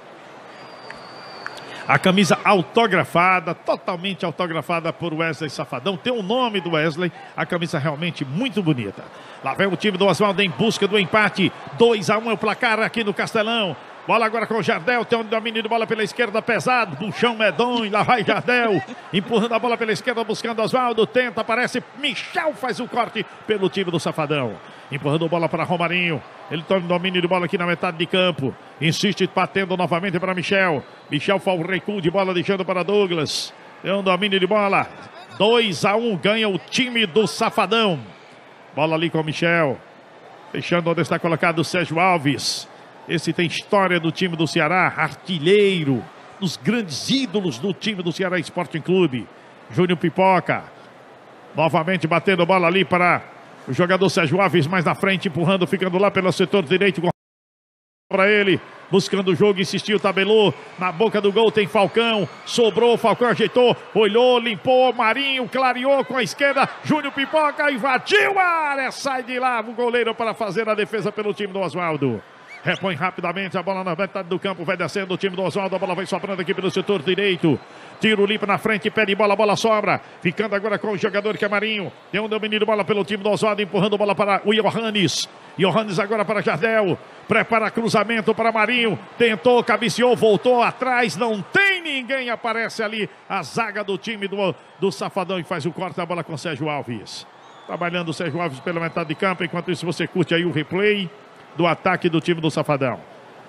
A camisa autografada, totalmente autografada por Wesley Safadão. Tem o nome do Wesley, a camisa realmente muito bonita. Lá vem o time do Oswaldo em busca do empate. 2-1 é o placar aqui no Castelão. Bola agora com o Jardel, tem um domínio de bola pela esquerda pesado, buchão medonho, lá vai Jardel, empurrando a bola pela esquerda, buscando Oswaldo, tenta, aparece, Michel faz o corte pelo time do Safadão. Empurrando a bola para Romarinho, ele toma o domínio de bola aqui na metade de campo, insiste, batendo novamente para Michel. Michel faz o recuo de bola, deixando para Douglas, tem um domínio de bola, 2-1, ganha o time do Safadão. Bola ali com o Michel, fechando onde está colocado o Sérgio Alves. Esse tem história do time do Ceará, artilheiro, dos grandes ídolos do time do Ceará Sporting Clube. Júnior Pipoca, novamente batendo bola ali para o jogador Sérgio Alves, mais na frente, empurrando, ficando lá pelo setor direito. Para ele, buscando o jogo, insistiu, tabelou, na boca do gol tem Falcão, sobrou, Falcão ajeitou, olhou, limpou, Marinho, clareou com a esquerda, Júnior Pipoca, invadiu a área, sai de lá, o goleiro para fazer a defesa pelo time do Oswaldo. Repõe rapidamente a bola na metade do campo, vai descendo o time do Oswaldo, a bola vai sobrando aqui pelo setor direito. Tiro limpo na frente, pede bola, a bola sobra. Ficando agora com o jogador que é Marinho. Tem um domínio de bola pelo time do Oswaldo, empurrando a bola para o Johannes. Johannes agora para Jardel. Prepara cruzamento para Marinho. Tentou, cabeceou, voltou atrás. Não tem ninguém, aparece ali a zaga do time do Safadão e faz o corte da bola com o Sérgio Alves. Trabalhando o Sérgio Alves pela metade de campo. Enquanto isso você curte aí o replay do ataque do time do Safadão.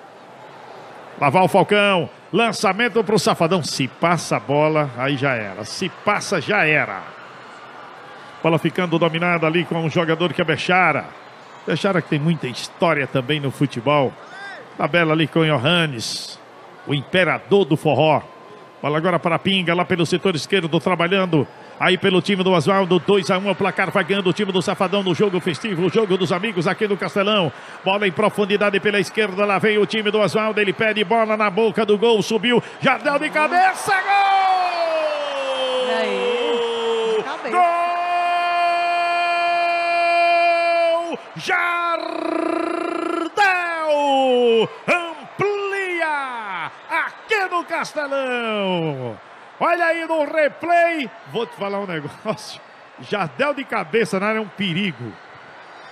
Lá vai o Falcão, lançamento para o Safadão, se passa a bola, aí já era, se passa já era. Bola ficando dominada ali com um jogador que é Bechara. Bechara que tem muita história também no futebol. Tabela ali com o Johannes, o imperador do forró. Bola agora para a Pinga, lá pelo setor esquerdo, trabalhando. Aí pelo time do Oswaldo, 2-1, o placar vai ganhando o time do Safadão no jogo festivo, o jogo dos amigos aqui no Castelão. Bola em profundidade pela esquerda, lá vem o time do Oswaldo, ele pede bola na boca do gol, subiu, Jardel de cabeça, gol! E aí? De cabeça. Gol! Jardel! Amplia aqui no Castelão! Olha aí no replay. Vou te falar um negócio. Jardel de cabeça na área é um perigo.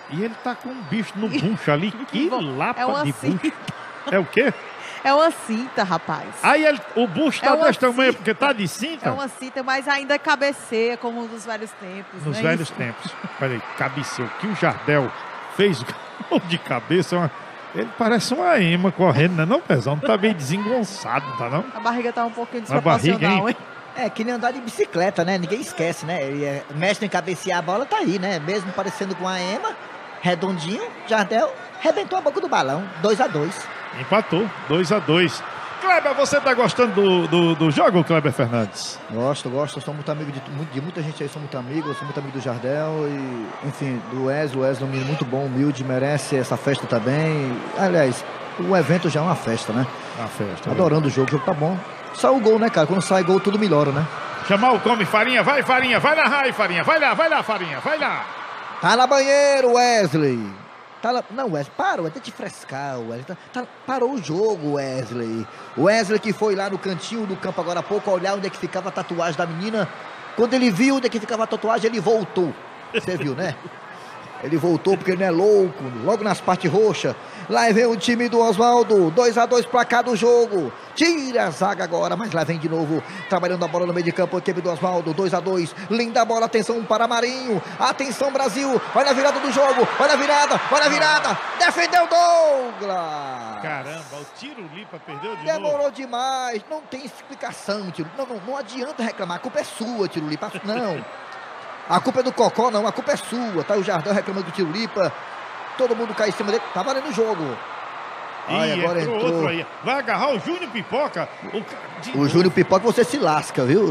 E ele tá com um bicho no bucho ali. Que lapa de bucho. É o quê? É uma cinta, rapaz. Aí o bucho tá desse tamanho porque tá de cinta? É uma cinta, mas ainda cabeceia como nos velhos tempos. Nos velhos tempos. Peraí, cabeceia. O que o Jardel fez de cabeça, ele parece uma ema correndo, né? Não, Pezão? Não tá bem desengonçado, tá não? A barriga tá um pouquinho A barriga, desproporcional, hein? É, que nem andar de bicicleta, né? Ninguém esquece, né? Ele mestre em cabecear a bola, tá aí, né? Mesmo parecendo com a ema, redondinho, Jardel rebentou a boca do balão, 2-2. Empatou, 2-2. Kleber, você tá gostando do jogo, Kleber Fernandes? Gosto. Eu sou muito amigo de muita gente aí, sou muito amigo do Jardel e, enfim, do Wesley. O Wesley é um menino muito bom, humilde, merece essa festa também. Aliás, o evento já é uma festa, né? Uma festa. Adorando o jogo tá bom. Só o gol, né, cara? Quando sai gol, tudo melhora, né? Chamar o Come Farinha, vai narrar aí, Farinha, vai lá, Farinha, vai lá. Tá na banheiro, Wesley. Tá lá... Não, Wesley, para, Wesley, tem que frescar, Wesley. Parou o jogo, Wesley. Wesley que foi lá no cantinho do campo agora há pouco, olhar onde é que ficava a tatuagem da menina. Quando ele viu onde é que ficava a tatuagem, ele voltou. Você viu, né? Ele voltou porque ele não é louco, logo nas partes roxas. Lá vem o time do Oswaldo, 2-2 placar do jogo. Tira a zaga agora, mas lá vem de novo, trabalhando a bola no meio de campo, a equipe do Oswaldo, 2-2. Linda bola, atenção para Marinho. Atenção, Brasil, vai na virada do jogo, vai na virada. Defendeu Douglas. Caramba, o Tirulipa perdeu de Demorou novo. demais, não tem explicação, Tirulipa. Não adianta reclamar, a culpa é sua, Tirulipa, não. A culpa é do Cocó, não, a culpa é sua. Tá o Jardel reclamando do Tirulipa. Todo mundo cai em cima dele. Tá valendo o jogo. Ai, agora entrou outro aí. Vai agarrar o Júnior Pipoca. O Júnior Pipoca você se lasca, viu?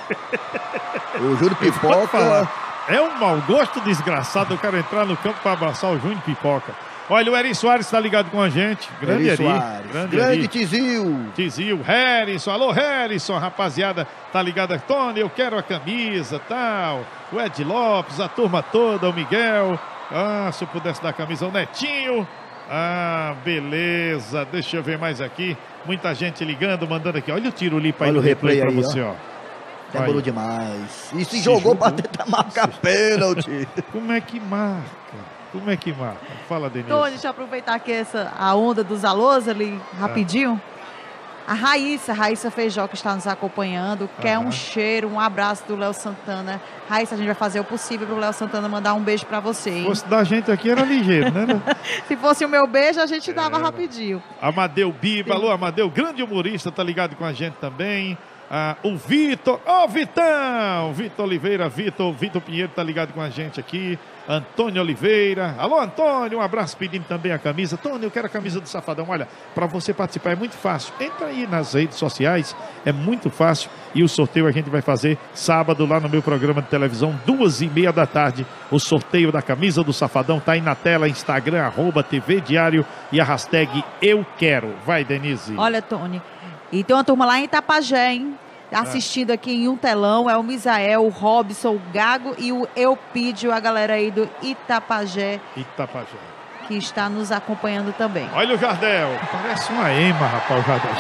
O Júnior Pipoca... É um mau gosto desgraçado o cara entrar no campo para abraçar o Júnior Pipoca. Olha, o Eri Soares está ligado com a gente. Grande Eri. Grande Tizil. Tizil, Harrison. Alô, Harrison, rapaziada. Tá ligada? Tony, eu quero a camisa, tal. O Ed Lopes, a turma toda, o Miguel. Ah, se eu pudesse dar a camisa, o Netinho. Ah, beleza. Deixa eu ver mais aqui. Muita gente ligando, mandando aqui. Olha o Tirulipa aí no replay pra você, ó. Demorou demais. E se jogou para tentar marcar pênalti. Como é que marca? Como é que marca? Fala, Denise. Tony, deixa eu aproveitar aqui a onda dos alôs ali, rapidinho. A Raíssa Feijó, que está nos acompanhando, quer um cheiro, um abraço do Léo Santana. Raíssa, a gente vai fazer o possível para o Léo Santana mandar um beijo para você, hein? Se fosse da gente aqui, era ligeiro, né? Se fosse o meu beijo, a gente dava rapidinho. Amadeu Biba, alô, Amadeu, grande humorista, tá ligado com a gente também. O Vitor, Vitão, Vitor Oliveira, Vitor Pinheiro tá ligado com a gente aqui. Antônio Oliveira, alô Antônio, um abraço, pedindo também a camisa. Tony, eu quero a camisa do Safadão. Olha, para você participar é muito fácil, entra aí nas redes sociais, é muito fácil. E o sorteio a gente vai fazer sábado lá no meu programa de televisão, 2h30 da tarde. O sorteio da camisa do Safadão tá aí na tela, Instagram, @TV Diário e a hashtag Eu Quero. Vai, Denise. Olha, Tony, e tem uma turma lá em Itapajé, hein? Assistindo aqui em um telão, é o Misael, o Robson, o Gago e o Eupídio, a galera aí do Itapajé. Que está nos acompanhando também. Olha o Jardel, parece uma ema, rapaz, o Jardel.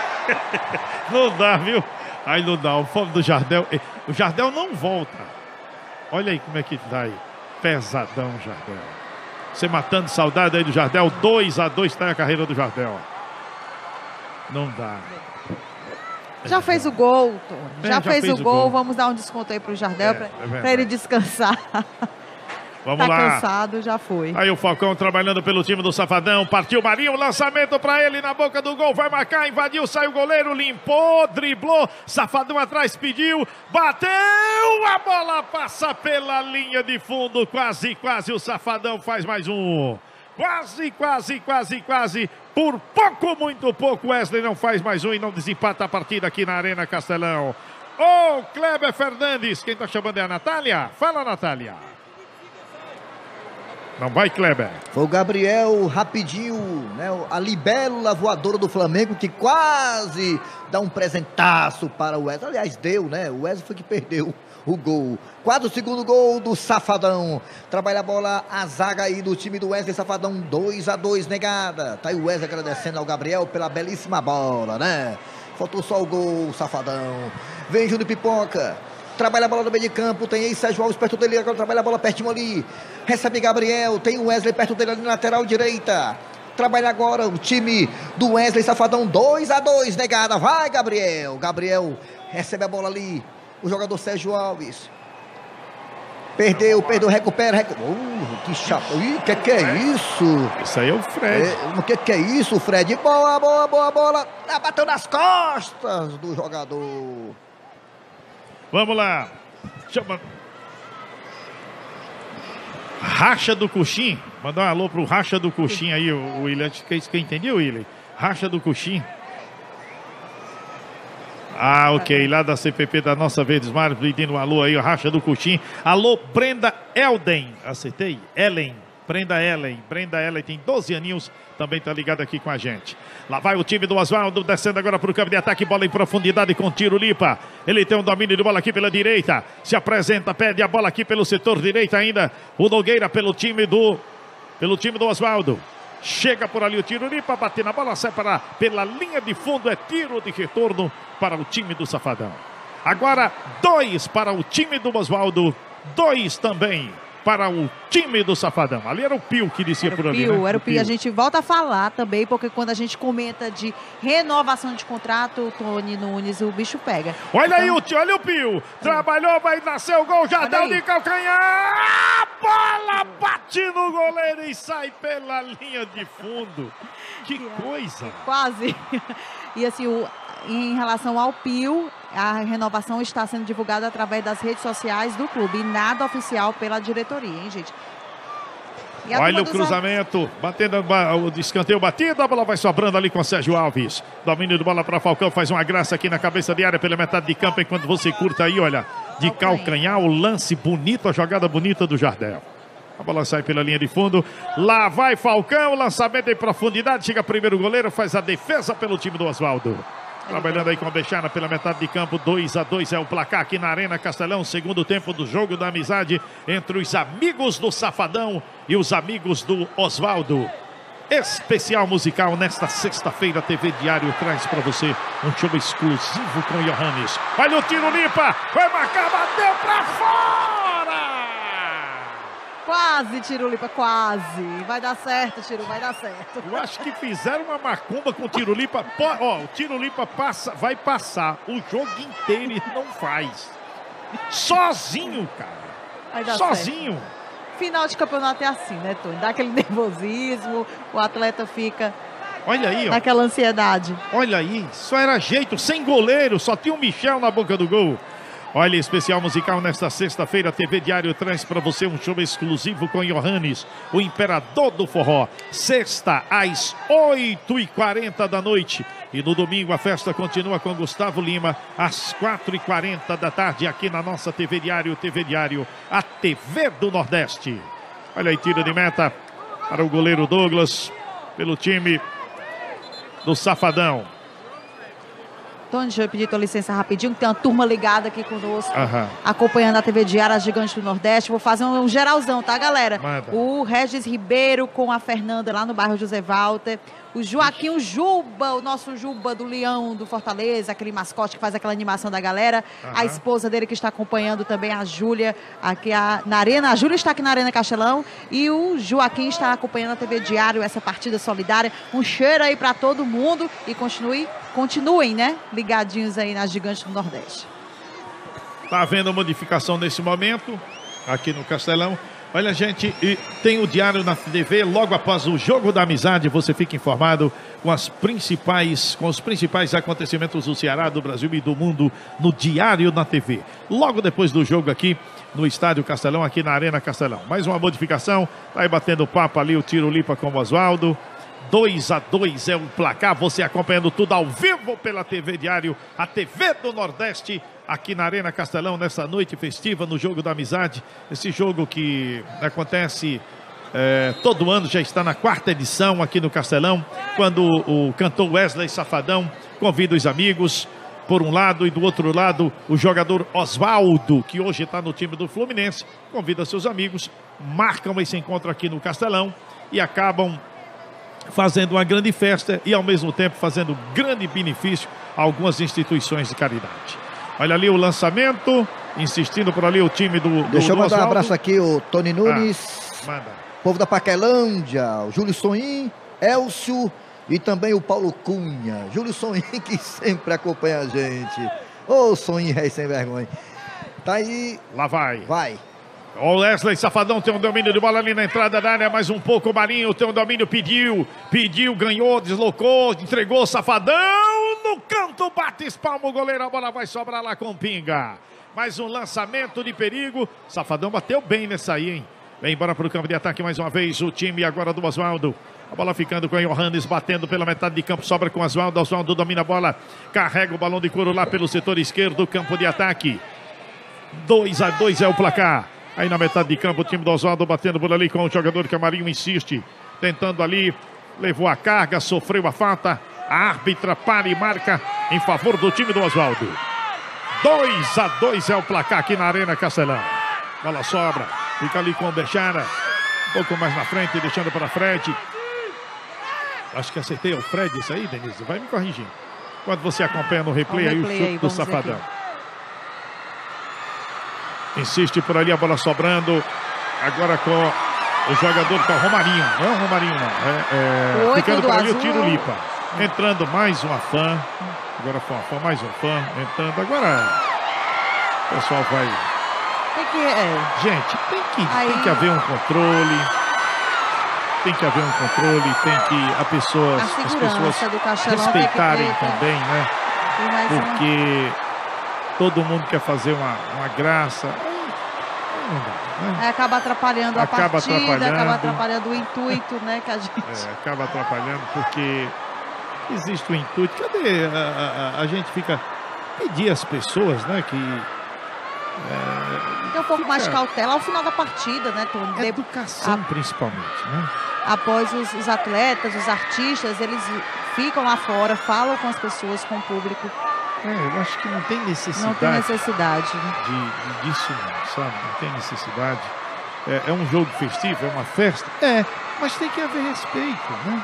Não dá, viu? Aí não dá, o fome do Jardel. O Jardel não volta. Olha aí como é que tá aí. Pesadão, Jardel. Você matando saudade aí do Jardel, 2-2 tá a carreira do Jardel. Não dá. Já fez o gol, Tony. Já fez o gol. Vamos dar um desconto aí pro Jardel para ele descansar. Vamos lá. Tá cansado, já foi. Aí o Falcão trabalhando pelo time do Safadão. Partiu Marinho, lançamento para ele na boca do gol. Vai marcar, invadiu, saiu o goleiro, limpou, driblou. Safadão atrás, pediu, bateu. A bola passa pela linha de fundo. Quase o Safadão faz mais um. Quase. Por pouco, muito pouco, Wesley não faz mais um e não desempata a partida aqui na Arena Castelão. Ô, Kleber Fernandes, quem tá chamando é a Natália? Fala, Natália. Não vai, Kleber. Foi o Gabriel, rapidinho, né? A libélula voadora do Flamengo, que quase dá um presentaço para o Wesley. Aliás, deu, né? O Wesley foi que perdeu o gol. Quase o segundo gol do Safadão. Trabalha a bola, a zaga aí do time do Wesley Safadão. 2-2 negada. Tá aí o Wesley agradecendo ao Gabriel pela belíssima bola, né? Faltou só o gol, Safadão. Vem Júnior Pipoca. trabalha a bola no meio de campo, tem aí Sérgio Alves perto dele, agora trabalha a bola pertinho ali, recebe Gabriel, tem o Wesley perto dele ali na lateral direita, trabalha agora o time do Wesley Safadão, 2-2, negada, vai Gabriel, Gabriel recebe a bola ali, o jogador Sérgio Alves, perdeu, recupera, que chato, que é isso? Isso aí é o Fred. O que é isso, Fred? Boa bola, bateu nas costas do jogador. Vamos lá. Chama. Racha do Coxim. Mandar um alô pro Racha do Coxim aí, o William. Quem entendeu, William? Racha do Coxim. Ah, ok. Lá da CPP da Nossa Verdes Mares, pedindo um alô aí, o Racha do Coxim. Alô, Brenda Elden. Acertei? Ellen. Brenda Ellen tem 12 aninhos, também tá ligado aqui com a gente. Lá vai o time do Oswaldo, descendo agora para o campo de ataque, bola em profundidade com Tiro Lipa. Ele tem um domínio de bola aqui pela direita, se apresenta, pede a bola aqui pelo setor direito ainda. O Nogueira pelo time do Oswaldo. Chega por ali o Tiro Lipa, bate na bola, sai pela linha de fundo, é tiro de retorno para o time do Safadão. Agora 2 para o time do Oswaldo, 2 também para o time do Safadão. Ali era o Pio que descia por ali, né? Era o Pio. A gente volta a falar também, porque quando a gente comenta de renovação de contrato, o Tony Nunes, o bicho pega. Olha aí, olha o Pio. Trabalhou, vai nascer o gol, já deu de calcanhar. A bola bate no goleiro e sai pela linha de fundo. Que coisa. Quase. E assim, em relação ao Pio, a renovação está sendo divulgada através das redes sociais do clube e nada oficial pela diretoria, hein, gente? Olha o cruzamento, batendo o escanteio batido, a bola vai sobrando ali com Sérgio Alves. Domínio de bola para Falcão, faz uma graça aqui na cabeça de área pela metade de campo, enquanto você curta aí, olha, de calcanhar, o lance bonito, a jogada bonita do Jardel. A bola sai pela linha de fundo, lá vai Falcão, lançamento em profundidade, chega primeiro o goleiro, faz a defesa pelo time do Oswaldo. Trabalhando aí com a Bechara pela metade de campo, 2-2 é o placar aqui na Arena Castelão, segundo tempo do jogo da amizade entre os amigos do Safadão e os amigos do Oswaldo. Especial musical nesta sexta-feira, TV Diário traz para você um show exclusivo com Johannes. Olha o Tiro Lipa, vai marcar, bateu para fora! Quase, Tiro Lipa, quase. Vai dar certo, Tiro, vai dar certo. Eu acho que fizeram uma macumba com o Tiro Lipa. Ó, o Tiro Lipa vai passar o jogo inteiro e não faz. Sozinho, cara. Vai dar sozinho. Certo. Final de campeonato é assim, né, Tony? Dá aquele nervosismo, o atleta fica... Olha aí, ó. Naquela ansiedade. Olha aí, só era jeito, sem goleiro, só tinha o Michel na boca do gol. Olha, especial musical nesta sexta-feira, TV Diário traz para você um show exclusivo com Johannes, o imperador do forró. Sexta, às 8h40 da noite. E no domingo a festa continua com Gustavo Lima, às 4h40 da tarde, aqui na nossa TV Diário, a TV do Nordeste. Olha aí, tiro de meta para o goleiro Douglas, pelo time do Safadão. Tony, deixa eu pedir tua licença rapidinho, que tem uma turma ligada aqui conosco, acompanhando a TV Diária, a Gigante do Nordeste. Vou fazer um geralzão, tá, galera? Manda. O Regis Ribeiro com a Fernanda lá no bairro José Walter. O Joaquim o Juba, o nosso Juba do Leão do Fortaleza, aquele mascote que faz aquela animação da galera. A esposa dele que está acompanhando também, a Júlia, aqui na Arena. A Júlia está aqui na Arena Castelão e o Joaquim está acompanhando a TV Diário, essa partida solidária. Um cheiro aí para todo mundo e continuem, né, ligadinhos aí nas Gigantes do Nordeste. Tá havendo modificação nesse momento aqui no Castelão. Olha, gente, e tem o Diário na TV, logo após o Jogo da Amizade, você fica informado com os principais acontecimentos do Ceará, do Brasil e do mundo no Diário na TV. Logo depois do jogo aqui no Estádio Castelão, aqui na Arena Castelão. Mais uma modificação, tá aí batendo papo ali o Tiro Lipa com o Oswaldo. 2-2 é o placar, você acompanhando tudo ao vivo pela TV Diário, a TV do Nordeste, aqui na Arena Castelão, nessa noite festiva, no Jogo da Amizade. Esse jogo que acontece todo ano, já está na 4ª edição aqui no Castelão, quando o cantor Wesley Safadão convida os amigos, por um lado, e do outro lado, o jogador Oswaldo, que hoje está no time do Fluminense, convida seus amigos, marcam esse encontro aqui no Castelão e acabam fazendo uma grande festa e ao mesmo tempo fazendo grande benefício a algumas instituições de caridade. Olha ali o lançamento, insistindo por ali o time do Deixa eu mandar um Oswaldo. abraço aqui, o Tony Nunes, manda. povo da Paquelândia, o Júlio Soim, Elcio e também o Paulo Cunha. Júlio Soim, que sempre acompanha a gente. Ô, Soim, rei sem vergonha. Tá aí. Lá vai. Vai. O Wesley Safadão tem um domínio de bola ali na entrada da área, mais um pouco o Marinho tem um domínio, pediu, ganhou, deslocou, entregou, Safadão no canto, bate, espalma o goleiro, a bola vai sobrar lá com Pinga. Mais um lançamento de perigo, Safadão bateu bem nessa aí, hein? Vem embora para o campo de ataque mais uma vez, o time agora do Oswaldo. A bola ficando com o Johannes, batendo pela metade de campo, sobra com o Oswaldo. Oswaldo domina a bola, carrega o balão de couro lá pelo setor esquerdo do campo de ataque. 2-2 é o placar. Aí na metade de campo o time do Oswaldo batendo por ali com o jogador que o Marinho insiste. Tentando ali, levou a carga, sofreu a falta. A árbitra para e marca em favor do time do Oswaldo. 2-2 é o placar aqui na Arena Castelão. Bola sobra, fica ali com o Bechara. Um pouco mais na frente, deixando para Fred. Acho que acertei o Fred isso aí, Denise. Vai me corrigir. Quando você acompanha no replay, aí o chute do Safadão. Insiste por ali, a bola sobrando. Agora com o jogador, com o Romarinho. Não é o Romarinho, não. Ficando por ali o Tiro Lipa. Entrando mais uma fã. Agora foi uma fã, mais um fã. Entrando. Agora o pessoal vai... Gente, tem que haver um controle. Tem que haver um controle. Tem que as pessoas respeitarem também, né? Porque... todo mundo quer fazer uma graça. Não dá, né? Acaba atrapalhando a partida, acaba atrapalhando o intuito, né? Que a gente... acaba atrapalhando porque existe o intuito. Cadê? A gente fica... pedir às pessoas, né? Que... tem um pouco mais de cautela ao final da partida, né, Tony? Educação, principalmente, né? Após os atletas, os artistas, eles ficam lá fora, falam com as pessoas, com o público. Eu acho que não tem necessidade. Não tem necessidade. Disso não, sabe? Não tem necessidade. É um jogo festivo, é uma festa. Mas tem que haver respeito, né?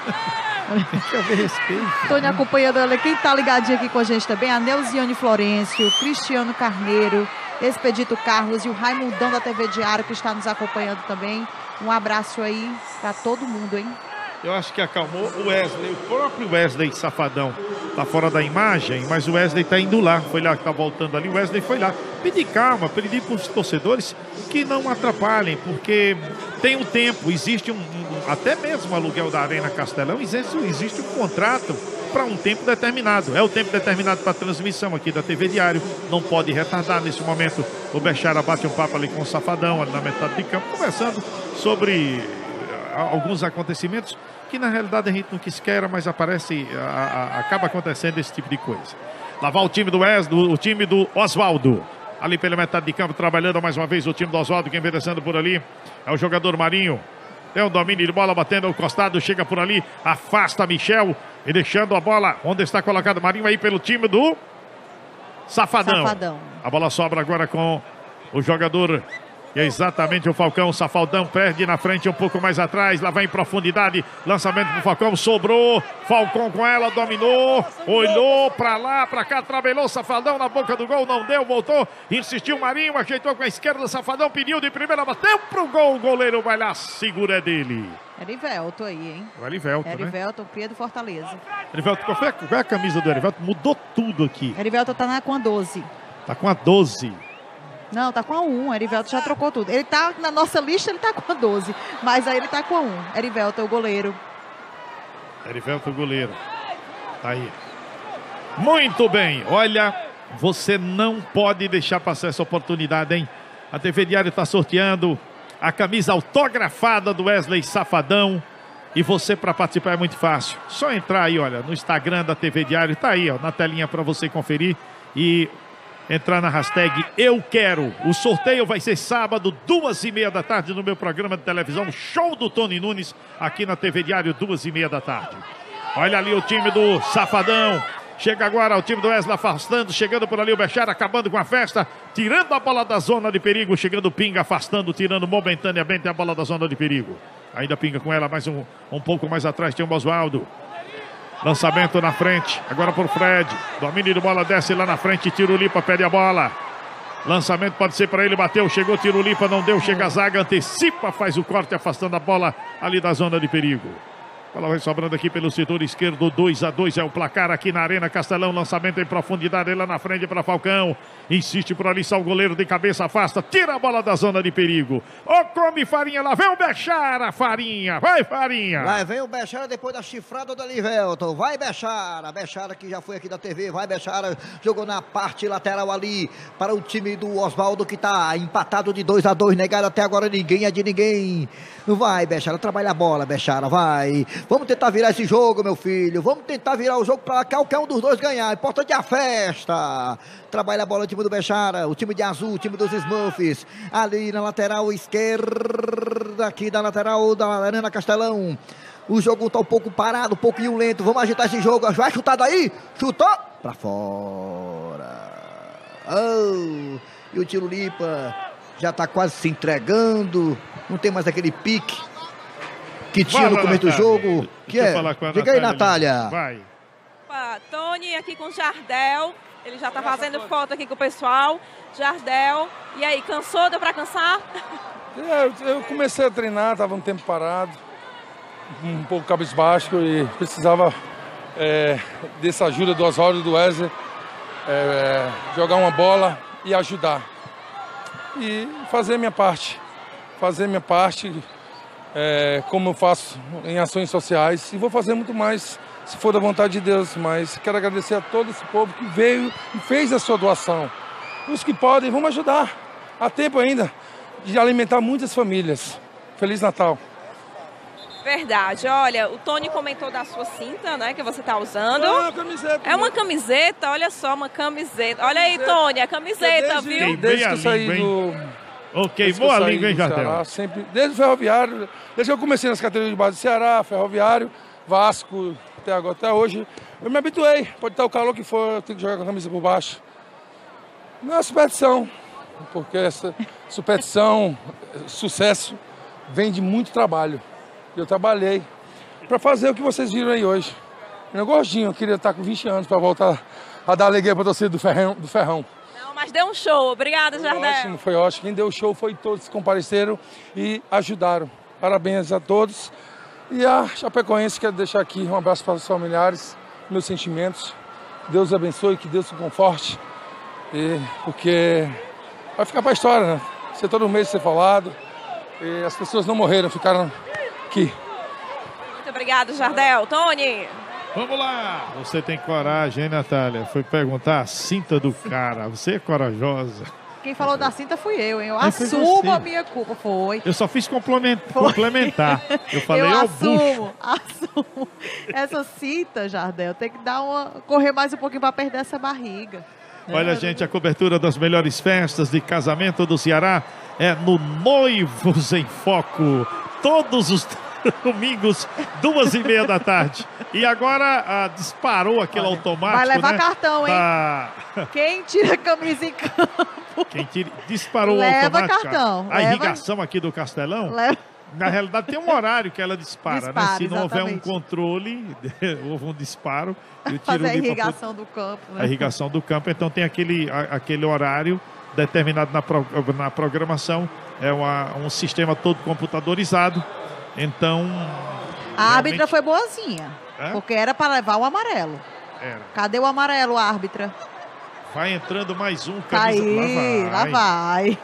Tem que haver respeito. Tony acompanhando, olha, quem tá ligadinho aqui com a gente também, a Neuziane Florencio, Cristiano Carneiro, Expedito Carlos e o Raimundão da TV Diário, que está nos acompanhando também. Um abraço aí para todo mundo, hein? Eu acho que acalmou o Wesley, o próprio Wesley Safadão tá fora da imagem, mas o Wesley tá indo lá, foi lá que tá voltando ali, o Wesley foi lá, pedir calma, pedir para os torcedores que não atrapalhem, porque tem um tempo, existe até mesmo o aluguel da Arena Castelão, existe um contrato para um tempo determinado, é o tempo determinado para a transmissão aqui da TV Diário, não pode retardar nesse momento. O Bechara bate um papo ali com o Safadão, ali na metade de campo, conversando sobre alguns acontecimentos que na realidade a gente não quis que era, mas acaba acontecendo esse tipo de coisa. Lá vai o time do Wesley, o time do Oswaldo. Ali pela metade de campo, trabalhando mais uma vez o time do Oswaldo, quem vem descendo por ali é o jogador Marinho. Tem um domínio de bola, batendo ao costado, chega por ali, afasta Michel e deixando a bola onde está colocado Marinho aí pelo time do Safadão. A bola sobra agora com o jogador... E é exatamente o Falcão. Safadão perde na frente, um pouco mais atrás. Lá vai em profundidade. Lançamento pro Falcão. Sobrou. Falcão com ela, dominou. Olhou pra lá, pra cá. Trabelou Safadão na boca do gol. Não deu, voltou. Insistiu Marinho. Ajeitou com a esquerda. Safadão pediu de primeira. Bateu pro gol. O goleiro vai lá. Segura dele. Erivelto aí, hein? O Erivelto, Erivelto, cria do Fortaleza. Erivelto, qual é a camisa do Erivelto? Mudou tudo aqui. Erivelto tá com a 12. Tá com a 12. Não, tá com a 1. Erivelto já trocou tudo. Ele tá na nossa lista, ele tá com a 12. Mas aí ele tá com a 1. Erivelto é o goleiro. Erivelto é o goleiro. Tá aí. Muito bem. Olha, você não pode deixar passar essa oportunidade, hein? A TV Diário tá sorteando a camisa autografada do Wesley Safadão. E você, para participar, é muito fácil. Só entrar aí, olha, no Instagram da TV Diário. Tá aí, ó, na telinha para você conferir. E... entrar na hashtag Eu Quero. O sorteio vai ser sábado, 2h30 da tarde, no meu programa de televisão, Show do Tony Nunes, aqui na TV Diário, 2h30 da tarde. Olha ali o time do Safadão. Chega agora o time do Wesley afastando, chegando por ali o Bechara, acabando com a festa, tirando a bola da zona de perigo, chegando o Pinga, afastando, tirando momentaneamente a bola da zona de perigo. Ainda Pinga com ela, mais um pouco mais atrás tem o Oswaldo. Lançamento na frente, agora por Fred. Domínio de bola, desce lá na frente, Tirulipa pede a bola. Lançamento pode ser para ele, bateu, chegou Tirulipa, não deu, chega a zaga, antecipa, faz o corte, afastando a bola ali da zona de perigo. Ela vai sobrando aqui pelo setor esquerdo, 2-2 é o placar aqui na Arena Castelão. Lançamento em profundidade lá na frente para Falcão. Insiste por ali, só o goleiro de cabeça, afasta, tira a bola da zona de perigo. Come Farinha, lá vem o Bechara, Farinha, vai Farinha. Lá vem o Bechara depois da chifrada do Alivelton, vai Bechara, Bechara que já foi aqui da TV, vai Bechara, jogou na parte lateral ali para o time do Oswaldo que está empatado de 2-2, negado até agora, ninguém é de ninguém. Vai Bechara, trabalha a bola Bechara, vai. Vamos tentar virar esse jogo, meu filho. Vamos tentar virar o jogo para qualquer um dos dois ganhar. Importante é a festa. Trabalha a bola o time do Bechara, o time de azul, o time dos Smurfs. Ali na lateral esquerda, aqui da lateral da Arena Castelão. O jogo está um pouco parado, um pouquinho lento. Vamos agitar esse jogo. Vai chutar daí. Chutou. Para fora. Oh, e o Tirulipa já está quase se entregando. Não tem mais aquele pique que tinha no começo do jogo. Que é? Diga aí, Natália. Vai. Opa, Tony aqui com o Jardel. Ele já tá fazendo foto aqui com o pessoal. Jardel. E aí, cansou? Deu pra cansar? Eu comecei a treinar, tava um tempo parado. Um pouco cabisbaixo e precisava dessa ajuda do Oswaldo e do Wesley. Jogar uma bola e ajudar. E fazer minha parte. Fazer minha parte. Como eu faço em ações sociais, e vou fazer muito mais se for da vontade de Deus, mas quero agradecer a todo esse povo que veio e fez a sua doação. Os que podem, vamos ajudar. Há tempo ainda de alimentar muitas famílias. Feliz Natal. Verdade, olha, o Tony comentou da sua cinta, né, que você está usando. É uma camiseta. É uma camiseta, olha só, uma camiseta. Olha aí, Tony, a camiseta, viu? Desde que eu saí do... Queimou a língua, hein, Jardel? Sempre, desde o Ferroviário, desde que eu comecei nas categorias de base do Ceará, Ferroviário, Vasco, até hoje, eu me habituei. Pode estar o calor que for, eu tenho que jogar com a camisa por baixo. Não é uma superstição, porque essa superstição, sucesso, vem de muito trabalho. Eu trabalhei para fazer o que vocês viram aí hoje. Eu gostinho, eu queria estar com 20 anos para voltar a dar alegria para a torcida do Ferrão. Mas deu um show. Obrigada, Jardel. Foi ótimo. Quem deu o show foi todos que compareceram e ajudaram. Parabéns a todos. E a Chapecoense, quero deixar aqui um abraço para os familiares, meus sentimentos. Deus abençoe, que Deus se conforte. Porque vai ficar para a história, né? Ser todo mês ser falado. E as pessoas não morreram, ficaram aqui. Muito obrigado, Jardel. Tony. Vamos lá! Você tem coragem, hein, Natália? Foi perguntar a cinta do cara. Você é corajosa. Quem falou da cinta fui eu, hein? Eu assumo a minha culpa. Foi. Eu só fiz complementar. Eu falei, eu bucho. assumo. Essa cinta, Jardel, tem que correr mais um pouquinho para perder essa barriga. Olha, gente, a cobertura das melhores festas de casamento do Ceará é no Noivos em Foco. Todos os domingos, 2h30 da tarde. E agora disparou aquele automático. Vai levar, né? Cartão, hein? Quem tira a camisa em campo. Disparou leva o automático. Cartão. A irrigação aqui do Castelão. Na realidade tem um horário que ela dispara, né? Se não houver um controle, houve um disparo. Fazer a irrigação do campo. Né? A irrigação do campo, então tem aquele horário determinado na programação. É um sistema todo computadorizado. Então... A árbitra foi boazinha, porque era para levar o amarelo. Era. Cadê o amarelo, árbitra? Vai entrando mais um. Tá aí, lá vai.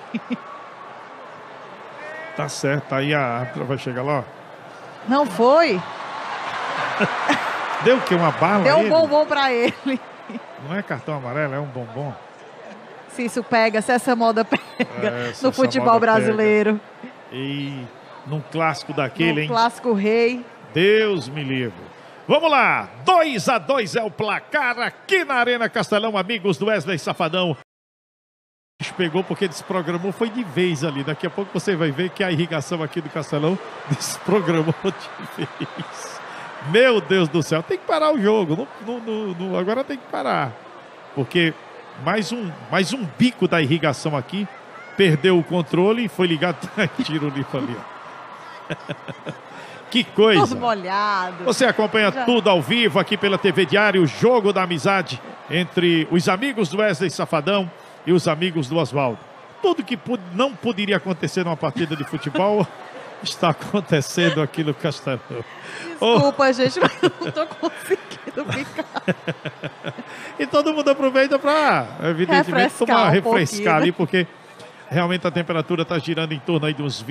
Tá certo, aí a árbitra vai chegar lá, ó. Não foi? Deu o quê? Uma bala? Deu um bombom pra ele. Não é cartão amarelo, é um bombom. Se isso pega, se essa moda pega no futebol brasileiro. E num clássico daquele, hein? Clássico rei. Deus me livre. Vamos lá, 2-2 é o placar aqui na Arena Castelão, amigos do Wesley Safadão. Pegou porque desprogramou, foi de vez ali. Daqui a pouco você vai ver que a irrigação aqui do Castelão desprogramou de vez. Meu Deus do céu, tem que parar o jogo. Agora tem que parar. Porque mais um bico da irrigação aqui. Perdeu o controle e foi ligado. Tiro o limpo ali, ó. Que coisa. Todo molhado. Você acompanha tudo ao vivo aqui pela TV Diário, o jogo da amizade entre os amigos do Wesley Safadão e os amigos do Oswaldo. Tudo que não poderia acontecer numa partida de futebol está acontecendo aqui no Castelão. Desculpa, gente, mas eu não estou conseguindo ficar. E todo mundo aproveita para, evidentemente, tomar uma refrescar ali, porque realmente a temperatura está girando em torno aí dos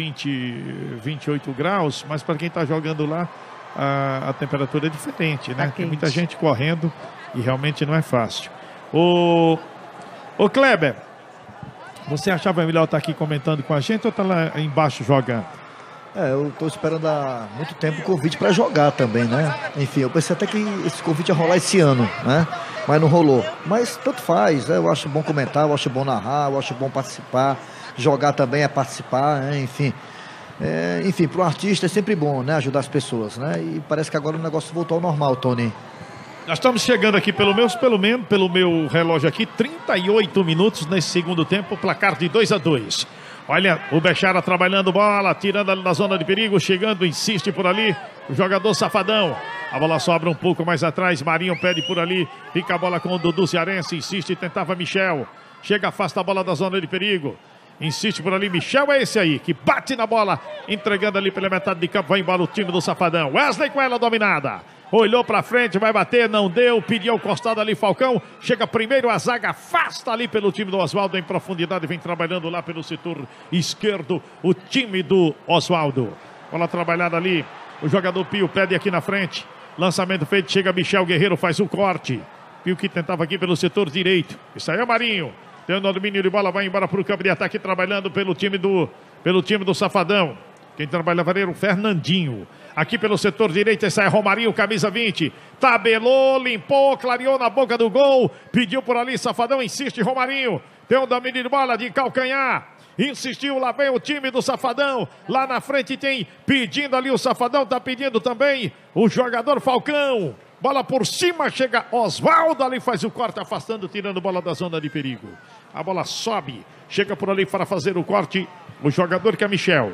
28 graus, mas para quem está jogando lá, a temperatura é diferente, né? Tem muita gente correndo e realmente não é fácil. Ô Kleber, você achava melhor estar aqui comentando com a gente ou tá lá embaixo jogando? Eu estou esperando há muito tempo o convite para jogar também, né? Enfim, eu pensei até que esse convite ia rolar esse ano, né? Mas não rolou. Mas tanto faz, né? Eu acho bom comentar, eu acho bom narrar, eu acho bom participar. Jogar também é participar, né? Enfim. Enfim, para um artista é sempre bom, né? Ajudar as pessoas, né? E parece que agora o negócio voltou ao normal, Tony. Nós estamos chegando aqui pelo meu relógio aqui, 38 minutos nesse segundo tempo, placar de 2-2. Olha, o Bechara trabalhando bola, tirando ali na zona de perigo, chegando, insiste por ali, o jogador Safadão. A bola sobra um pouco mais atrás, Marinho pede por ali, fica a bola com o Dudu Cearense, insiste, tentava Michel. Chega, afasta a bola da zona de perigo. Insiste por ali, Michel é esse aí, que bate na bola, entregando ali pela metade de campo, vai embora o time do Safadão. Wesley com ela dominada. Olhou pra frente, vai bater, não deu, pediu encostado ali Falcão, chega primeiro a zaga, afasta ali pelo time do Oswaldo em profundidade, vem trabalhando lá pelo setor esquerdo, o time do Oswaldo. Bola trabalhada ali, o jogador Pio pede aqui na frente, lançamento feito, chega Michel Guerreiro, faz o corte. Pio que tentava aqui pelo setor direito, isso aí é Marinho, tem o domínio de bola, vai embora pro campo de ataque, trabalhando pelo time do Safadão. Quem trabalhava era o Fernandinho. Aqui pelo setor direito, esse é Romarinho, camisa 20. Tabelou, limpou, clareou na boca do gol. Pediu por ali, Safadão, insiste, Romarinho. Tem um domínio de bola de calcanhar. Insistiu, lá vem o time do Safadão. Lá na frente tem, pedindo ali o Safadão, tá pedindo também o jogador Falcão. Bola por cima, chega Oswaldo, ali faz o corte, afastando, tirando bola da zona de perigo. A bola sobe, chega por ali para fazer o corte, o jogador que é Michel.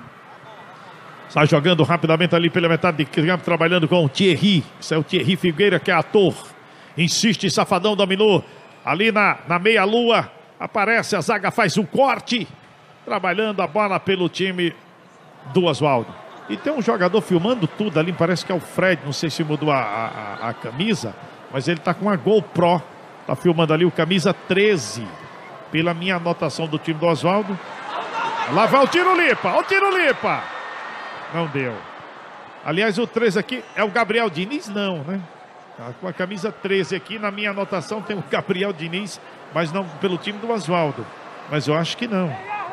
Sai jogando rapidamente ali pela metade de campo, trabalhando com o Thierry. Esse é o Thierry Figueira, que é ator. Insiste, Safadão dominou. Ali na meia-lua, aparece, a zaga faz o corte. Trabalhando a bola pelo time do Oswaldo. E tem um jogador filmando tudo ali, parece que é o Fred, não sei se mudou a camisa, mas ele tá com uma GoPro. Tá filmando ali o camisa 13. Pela minha anotação do time do Oswaldo. Lá vai o Tiro Lipa, Não deu. Aliás, o 13 aqui é o Gabriel Diniz, não, né? Tá com a camisa 13 aqui, na minha anotação tem o Gabriel Diniz, mas não pelo time do Oswaldo. Mas eu acho que não.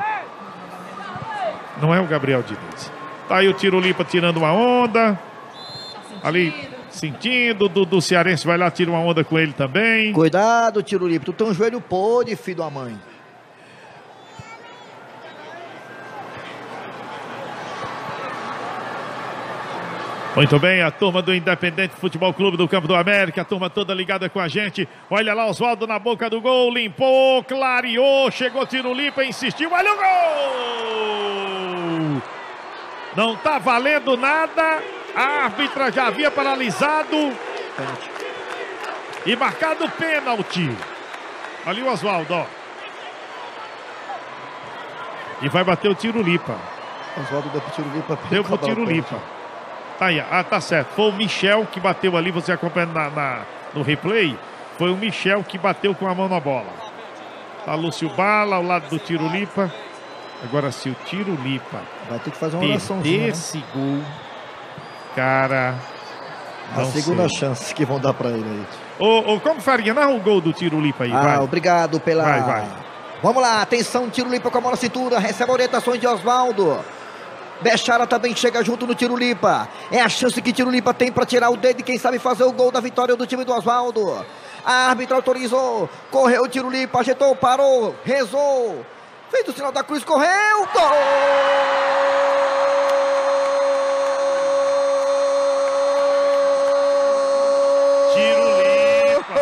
Não é o Gabriel Diniz. Tá aí o Tiro Lipa tirando uma onda. Ali, sentindo. Do Cearense vai lá, tira uma onda com ele também. Cuidado, Tiro Lipa. Tu tem um joelho podre, filho da mãe. Muito bem, a turma do Independente Futebol Clube do Campo do América, a turma toda ligada com a gente. Olha lá, Oswaldo na boca do gol, limpou, clareou, chegou Tiro Lipa, insistiu, olha o gol! Não tá valendo nada, a árbitra já havia paralisado e marcado pênalti. Ali o Oswaldo, ó. E vai bater o Tiro Lipa. Oswaldo deu pro Tiro Lipa. Deu pro Tiro Lipa. Tá aí, tá certo. Foi o Michel que bateu ali, você acompanhando no replay. Foi o Michel que bateu com a mão na bola. Tá Lúcio Bala ao lado do Tiro Lipa. Agora, se o Tiro Lipa vai ter que fazer uma oração, esse gol, cara, a segunda chance que vão dar pra ele aí. Como faria? Narra o gol do Tiro Lipa aí, vai. Obrigado pela... Vai. Vamos lá, atenção, Tiro Lipa com a mão na cintura, recebe orientações de Oswaldo. Bechara também chega junto no Tiro Lipa. É a chance que Tiro Lipa tem para tirar o dedo e quem sabe fazer o gol da vitória do time do Oswaldo. A árbitra autorizou, correu o Tiro Lipa, ajeitou, parou, rezou. Fez o sinal da cruz, correu, gol! Tiro Lipa!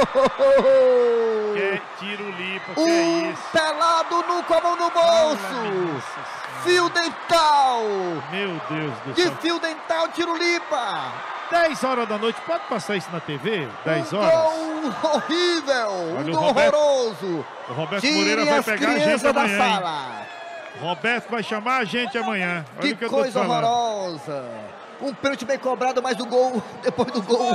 Que Tiro Lipa, que é isso? Pelado com a mão no bolso! fio dental. Meu Deus do De céu. fio dental, Tirulipa. 10 horas da noite, pode passar isso na TV? 10 horas? Gol horrível, Olha, um o gol Roberto- horroroso. O Roberto Tirem Moreira vai as pegar a gente crianças da amanhã, hein? sala. Roberto vai chamar a gente amanhã. Olha Que o que eu tô te coisa falando. horrorosa. Um pênalti bem cobrado, mas o gol, depois do gol.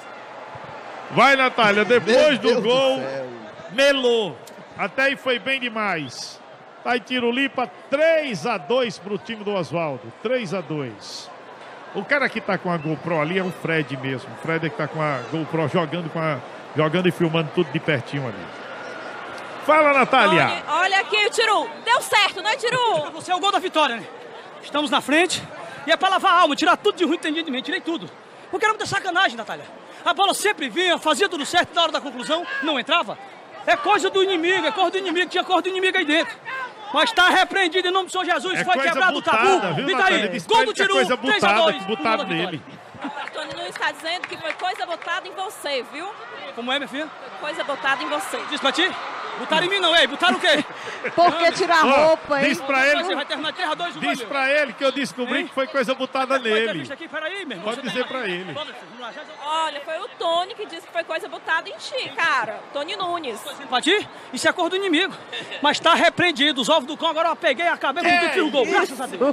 Vai, Natália, depois Meu do Deus do gol, céu. melou. Até aí foi bem demais. Tá aí Tirulipa, 3-2 pro time do Oswaldo. 3-2. O cara que tá com a GoPro ali é o Fred mesmo. O Fred é que tá com a GoPro jogando e filmando tudo de pertinho ali. Fala, Natália. Olha aqui o Tiru. Deu certo, não é, Tiru? Você é o gol da vitória, né? Estamos na frente e é pra lavar a alma, tirar tudo de ruim que tem de mim. Tirei tudo. Porque era muita sacanagem, Natália. A bola sempre vinha, fazia tudo certo, na hora da conclusão não entrava. É coisa do inimigo, é coisa do inimigo, tinha coisa do inimigo aí dentro. Mas está repreendido em nome do Senhor Jesus, É foi coisa quebrado butada, o tabu. viu, E Natália? daí? Disse Gol pra do ele que é Tiru, coisa butada 3-2. que botaram nele. Tony Nunes está dizendo que foi coisa botada em você, viu? Como é, minha filha? Foi coisa botada em você. Diz pra ti? Botaram em mim não, ei, botaram o quê? Por que tirar Ó, roupa, hein? diz pra ele- Você vai terminar 3-2 o Diz pra ele que eu descobri que foi coisa botada nele. Aqui, peraí, meu irmão. Pode Você dizer tá- pra ele. Vamos lá, já- Olha, foi o Tony que disse que foi coisa botada em ti, cara. Tony Nunes. Pra ti? Isso é cor do inimigo. Mas tá repreendido. Os ovos do cão agora eu peguei, acabei com tudo, fiz o gol. Graças a Deus.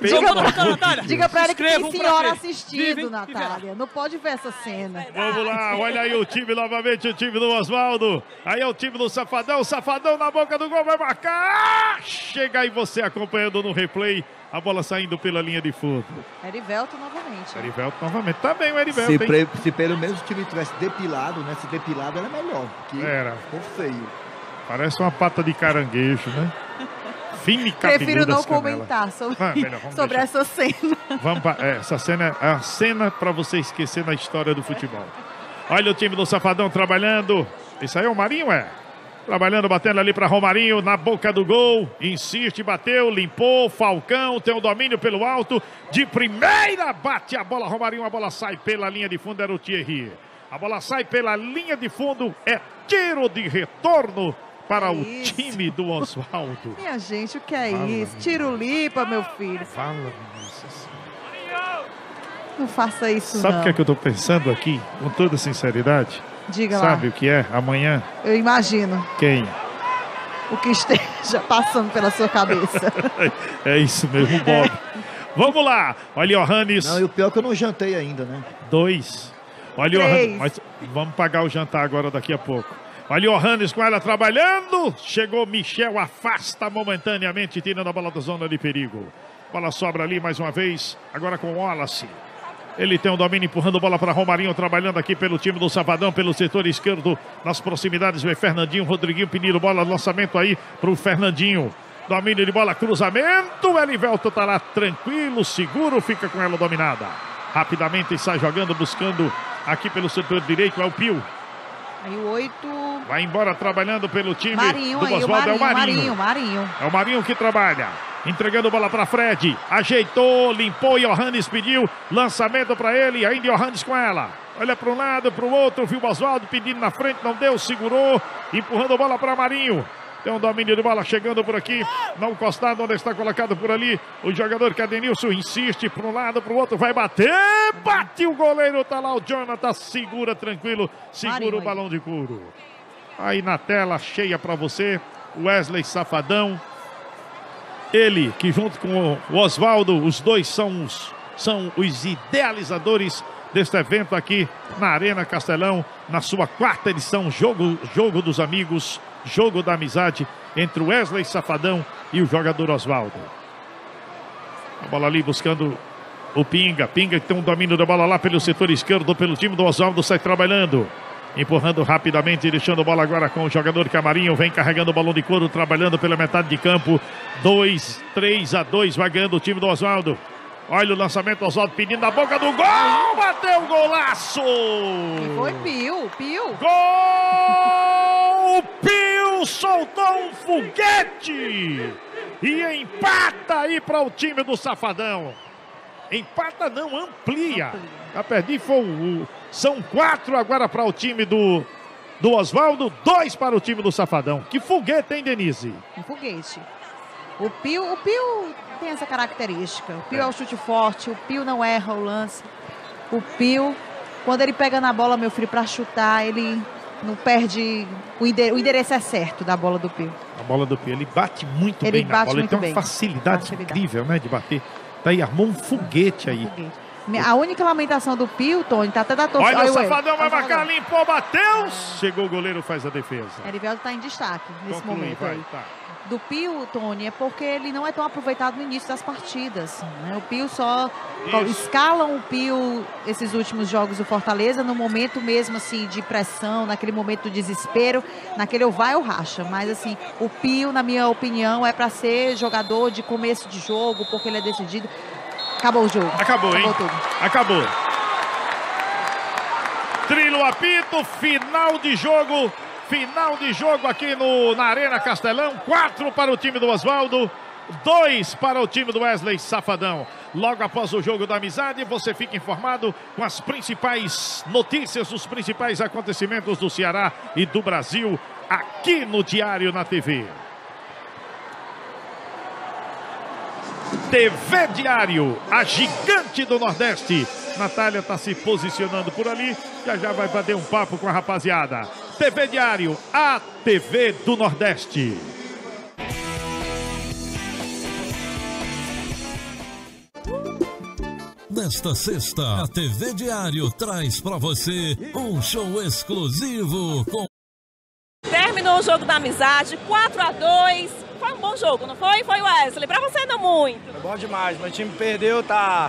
Diga pra ele que tem Escrevam pra senhora quê? assistindo, Vivem e Natália. Não pode ver essa cena. Vamos lá, olha aí o time novamente, o time do Oswaldo. Aí é o time do Safadão, o Safadão na boca do gol, vai marcar. Chega aí você acompanhando no replay, a bola saindo pela linha de fundo. Erivelto novamente. Erivelto novamente, tá bem o Erivelto, Se, hein? se pelo menos o time tivesse depilado, né? Se depilado era melhor. Porque Era. ficou feio. Parece uma pata de caranguejo, né? Fina e cabeluda Prefiro não as canelas. comentar sobre, Melhor, vamos sobre deixar. essa cena. Essa cena é a cena pra você esquecer na história do futebol. Olha o time do Safadão trabalhando. Isso aí é o Marinho, é? Trabalhando, batendo ali para Romarinho, na boca do gol. Insiste, bateu, limpou. Falcão tem o domínio pelo alto. De primeira, bate a bola. Romarinho, a bola sai pela linha de fundo. Era o Thierry. A bola sai pela linha de fundo. É tiro de retorno para o time do Oswaldo. Minha gente, o que é Fala, isso? Tirulipa, meu filho. Fala, Vinícius. Não faça isso, Sabe não. o que é que eu tô pensando aqui? Com toda sinceridade. Diga lá. Sabe o que é? Amanhã, Eu imagino quem? o que esteja passando pela sua cabeça. É isso mesmo, Bob. Vamos lá. Olha o Johannes. Não, e o pior é que eu não jantei ainda, né? 2. Olha o Johannes. Mas vamos pagar o jantar agora daqui a pouco. Olha o Johannes com ela trabalhando. Chegou Michel, afasta momentaneamente, tirando a bola da zona de perigo. Bola sobra ali mais uma vez. Agora com o Wallace. Ele tem o domínio, empurrando bola para Romarinho, trabalhando aqui pelo time do Safadão, pelo setor esquerdo, nas proximidades, vem Fernandinho, Rodriguinho pedindo bola, lançamento aí para o Fernandinho. Domínio de bola, cruzamento, o Elivelto tá lá tranquilo, seguro, fica com ela dominada. Rapidamente sai jogando, buscando aqui pelo setor direito, é o Pio. Aí o 8. Vai embora trabalhando pelo time Marinho do aí, o Oswaldo, é o Marinho, Marinho. É o Marinho que trabalha. Entregando bola para Fred. Ajeitou, limpou. Johannes pediu. Lançamento para ele. Ainda Johannes com ela. Olha para um lado, para o outro. Viu o Oswaldo pedindo na frente. Não deu, segurou. Empurrando bola para Marinho. Tem um domínio de bola chegando por aqui. Não costado, onde está colocado por ali. O jogador Cadenilson insiste para um lado, para o outro. Vai bater. Bate o goleiro. Tá lá o Jonathan. Segura tranquilo. Segura Marinho o balão de couro. Aí na tela cheia para você. Wesley Safadão. Ele, que junto com o Oswaldo, os dois são os idealizadores deste evento aqui na Arena Castelão, na sua 4ª edição, jogo dos amigos, jogo da amizade entre o Wesley Safadão e o jogador Oswaldo. A bola ali buscando o Pinga que tem um domínio da bola lá pelo setor esquerdo, pelo time do Oswaldo, sai trabalhando. Empurrando rapidamente, deixando a bola agora com o jogador Camarinho. Vem carregando o balão de couro, trabalhando pela metade de campo. 3-2, vai ganhando o time do Oswaldo. Olha o lançamento do Oswaldo pedindo na boca do gol. Bateu o golaço! E foi Pio. Gol! Pio soltou um foguete! E empata aí para o time do Safadão. Empata não, amplia. Já perdi, são 4 agora para o time do Oswaldo, 2 para o time do Safadão. Que foguete, hein, Denise? Um foguete. O Pio tem essa característica. O Pio é o chute forte, o Pio não erra o lance. O Pio, quando ele pega na bola, meu filho, para chutar, ele não perde, o endereço é certo da bola do Pio. A bola do Pio, ele bate muito bem na bola, ele tem uma facilidade incrível, né, de bater. Daí armou um foguete aí. A única lamentação do Pio, Tony, tá até da torcida. Olha o Safadão, vai marcar, limpou, bateu. Chegou o goleiro, faz a defesa. Erivelto tá em destaque nesse Conclui, momento vai, aí. tá. Do Pio, Tony, é porque ele não é tão aproveitado no início das partidas, né? O Pio só escalam o Pio esses últimos jogos do Fortaleza no momento mesmo assim de pressão, naquele momento do desespero, naquele ou vai ou racha. Mas assim, o Pio, na minha opinião, é para ser jogador de começo de jogo, porque ele é decidido. Acabou o jogo. Acabou, hein? Tudo. Acabou. Trilha o apito, final de jogo. Final de jogo aqui na Arena Castelão. 4 para o time do Oswaldo, 2 para o time do Wesley Safadão. Logo após o jogo da amizade, você fica informado com as principais notícias, os principais acontecimentos do Ceará e do Brasil aqui no Diário na TV. TV Diário, a gigante do Nordeste. Natália está se posicionando por ali, já vai bater um papo com a rapaziada. TV Diário, a TV do Nordeste. Nesta sexta, a TV Diário traz para você um show exclusivo com... Terminou o jogo da amizade, 4-2. Foi um bom jogo, não foi? Foi, Wesley? Pra você não muito. Foi bom demais, meu time perdeu, tá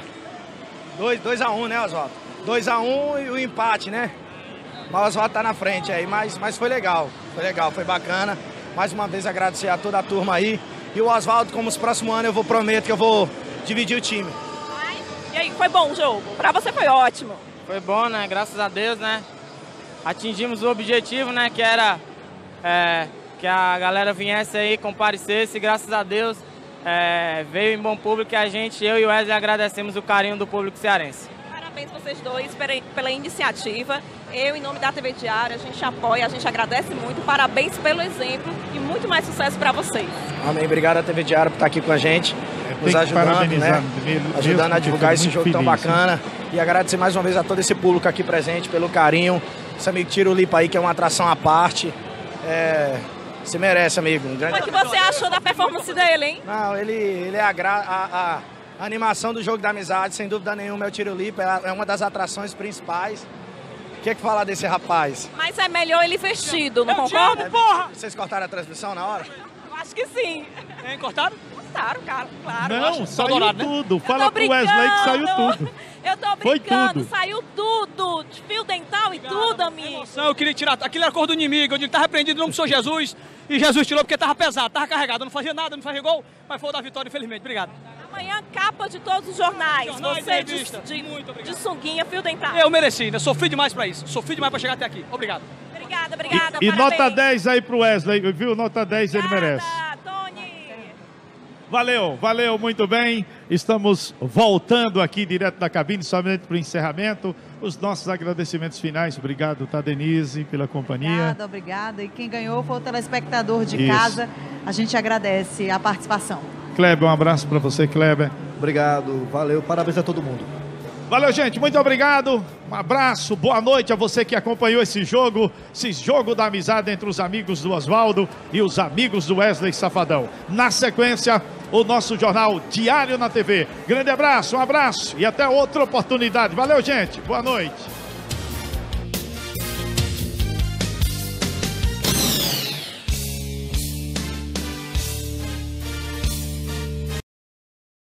2-1, né, Oswaldo? 2-1 e o empate, né? Mas o Oswaldo tá na frente aí, mas foi legal, foi bacana. Mais uma vez agradecer a toda a turma aí. E o Oswaldo, como os próximos anos, prometo que eu vou dividir o time. E aí, foi bom o jogo? Pra você foi ótimo. Foi bom, né? Graças a Deus, né? Atingimos o objetivo, né? Que era que a galera viesse aí, comparecesse. E graças a Deus veio em bom público e eu e o Wesley agradecemos o carinho do público cearense. Parabéns vocês dois pela iniciativa. Eu, em nome da TV Diário, a gente apoia, a gente agradece muito. Parabéns pelo exemplo e muito mais sucesso para vocês. Amém. Obrigado à TV Diário por estar aqui com a gente, nos ajudando, né? Ajudando a divulgar esse jogo tão bacana. E agradecer mais uma vez a todo esse público aqui presente pelo carinho. Esse amigo Tiro Lipa aí, que é uma atração à parte. Você merece, amigo. O que você achou da performance dele, hein? Não, ele é a animação do jogo da amizade, sem dúvida nenhuma, é o Tiro Lipa, é uma das atrações principais. O que é que falar desse rapaz? Mas é melhor ele vestido, não concorda? Porra! Vocês cortaram a transmissão na hora? Eu acho que sim. Cortaram? Cortaram, cara, claro. Não, saiu tudo. Fala pro Wesley que saiu tudo. Eu tô brincando, saiu tudo. Fio dental e tudo, amigo. Eu queria tirar, aquilo era a cor do inimigo, eu digo, tá repreendido em nome do Senhor Jesus. E Jesus tirou porque tava pesado, tava carregado, eu não fazia nada, não fazia gol, mas foi o da vitória, infelizmente. Obrigado. Amanhã, capa de todos os jornais. Você de sunguinha, fio dental. Eu mereci, né? Sofri demais pra isso. Sofri demais pra chegar até aqui. Obrigado. Obrigada. E nota 10 aí pro Wesley, viu? Nota 10 ele merece. Valeu, muito bem. Estamos voltando aqui direto da cabine, somente para o encerramento. Os nossos agradecimentos finais. Obrigado, tá, Denise, pela companhia. Obrigada. E quem ganhou foi o telespectador de casa. A gente agradece a participação. Kleber, um abraço para você, Kleber. Obrigado, valeu, parabéns a todo mundo. Valeu, gente, muito obrigado. Um abraço, boa noite a você que acompanhou esse jogo da amizade entre os amigos do Oswaldo e os amigos do Wesley Safadão. Na sequência, o nosso jornal Diário na TV. Grande abraço, um abraço e até outra oportunidade. Valeu, gente, boa noite.